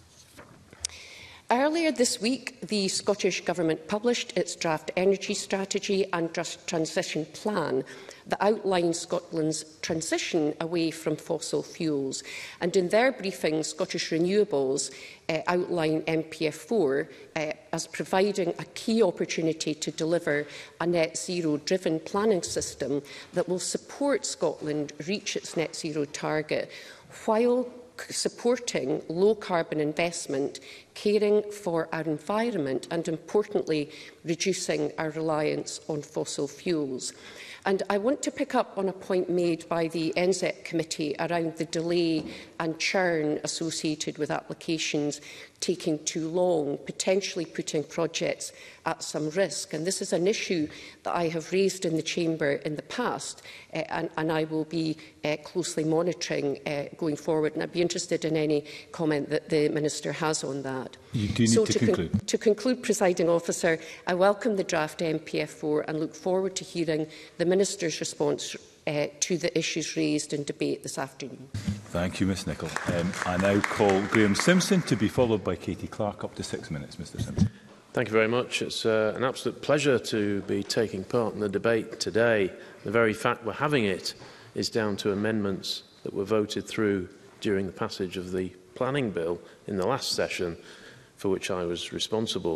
Earlier this week, the Scottish Government published its draft energy strategy and transition plan that outlines Scotland's transition away from fossil fuels. And in their briefing, Scottish Renewables outline MPF4 as providing a key opportunity to deliver a net zero-driven planning system that will support Scotland reach its net zero target while supporting low-carbon investment, caring for our environment and, importantly, reducing our reliance on fossil fuels. And I want to pick up on a point made by the NZEC committee around the delay and churn associated with applications taking too long, potentially putting projects at some risk. And this is an issue that I have raised in the Chamber in the past, and I will be closely monitoring going forward. And I'd be interested in any comment that the Minister has on that. You do need to conclude. To conclude, Presiding Officer, I welcome the draft MPF4 and look forward to hearing the Minister's response to the issues raised in debate this afternoon. Thank you, Ms Nicholl. I now call Graham Simpson to be followed by Katie Clark. Up to 6 minutes, Mr Simpson. Thank you very much. It's an absolute pleasure to be taking part in the debate today. The very fact we're having it is down to amendments that were voted through during the passage of the planning bill in the last session, for which I was responsible.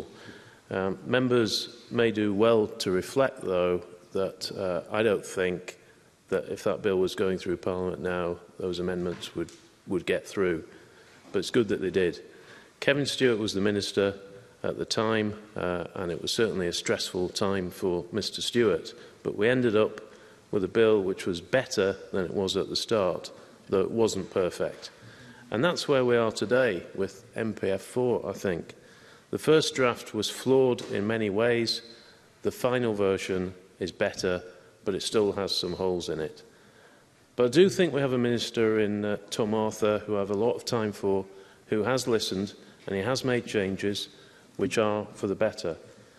Members may do well to reflect, though, that I don't think that if that bill was going through Parliament now, those amendments would get through. But it's good that they did. Kevin Stewart was the Minister at the time, and it was certainly a stressful time for Mr Stewart. But we ended up with a bill which was better than it was at the start, though it wasn't perfect. And that's where we are today with MPF4, I think. The first draft was flawed in many ways. The final version is better, but it still has some holes in it. But I do think we have a minister in Tom Arthur, who I have a lot of time for, who has listened and he has made changes which are for the better.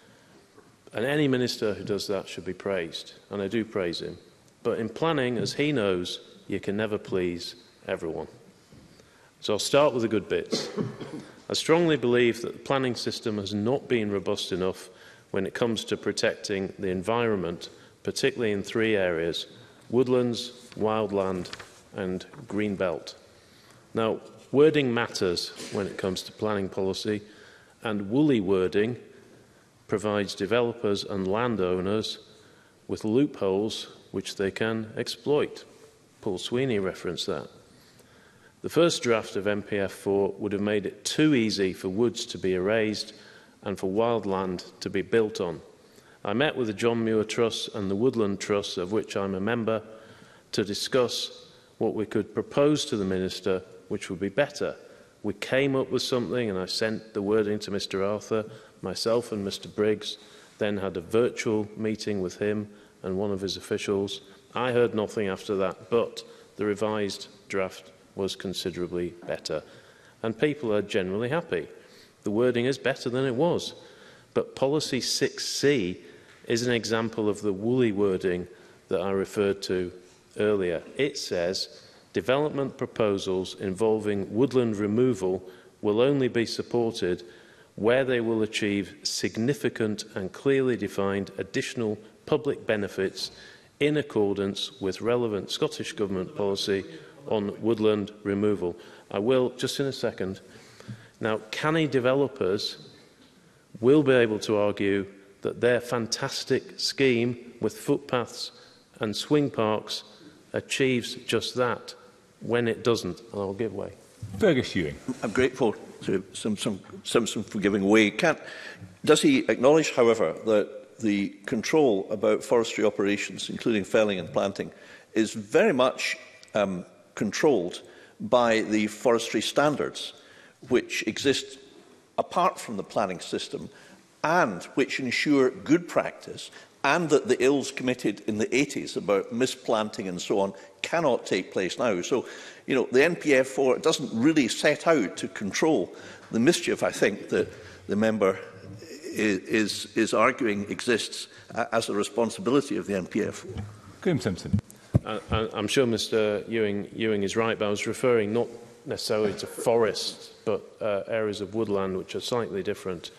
And any minister who does that should be praised, and I do praise him. But in planning, as he knows, you can never please everyone. So I'll start with the good bits. I strongly believe that the planning system has not been robust enough when it comes to protecting the environment, particularly in 3 areas: woodlands, wildland and green belt. Now, wording matters when it comes to planning policy, and woolly wording provides developers and landowners with loopholes which they can exploit. Paul Sweeney referenced that. The first draft of MPF4 would have made it too easy for woods to be erased and for wildland to be built on. I met with the John Muir Trust and the Woodland Trust, of which I'm a member, to discuss what we could propose to the Minister which would be better. We came up with something, and I sent the wording to Mr Arthur. Myself and Mr Briggs then had a virtual meeting with him and one of his officials. I heard nothing after that, but the revised draft was considerably better. And people are generally happy. The wording is better than it was. But Policy 6C is an example of the woolly wording that I referred to earlier. It says, development proposals involving woodland removal will only be supported where they will achieve significant and clearly defined additional public benefits in accordance with relevant Scottish Government policy on woodland removal. I will, just in a second. Now, canny developers will be able to argue that their fantastic scheme with footpaths and swing parks achieves just that when it doesn't, and I'll give way. Fergus Ewing. I'm grateful to Simpson for giving way. Does he acknowledge, however, that the control about forestry operations, including felling and planting, is very much controlled by the forestry standards which exist apart from the planning system and which ensure good practice, and that the ills committed in the 80s about misplanting and so on cannot take place now? So, you know, the NPF4 doesn't really set out to control the mischief, I think, that the member is arguing exists as a responsibility of the NPF4. Graham Simpson. I'm sure Mr Ewing is right, but I was referring not necessarily to forests, but areas of woodland which are slightly different.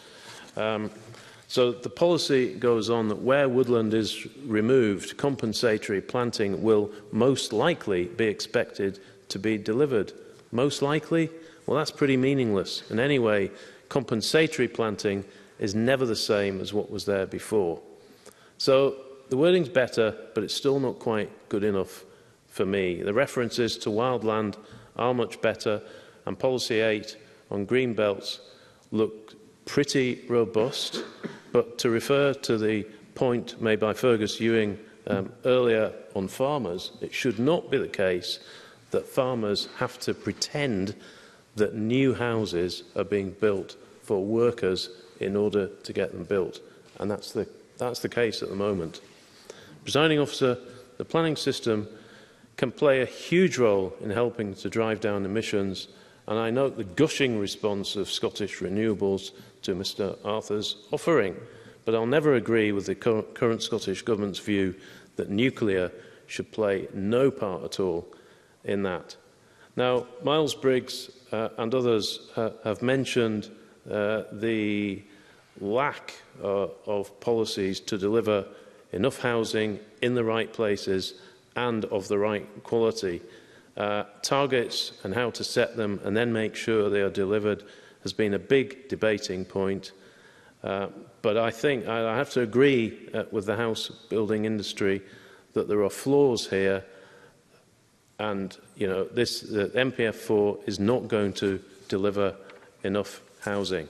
So the policy goes on that where woodland is removed, compensatory planting will most likely be expected to be delivered. Most likely? Well, that's pretty meaningless. And anyway, compensatory planting is never the same as what was there before. So the wording's better, but it's still not quite good enough for me. The references to wildland are much better, and Policy 8 on green belts look pretty robust. But to refer to the point made by Fergus Ewing earlier on farmers, it should not be the case that farmers have to pretend that new houses are being built for workers in order to get them built. And that's the case at the moment. Presiding Officer, the planning system can play a huge role in helping to drive down emissions, and I note the gushing response of Scottish Renewables to Mr Arthur's offering, but I'll never agree with the current Scottish Government's view that nuclear should play no part at all in that. Now, Miles Briggs and others have mentioned the lack of policies to deliver enough housing in the right places and of the right quality. Targets and how to set them and then make sure they are delivered has been a big debating point. But I think I have to agree with the house building industry that there are flaws here, and the MPF4 is not going to deliver enough housing.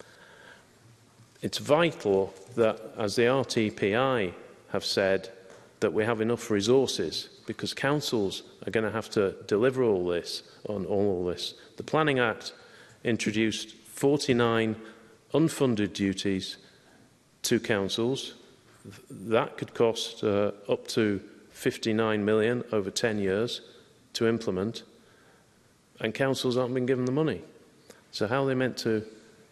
It's vital that, as the RTPI have said, that we have enough resources, because councils are going to have to deliver all this. The Planning Act introduced 49 unfunded duties to councils. That could cost up to 59 million over 10 years to implement, and councils aren't been given the money. So how are they meant to,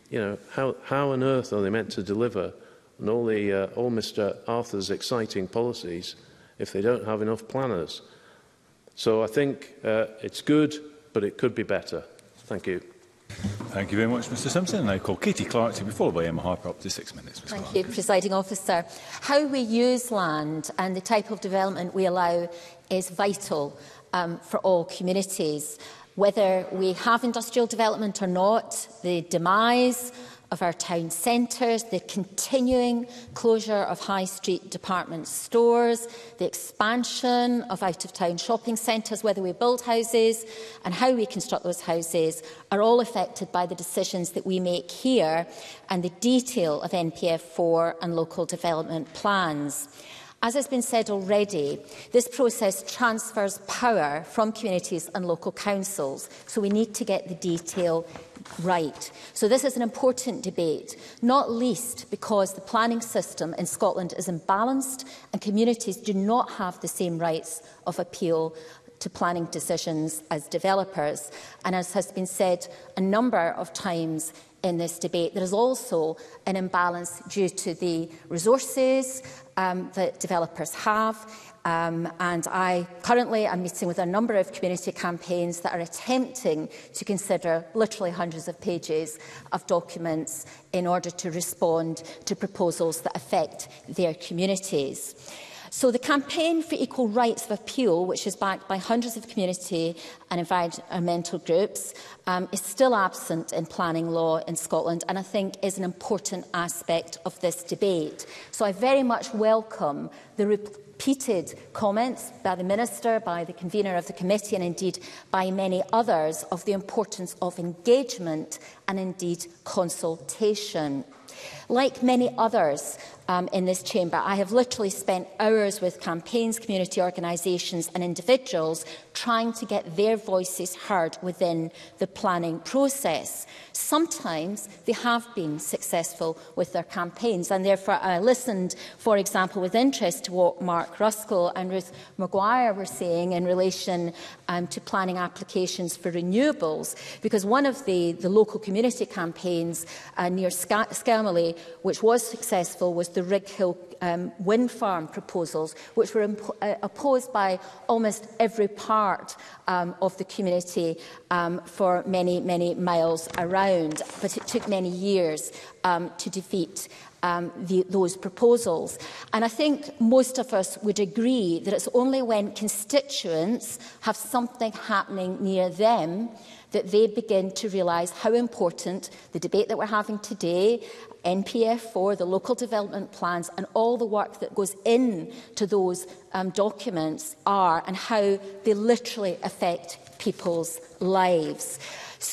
how on earth are they meant to deliver on all Mr Arthur's exciting policies if they don't have enough planners? So I think it's good, but it could be better. Thank you. Thank you very much, Mr Simpson. I call Katie Clark to be followed by Emma Harper, up to 6 minutes. Ms. Thank Clark. you, Presiding Officer. How we use land and the type of development we allow is vital for all communities. Whether we have industrial development or not, the demise of our town centres, the continuing closure of high street department stores, the expansion of out-of-town shopping centres, whether we build houses and how we construct those houses, are all affected by the decisions that we make here and the detail of NPF4 and local development plans. As has been said already, this process transfers power from communities and local councils, so we need to get the detail right. So this is an important debate, not least because the planning system in Scotland is imbalanced and communities do not have the same rights of appeal to planning decisions as developers. And as has been said a number of times in this debate, there is also an imbalance due to the resources that developers have. And I currently am meeting with a number of community campaigns that are attempting to consider literally hundreds of pages of documents in order to respond to proposals that affect their communities. So the Campaign for Equal Rights of Appeal, which is backed by hundreds of community and environmental groups, is still absent in planning law in Scotland, and I think is an important aspect of this debate. So I very much welcome the repeated comments by the Minister, by the convener of the committee, and indeed by many others of the importance of engagement and indeed consultation. Like many others in this chamber, I have literally spent hours with campaigns, community organisations and individuals trying to get their voices heard within the planning process. Sometimes they have been successful with their campaigns, and therefore I listened, for example, with interest to what Mark Ruskell and Ruth Maguire were saying in relation to planning applications for renewables, because one of the local community campaigns near Skelmley, which was successful, was the Rig Hill wind farm proposals, which were opposed by almost every part of the community for many, many miles around. But it took many years to defeat those proposals. And I think most of us would agree that it's only when constituents have something happening near them that they begin to realise how important the debate that we're having today, NPF4, the local development plans and all the work that goes into those documents are, and how they literally affect people's lives.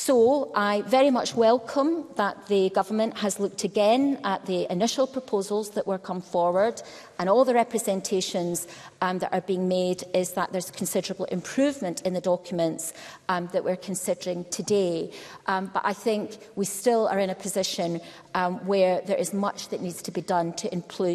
So I very much welcome that the Government has looked again at the initial proposals that were come forward, and all the representations that are being made is that there's considerable improvement in the documents that we're considering today. But I think we still are in a position where there is much that needs to be done to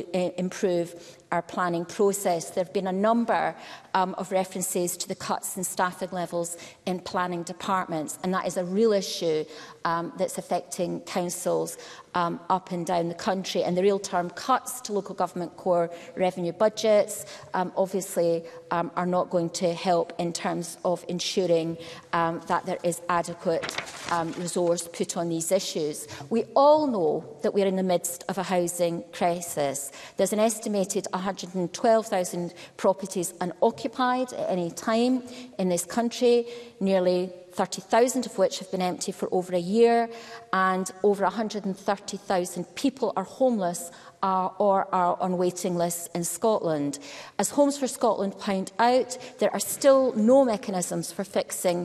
improve our planning process. There have been a number of references to the cuts in staffing levels in planning departments, and that is a real issue that's affecting councils up and down the country. And the real-term cuts to local government core revenue budgets obviously are not going to help in terms of ensuring that there is adequate resource put on these issues. We all know that we're in the midst of a housing crisis. There's an estimated 112,000 properties unoccupied at any time in this country, nearly 30,000 of which have been empty for over a year, and over 130,000 people are homeless or are on waiting lists in Scotland. As Homes for Scotland point out, there are still no mechanisms for fixing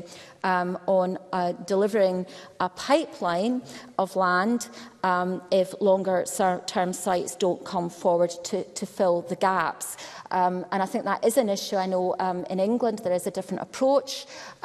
on delivering a pipeline of land if longer-term sites don't come forward to fill the gaps. And I think that is an issue. I know in England there is a different approach,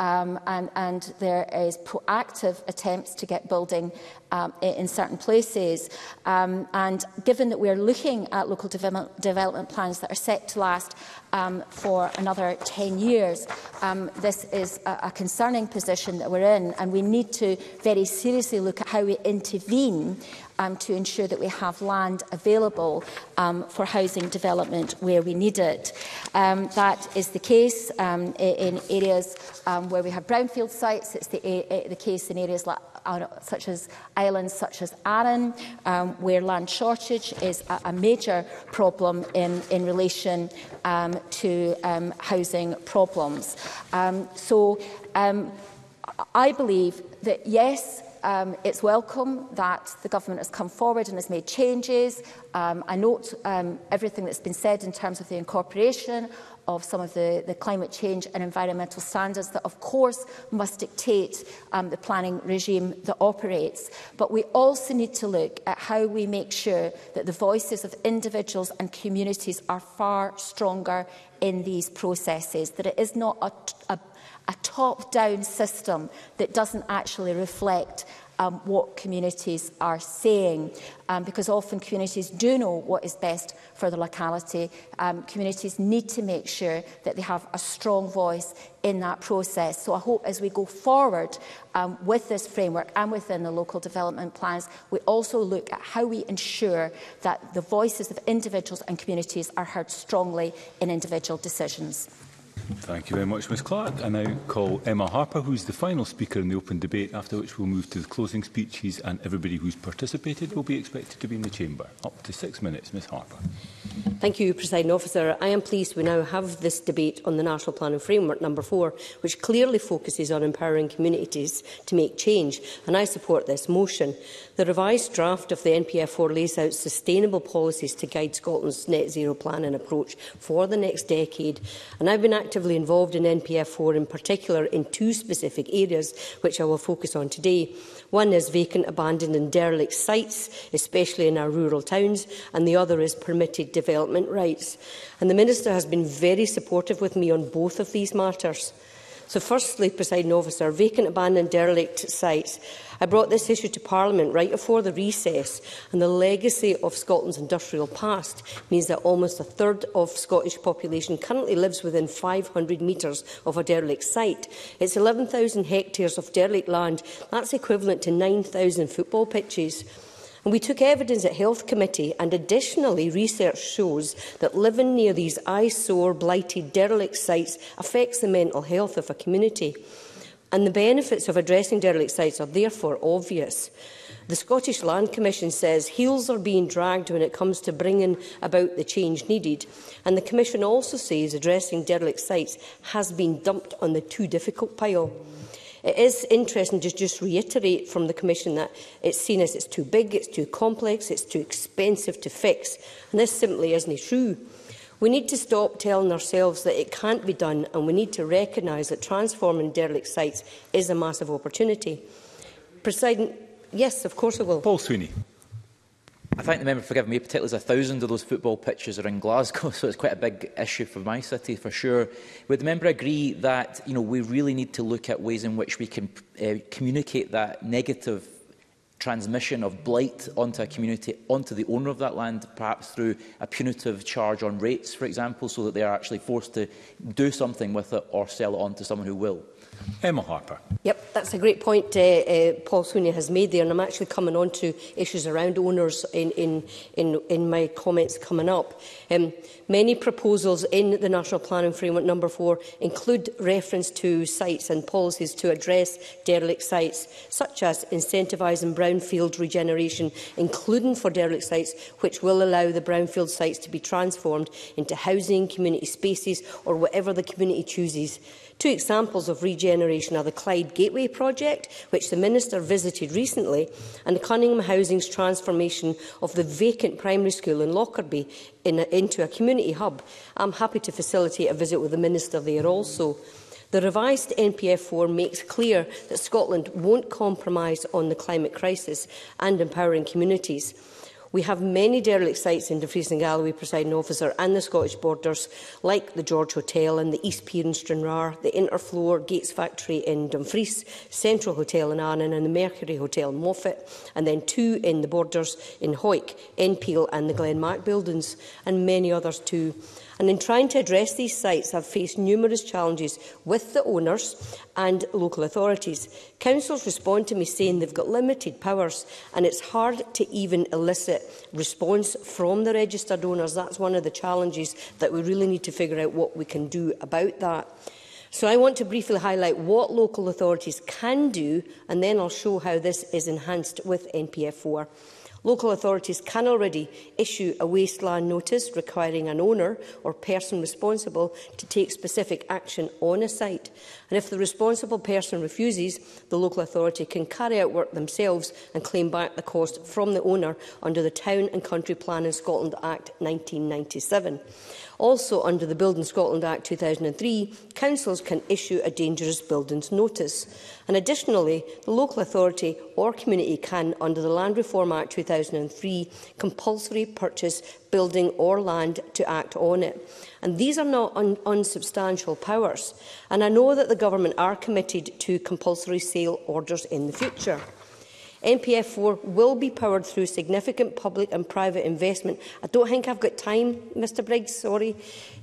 and there is proactive attempts to get building in certain places. And given that we are looking at local development plans that are set to last for another 10 years, this is a concerning position that we're in, and we need to very seriously look at how we intervene to ensure that we have land available for housing development where we need it. That is the case in areas where we have brownfield sites. It's the case in areas like such as islands such as Arran, where land shortage is a major problem in relation to housing problems. So I believe that, yes, it's welcome that the Government has come forward and has made changes. I note everything that's been said in terms of the incorporation of some of the climate change and environmental standards that, of course, must dictate the planning regime that operates. But we also need to look at how we make sure that the voices of individuals and communities are far stronger in these processes, that it is not a top-down system that doesn't actually reflect what communities are saying, because often communities do know what is best for the locality. Communities need to make sure that they have a strong voice in that process. So I hope as we go forward with this framework and within the local development plans, we also look at how we ensure that the voices of individuals and communities are heard strongly in individual decisions. Thank you very much, Ms Clark. I now call Emma Harper, who is the final speaker in the open debate, after which we'll move to the closing speeches, and everybody who's participated will be expected to be in the chamber. Up to 6 minutes, Ms Harper. Thank you, Presiding Officer. I am pleased we now have this debate on the National Planning Framework number 4, which clearly focuses on empowering communities to make change, and I support this motion. The revised draft of the NPF4 lays out sustainable policies to guide Scotland's net zero plan and approach for the next decade, and I've been actively involved in NPF4, in particular in 2 specific areas, which I will focus on today. One is vacant, abandoned and derelict sites, especially in our rural towns, and the other is permitted development rights. And the Minister has been very supportive with me on both of these matters. So firstly, Presiding Officer, vacant, abandoned, derelict sites. I brought this issue to Parliament right before the recess, and the legacy of Scotland's industrial past means that almost a third of Scottish population currently lives within 500 metres of a derelict site. It's 11,000 hectares of derelict land. That's equivalent to 9,000 football pitches. And we took evidence at Health Committee, and additionally research shows that living near these eyesore, blighted, derelict sites affects the mental health of a community. And the benefits of addressing derelict sites are therefore obvious. The Scottish Land Commission says heels are being dragged when it comes to bringing about the change needed. And the Commission also says addressing derelict sites has been dumped on the too difficult pile. It is interesting to just reiterate from the Commission that it's seen as it's too big, it's too complex, it's too expensive to fix. And this simply isn't true. We need to stop telling ourselves that it can't be done, and we need to recognise that transforming derelict sites is a massive opportunity. Presiding, yes, of course I will. Paul Sweeney. I thank the member for giving me, particularly as 1,000 of those football pitches are in Glasgow, so it's quite a big issue for my city, for sure. Would the member agree that we really need to look at ways in which we can communicate that negative transmission of blight onto a community, onto the owner of that land, perhaps through a punitive charge on rates, for example, so that they are actually forced to do something with it or sell it on to someone who will? Emma Harper. Yep, that's a great point Paul Sweeney has made there, and I'm actually coming on to issues around owners in my comments coming up. Many proposals in the National Planning Framework number 4 include reference to sites and policies to address derelict sites, such as incentivising brownfield regeneration, including for derelict sites, which will allow the brownfield sites to be transformed into housing, community spaces, or whatever the community chooses. 2 examples of regeneration are the Clyde Gateway project, which the Minister visited recently, and the Cunningham Housing's transformation of the vacant primary school in Lockerbie into a community hub. I'm happy to facilitate a visit with the Minister there also. The revised NPF4 makes clear that Scotland won't compromise on the climate crisis and empowering communities. We have many derelict sites in Dumfries and Galloway, Presiding Officer, and the Scottish borders, like the George Hotel and the East Pier in Stranraer, the Interfloor Gates Factory in Dumfries, Central Hotel in Arnhem and the Mercury Hotel in Moffat, and then 2 in the borders in Hawick, Enpeel and the Glenmark buildings, and many others too. And in trying to address these sites, I've faced numerous challenges with the owners and local authorities. Councils respond to me saying they've got limited powers, and it's hard to even elicit response from the registered owners. That's one of the challenges that we really need to figure out what we can do about that. So I want to briefly highlight what local authorities can do, and then I'll show how this is enhanced with NPF4. Local authorities can already issue a wasteland notice requiring an owner or person responsible to take specific action on a site. And if the responsible person refuses, the local authority can carry out work themselves and claim back the cost from the owner under the Town and Country Plan in Scotland Act 1997. Also, under the Building Scotland Act 2003, councils can issue a dangerous buildings notice. And additionally, the local authority or community can, under the Land Reform Act 2003, compulsory purchase building or land to act on it. And these are not unsubstantial powers. And I know that the Government are committed to compulsory sale orders in the future. NPF4 will be powered through significant public and private investment. I don't think I've got time, Mr Briggs, sorry.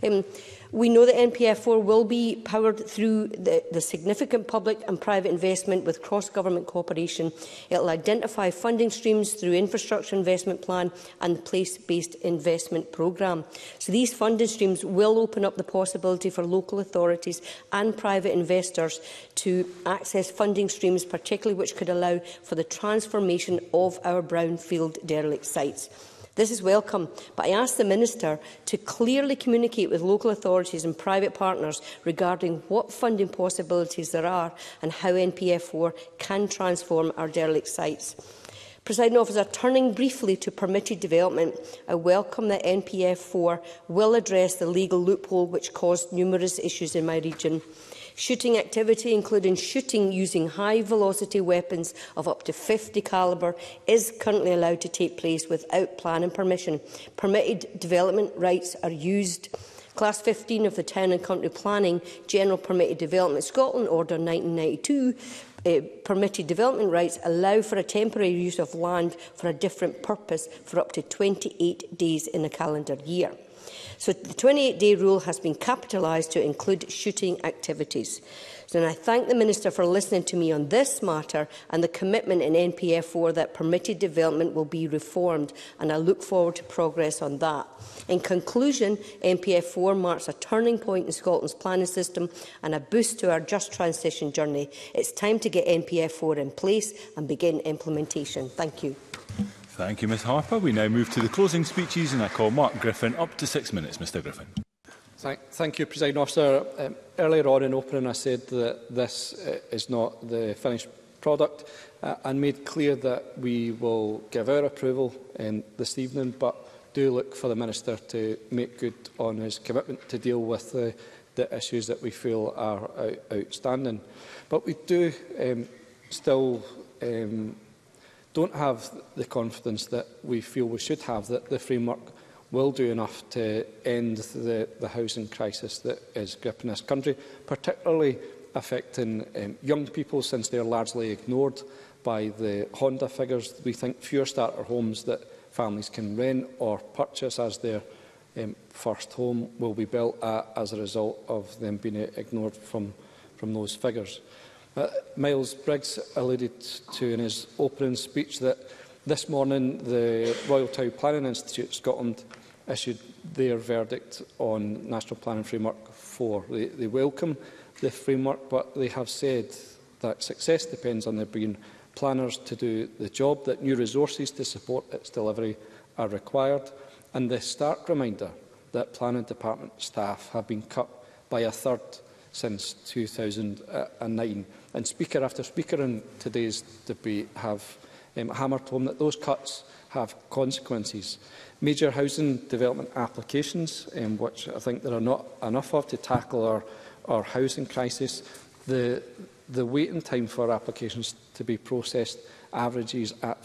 We know that NPF4 will be powered through the significant public and private investment with cross-government cooperation. It will identify funding streams through infrastructure investment plan and the place-based investment programme. So these funding streams will open up the possibility for local authorities and private investors to access funding streams, particularly which could allow for the transformation of our brownfield derelict sites. This is welcome, but I ask the Minister to clearly communicate with local authorities and private partners regarding what funding possibilities there are and how NPF4 can transform our derelict sites. Presiding Officer, turning briefly to permitted development, I welcome that NPF4 will address the legal loophole which caused numerous issues in my region. Shooting activity, including shooting using high-velocity weapons of up to 50 calibre, is currently allowed to take place without planning permission. Permitted development rights are used. Class 15 of the Town and Country Planning General Permitted Development Scotland Order 1992 permitted development rights allow for a temporary use of land for a different purpose for up to 28 days in a calendar year. So the 28-day rule has been capitalised to include shooting activities. So I thank the Minister for listening to me on this matter and the commitment in NPF4 that permitted development will be reformed, and I look forward to progress on that. In conclusion, NPF4 marks a turning point in Scotland's planning system and a boost to our just transition journey. It's time to get NPF4 in place and begin implementation. Thank you. Thank you, Ms Harper. We now move to the closing speeches, and I call Mark Griffin up to 6 minutes. Mr Griffin. Thank you, Presiding Officer. Earlier on in opening, I said that this is not the finished product and made clear that we will give our approval this evening, but do look for the Minister to make good on his commitment to deal with the issues that we feel are outstanding. But we do still don't have the confidence that we feel we should have, that the framework will do enough to end the housing crisis that is gripping this country, particularly affecting young people, since they are largely ignored by the Honda figures. We think fewer starter homes that families can rent or purchase as their first home will be built as a result of them being ignored from those figures. Miles Briggs alluded to in his opening speech that this morning the Royal Town Planning Institute Scotland issued their verdict on National Planning Framework 4. They welcome the framework, but they have said that success depends on there being planners to do the job, that new resources to support its delivery are required, and the stark reminder that Planning Department staff have been cut by a third since 2009. And speaker after speaker in today's debate have hammered home that those cuts have consequences. Major housing development applications, which I think there are not enough of to tackle our housing crisis. The waiting time for applications to be processed averages at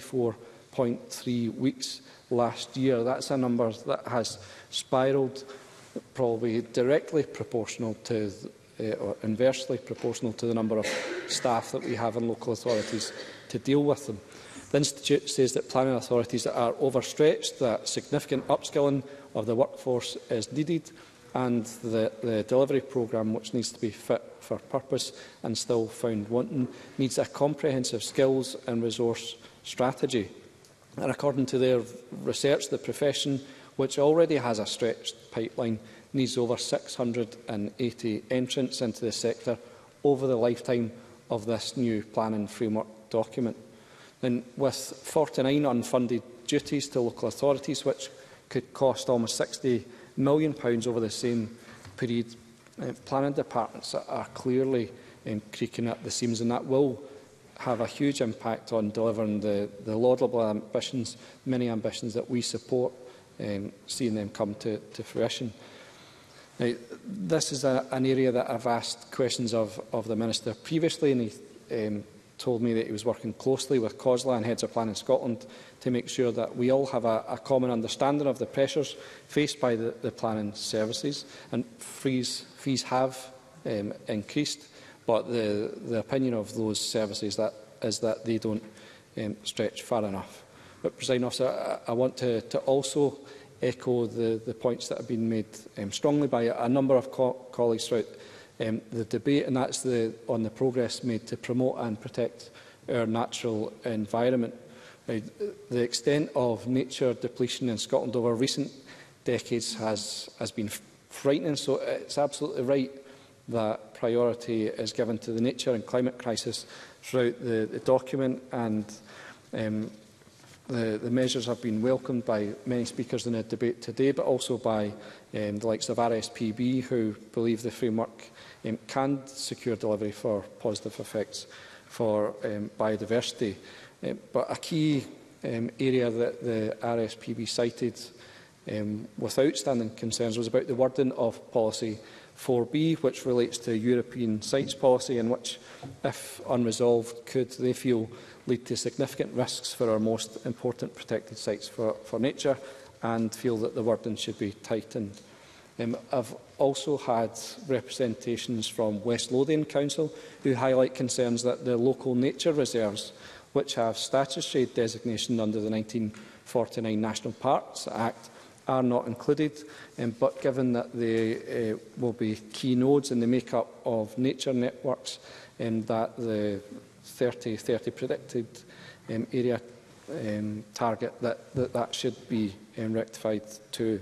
54.3 weeks last year. That's a number that has spiralled, probably directly proportional to or inversely proportional to the number of staff that we have in local authorities to deal with them. The Institute says that planning authorities are overstretched, that significant upskilling of the workforce is needed, and the delivery programme, which needs to be fit for purpose and still found wanting, needs a comprehensive skills and resource strategy. And according to their research, the profession, which already has a stretched pipeline, needs over 680 entrants into the sector over the lifetime of this new planning framework document. And with 49 unfunded duties to local authorities, which could cost almost £60 million over the same period, planning departments are clearly creaking at the seams, and that will have a huge impact on delivering the laudable ambitions, many ambitions that we support, seeing them come to fruition. Now, this is an area that I've asked questions of the Minister previously, and he told me that he was working closely with COSLA and Heads of Planning Scotland to make sure that we all have a common understanding of the pressures faced by the planning services. And fees have increased, but the opinion of those services is that they don't stretch far enough. But, Presiding Officer, I want to also echo the points that have been made strongly by a number of colleagues throughout the debate, and that's on the progress made to promote and protect our natural environment. The extent of nature depletion in Scotland over recent decades has been frightening, so it's absolutely right that priority is given to the nature and climate crisis throughout the document, and the measures have been welcomed by many speakers in the debate today, but also by the likes of RSPB, who believe the framework can secure delivery for positive effects for biodiversity. But a key area that the RSPB cited with outstanding concerns was about the wording of policy 4B, which relates to European sites policy, and which, if unresolved, could, they feel, lead to significant risks for our most important protected sites for nature, and feel that the wording should be tightened. I've also had representations from West Lothian Council who highlight concerns that the local nature reserves, which have statutory designation under the 1949 National Parks Act, are not included, but given that they will be key nodes in the make-up of nature networks, that the 30 predicted area target, that should be rectified too.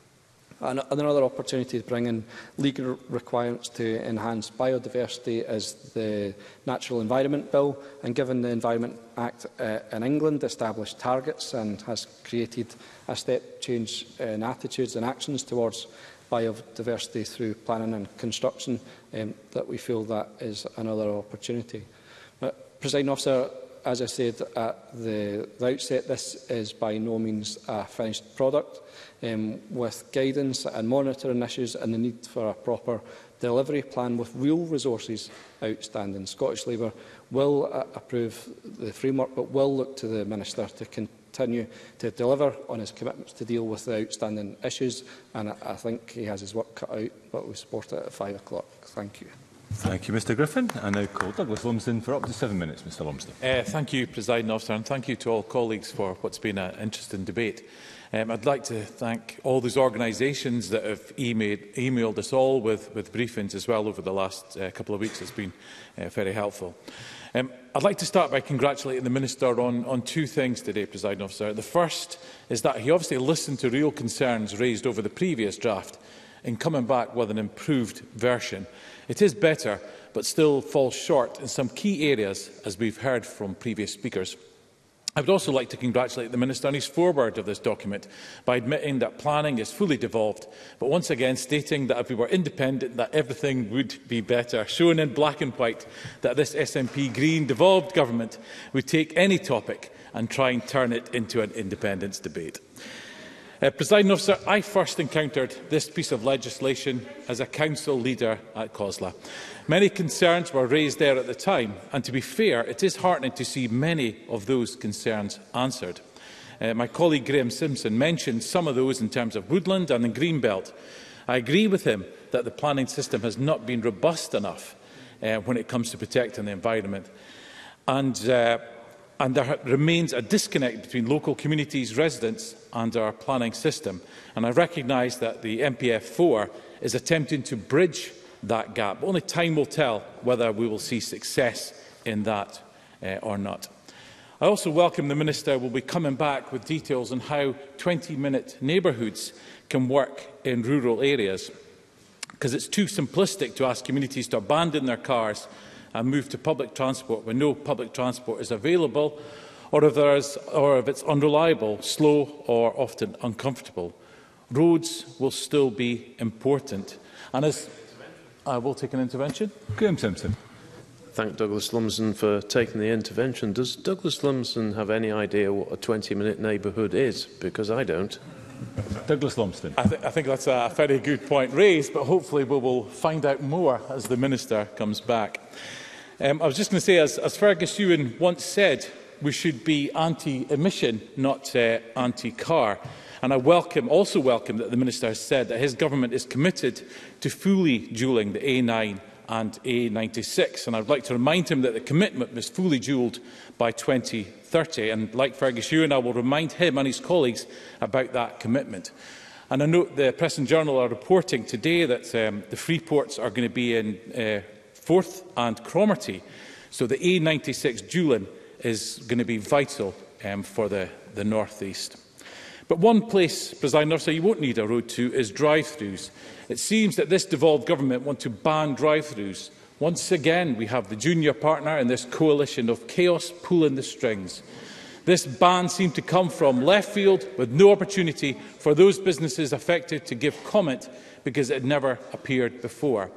Another opportunity to bring in legal requirements to enhance biodiversity is the Natural Environment Bill, and given the Environment Act in England established targets and has created a step change in attitudes and actions towards biodiversity through planning and construction, that we feel that is another opportunity. Presiding Officer, as I said at the outset, this is by no means a finished product. With guidance and monitoring issues and the need for a proper delivery plan with real resources outstanding, Scottish Labour will approve the framework, but will look to the Minister to continue to deliver on his commitments to deal with the outstanding issues, and I think he has his work cut out, but we support it at 5 o'clock. Thank you. Thank you, Mr Griffin. I now call Douglas Lumsden for up to 7 minutes. Mr Lumsden. Thank you, Presiding Officer, and thank you to all colleagues for what's been an interesting debate. I'd like to thank all those organisations that have emailed us all with briefings as well over the last couple of weeks. It's been very helpful. I'd like to start by congratulating the Minister on two things today, Presiding Officer. The first is that he obviously listened to real concerns raised over the previous draft in coming back with an improved version. It is better, but still falls short in some key areas, as we've heard from previous speakers. I would also like to congratulate the Minister on his foreword of this document by admitting that planning is fully devolved, but once again stating that if we were independent, that everything would be better, showing in black and white that this SNP Green devolved government would take any topic and try and turn it into an independence debate. Presiding Officer, I first encountered this piece of legislation as a council leader at COSLA. Many concerns were raised there at the time, and to be fair, it is heartening to see many of those concerns answered. My colleague Graham Simpson mentioned some of those in terms of woodland and the Greenbelt. I agree with him that the planning system has not been robust enough when it comes to protecting the environment. And there remains a disconnect between local communities, residents and our planning system. And I recognise that the MPF4 is attempting to bridge that gap. Only time will tell whether we will see success in that or not. I also welcome the Minister will be coming back with details on how 20-minute neighbourhoods can work in rural areas, because it's too simplistic to ask communities to abandon their cars and move to public transport when no public transport is available, or if it's unreliable, slow or often uncomfortable. Roads will still be important. And as I will take an intervention. Graham Simpson. Thank Douglas Lumsden for taking the intervention. Does Douglas Lumsden have any idea what a 20-minute neighbourhood is? Because I don't. Douglas Lumsden. I think that's a very good point raised, but hopefully we will find out more as the Minister comes back. I was just going to say, as Fergus Ewan once said, we should be anti-emission, not anti-car. And I also welcome that the Minister has said that his government is committed to fully dualling the A9 and A96. And I would like to remind him that the commitment was fully dualled by 2030. And like Fergus Ewan, I will remind him and his colleagues about that commitment. And I note the Press and Journal are reporting today that the Freeports are going to be in Forth and Cromarty. So the A96 dualling is going to be vital for the North East. But one place, Presiding Officer, you won't need a road to is drive-throughs. It seems that this devolved government want to ban drive-throughs. Once again, we have the junior partner in this coalition of chaos pulling the strings. This ban seemed to come from left field, with no opportunity for those businesses affected to give comment because it had never appeared before.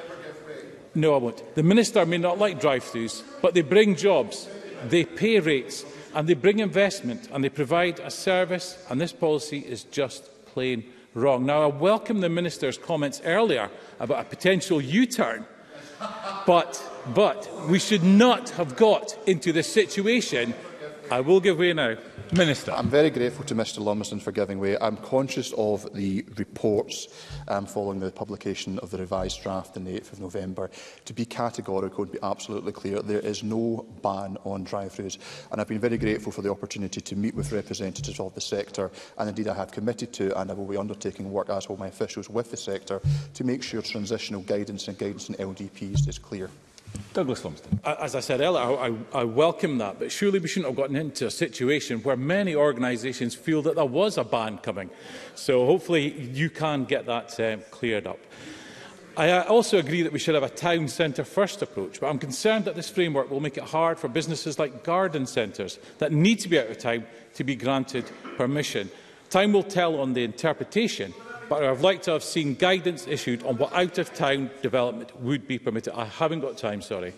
No, I won't. The Minister may not like drive-throughs, but they bring jobs, they pay rates, and they bring investment, and they provide a service, and this policy is just plain wrong. Now, I welcome the Minister's comments earlier about a potential U-turn, but we should not have got into this situation. I will give way now. Minister. I'm very grateful to Mr Lumsden for giving way. I'm conscious of the reports following the publication of the revised draft on the 8th of November. To be categorical and be absolutely clear, there is no ban on drive-throughs. And I've been very grateful for the opportunity to meet with representatives of the sector, and indeed I have committed to, and I will be undertaking work, as will my officials, with the sector to make sure transitional guidance and guidance in LDPs is clear. Douglas Lumsden. As I said earlier, I welcome that, but surely we shouldn't have gotten into a situation where many organisations feel that there was a ban coming. So hopefully you can get that cleared up. I also agree that we should have a town centre first approach, but I'm concerned that this framework will make it hard for businesses like garden centres that need to be out of town to be granted permission. Time will tell on the interpretation, but I would like to have seen guidance issued on what out-of-town development would be permitted. I haven't got time, sorry.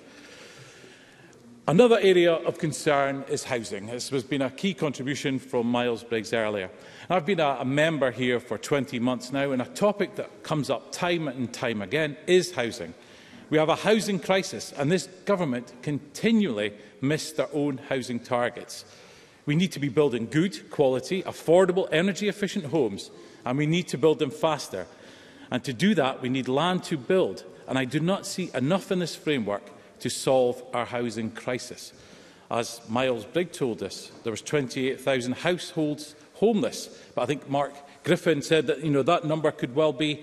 Another area of concern is housing. This has been a key contribution from Miles Briggs earlier. I've been a member here for 20 months now, and a topic that comes up time and time again is housing. We have a housing crisis, and this government continually missed their own housing targets. We need to be building good, quality, affordable, energy-efficient homes, and we need to build them faster. And to do that, we need land to build. And I do not see enough in this framework to solve our housing crisis. As Miles Briggs told us, there was 28,000 households homeless. But I think Mark Griffin said that that number could well be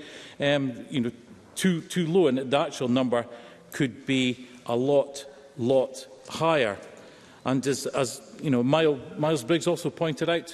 too low, and the actual number could be a lot higher. And as Miles Briggs also pointed out,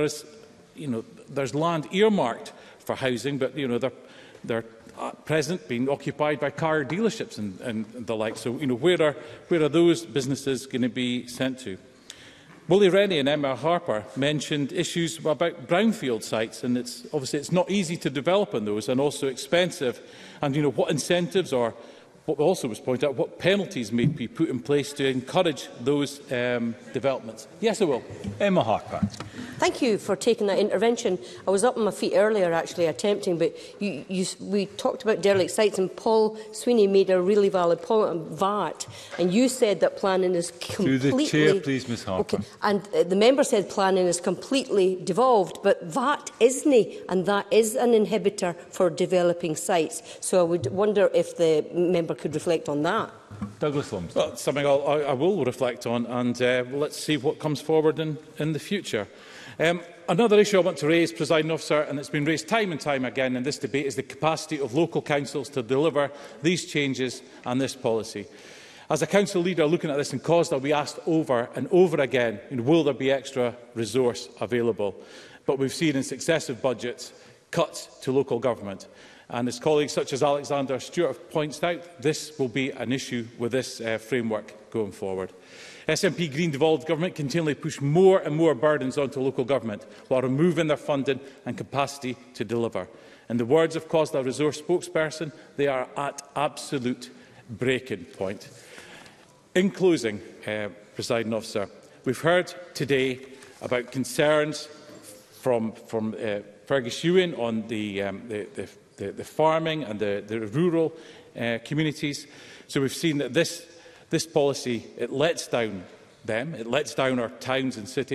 there's land earmarked for housing, but they're at present being occupied by car dealerships and the like. So where are those businesses going to be sent to? Willie Rennie and Emma Harper mentioned issues about brownfield sites, and it's not easy to develop on those, and also expensive. And what incentives, or what also was pointed out, what penalties may be put in place to encourage those developments? Yes, I will. Emma Harper. Thank you for taking that intervention. I was up on my feet earlier, actually, attempting, but we talked about derelict sites, and Paul Sweeney made a really valid point on VAT, and you said that planning is completely... Through the chair, please, Ms Harper. Okay. And the member said planning is completely devolved, but VAT isn't, and that is an inhibitor for developing sites. So I would wonder if the member could reflect on that. Douglas Lumsden. Well, it's something I will reflect on, and let's see what comes forward in the future. Another issue I want to raise, Presiding Officer, and it's been raised time and time again in this debate, is the capacity of local councils to deliver these changes and this policy. As a council leader looking at this in Cosda, we asked over and over again, will there be extra resource available? But we've seen in successive budgets cuts to local government. And as colleagues such as Alexander Stewart points out, this will be an issue with this framework going forward. SNP Green devolved government continually push more and more burdens onto local government while removing their funding and capacity to deliver. In the words of Cosda Resource spokesperson, they are at absolute breaking point. In closing, Presiding Officer, we've heard today about concerns from Fergus Ewan on the farming and the rural communities. So we've seen that this policy, it lets down them, it lets down our towns and cities,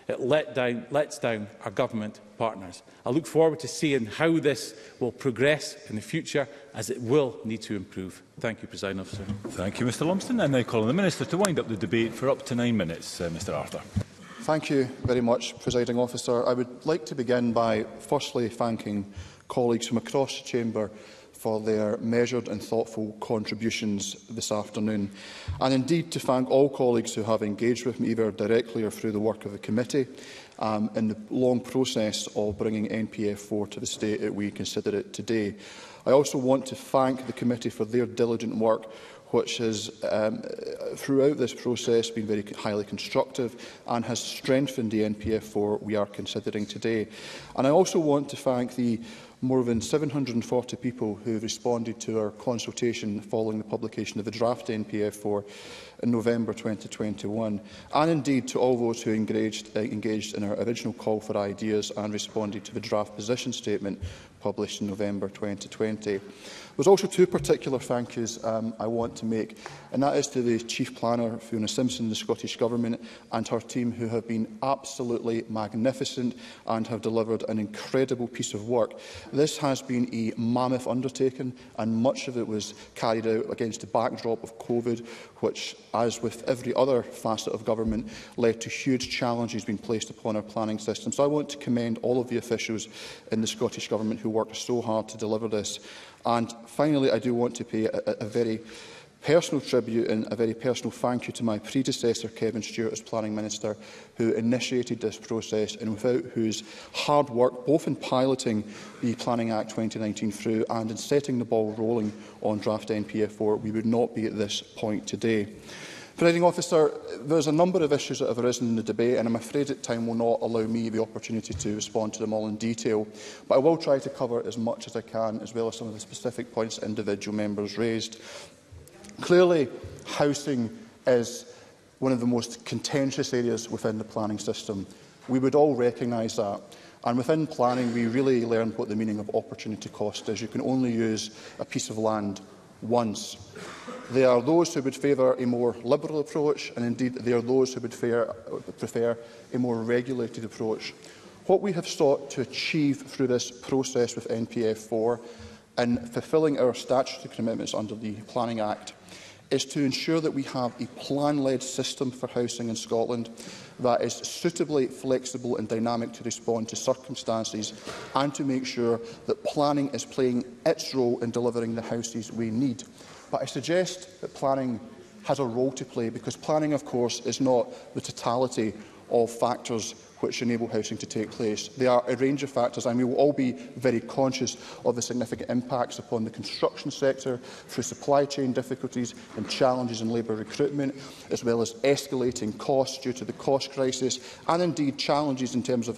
it lets down our government partners. I look forward to seeing how this will progress in the future, as it will need to improve. Thank you, Presiding Officer. Thank you, Mr Lumsden. And now calling the Minister to wind up the debate for up to 9 minutes. Mr Arthur. Thank you very much, Presiding Officer. I would like to begin by firstly thanking colleagues from across the Chamber for their measured and thoughtful contributions this afternoon, and indeed to thank all colleagues who have engaged with me either directly or through the work of the committee in the long process of bringing NPF 4 to the state that we consider it today. I also want to thank the committee for their diligent work, which has, throughout this process, been very highly constructive and has strengthened the NPF 4 we are considering today. And I also want to thank the more than 740 people who responded to our consultation following the publication of the draft NPF 4 in November 2021, and indeed to all those who engaged in our original call for ideas and responded to the draft position statement published in November 2020. There's also two particular thank yous I want to make, and that is to the Chief Planner, Fiona Simpson, the Scottish Government, and her team, who have been absolutely magnificent and have delivered an incredible piece of work. This has been a mammoth undertaking, and much of it was carried out against the backdrop of COVID, which, as with every other facet of government, led to huge challenges being placed upon our planning system. So I want to commend all of the officials in the Scottish Government who worked so hard to deliver this. And finally, I do want to pay a very personal tribute and a very personal thank you to my predecessor, Kevin Stewart, as Planning Minister, who initiated this process and without whose hard work, both in piloting the Planning Act 2019 through and in setting the ball rolling on draft NPF 4, we would not be at this point today. Presiding Officer, there is a number of issues that have arisen in the debate, and I'm afraid that time will not allow me the opportunity to respond to them all in detail. But I will try to cover as much as I can, as well as some of the specific points individual members raised. Clearly, housing is one of the most contentious areas within the planning system. We would all recognise that. And within planning, we really learned what the meaning of opportunity cost is. You can only use a piece of land once. There are those who would favour a more liberal approach, and indeed there are those who would prefer a more regulated approach. What we have sought to achieve through this process with NPF 4 and fulfilling our statutory commitments under the Planning Act is to ensure that we have a plan-led system for housing in Scotland that is suitably flexible and dynamic to respond to circumstances, and to make sure that planning is playing its role in delivering the houses we need. But I suggest that planning has a role to play, because planning, of course, is not the totality of factors which enable housing to take place. There are a range of factors, and we will all be very conscious of the significant impacts upon the construction sector through supply chain difficulties and challenges in labour recruitment, as well as escalating costs due to the cost crisis, and indeed challenges in terms of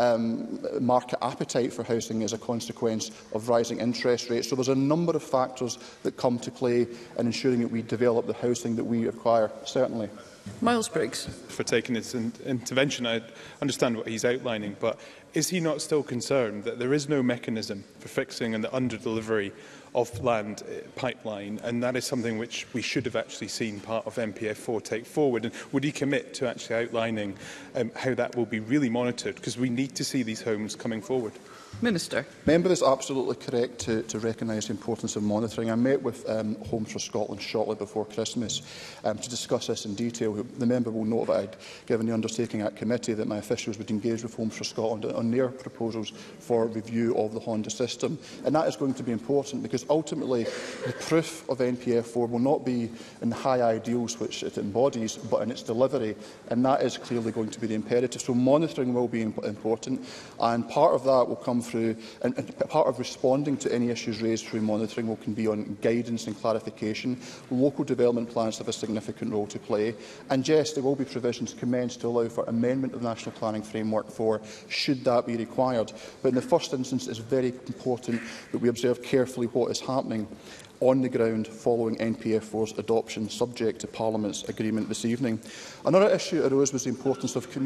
market appetite for housing as a consequence of rising interest rates. So there's a number of factors that come to play in ensuring that we develop the housing that we require, certainly. Miles Briggs. For taking this intervention. I understand what he's outlining, but is he not still concerned that there is no mechanism for fixing and the under-delivery of land pipeline, and that is something which we should have actually seen part of NPF 4 take forward? And would he commit to actually outlining how that will be really monitored, because we need to see these homes coming forward? Minister. Member is absolutely correct to recognise the importance of monitoring. I met with Homes for Scotland shortly before Christmas to discuss this in detail. The member will note that I had given the undertaking at committee that my officials would engage with Homes for Scotland on their proposals for review of the Honda system. And that is going to be important, because ultimately the proof of NPF 4 will not be in the high ideals which it embodies, but in its delivery. And that is clearly going to be the imperative. So monitoring will be important, and part of that will come through, and part of responding to any issues raised through monitoring can be on guidance and clarification. Local development plans have a significant role to play, and yes, there will be provisions commenced to allow for amendment of the National Planning Framework 4, should that be required. But in the first instance, it is very important that we observe carefully what is happening on the ground following NPF 4's adoption, subject to Parliament's agreement this evening. Another issue that arose was the importance of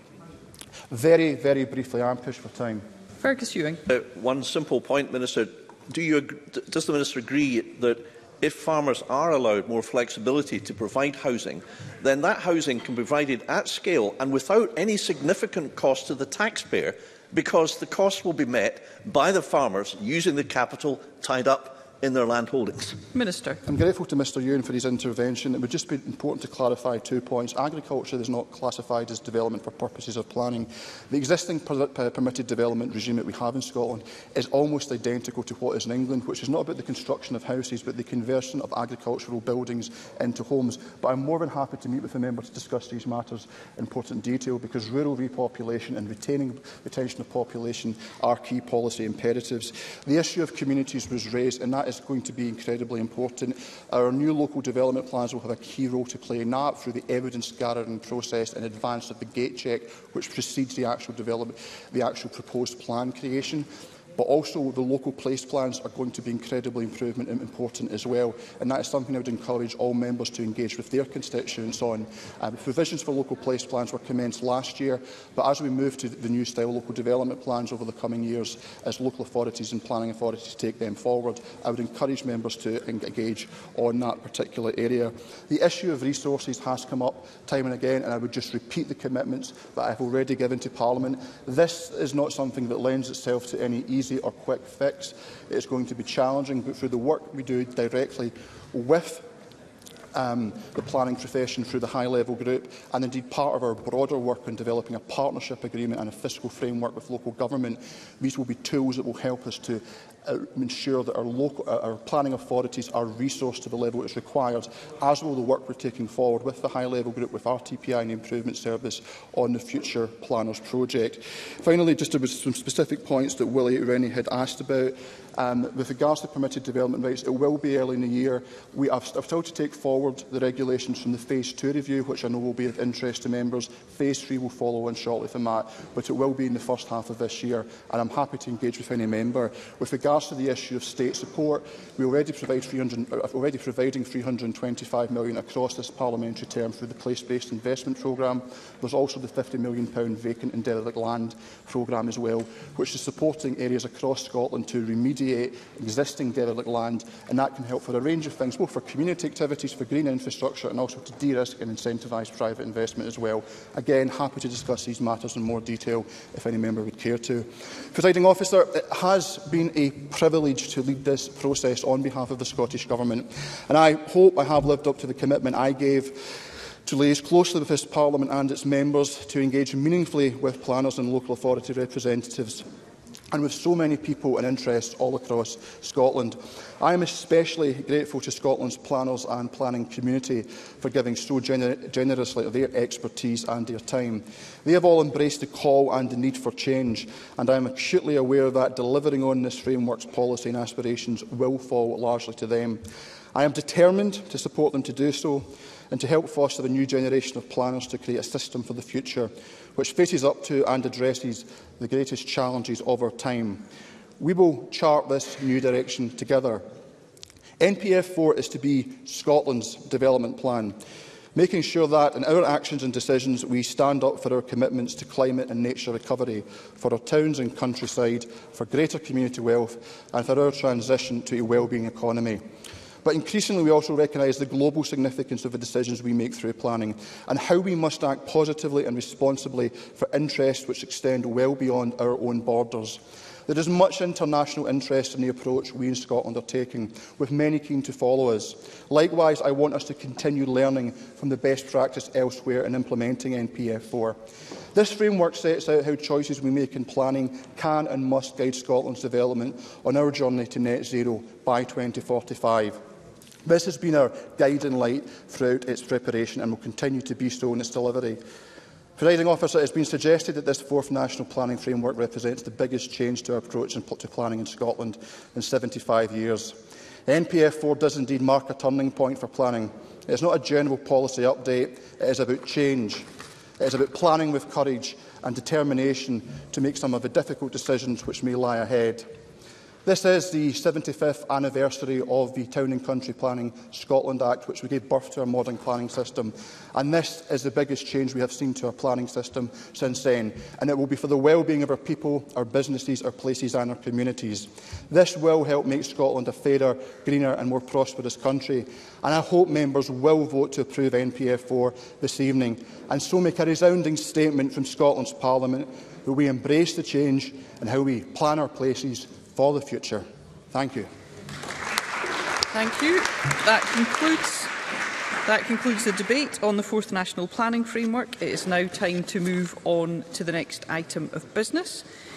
very, very briefly, I'm pushed for time. Fergus Ewing. One simple point, Minister. Does the Minister agree that if farmers are allowed more flexibility to provide housing, then that housing can be provided at scale and without any significant cost to the taxpayer, because the cost will be met by the farmers using the capital tied up in their land holdings. Minister. I'm grateful to Mr Ewan for his intervention. It would just be important to clarify 2 points. Agriculture is not classified as development for purposes of planning. The existing permitted development regime that we have in Scotland is almost identical to what is in England, which is not about the construction of houses but the conversion of agricultural buildings into homes. But I'm more than happy to meet with the member to discuss these matters in important detail, because rural repopulation and retention of population are key policy imperatives. The issue of communities was raised, and that is going to be incredibly important. Our new local development plans will have a key role to play in that through the evidence gathering process in advance of the gate check, which precedes the actual development, the actual proposed plan creation. But also the local place plans are going to be incredibly important as well, and that is something I would encourage all members to engage with their constituents on. The provisions for local place plans were commenced last year, but as we move to the new style local development plans over the coming years, as local authorities and planning authorities take them forward, I would encourage members to engage on that particular area. The issue of resources has come up time and again, and I would just repeat the commitments that I have already given to Parliament. This is not something that lends itself to any easy or quick fix. It is going to be challenging, but through the work we do directly with the planning profession through the high-level group, and indeed part of our broader work on developing a partnership agreement and a fiscal framework with local government, these will be tools that will help us to ensure that our planning authorities are resourced to the level it is required, as will the work we are taking forward with the high-level group, with RTPI and the Improvement Service on the Future Planners project. Finally, just some specific points that Willie Rennie had asked about. With regards to permitted development rights, it will be early in the year. I've still to take forward the regulations from the Phase 2 review, which I know will be of interest to members. Phase 3 will follow on shortly from that, but it will be in the first half of this year, and I'm happy to engage with any member. With regards to the issue of state support, we already providing £325 million across this parliamentary term through the place-based investment programme. There's also the £50 million vacant and derelict land programme as well, which is supporting areas across Scotland to remediate existing derelict land, and that can help for a range of things, both for community activities, for green infrastructure, and also to de-risk and incentivise private investment as well. Again, happy to discuss these matters in more detail if any member would care to. Presiding Officer, it has been a privilege to lead this process on behalf of the Scottish Government, and I hope I have lived up to the commitment I gave to liaise closely with this Parliament and its members, to engage meaningfully with planners and local authority representatives, and with so many people and interests all across Scotland. I am especially grateful to Scotland's planners and planning community for giving so generously of their expertise and their time. They have all embraced the call and the need for change, and I am acutely aware that delivering on this framework's policy and aspirations will fall largely to them. I am determined to support them to do so, and to help foster a new generation of planners to create a system for the future which faces up to and addresses the greatest challenges of our time. We will chart this new direction together. NPF 4 is to be Scotland's development plan, making sure that in our actions and decisions we stand up for our commitments to climate and nature recovery, for our towns and countryside, for greater community wealth, and for our transition to a wellbeing economy. But increasingly we also recognise the global significance of the decisions we make through planning, and how we must act positively and responsibly for interests which extend well beyond our own borders. There is much international interest in the approach we in Scotland are taking, with many keen to follow us. Likewise, I want us to continue learning from the best practice elsewhere in implementing NPF 4. This framework sets out how choices we make in planning can and must guide Scotland's development on our journey to net zero by 2045. This has been our guiding light throughout its preparation and will continue to be so in its delivery. Presiding Officer, it has been suggested that this fourth National Planning Framework represents the biggest change to our approach to planning in Scotland in 75 years. NPF 4 does indeed mark a turning point for planning. It is not a general policy update, it is about change. It is about planning with courage and determination to make some of the difficult decisions which may lie ahead. This is the 75th anniversary of the Town and Country Planning Scotland Act, which we gave birth to our modern planning system. And this is the biggest change we have seen to our planning system since then. And it will be for the well-being of our people, our businesses, our places and our communities. This will help make Scotland a fairer, greener and more prosperous country. And I hope members will vote to approve NPF 4 this evening and so make a resounding statement from Scotland's Parliament that we embrace the change and how we plan our places for the future. Thank you. Thank you. That concludes the debate on the Fourth National Planning Framework. It is now time to move on to the next item of business.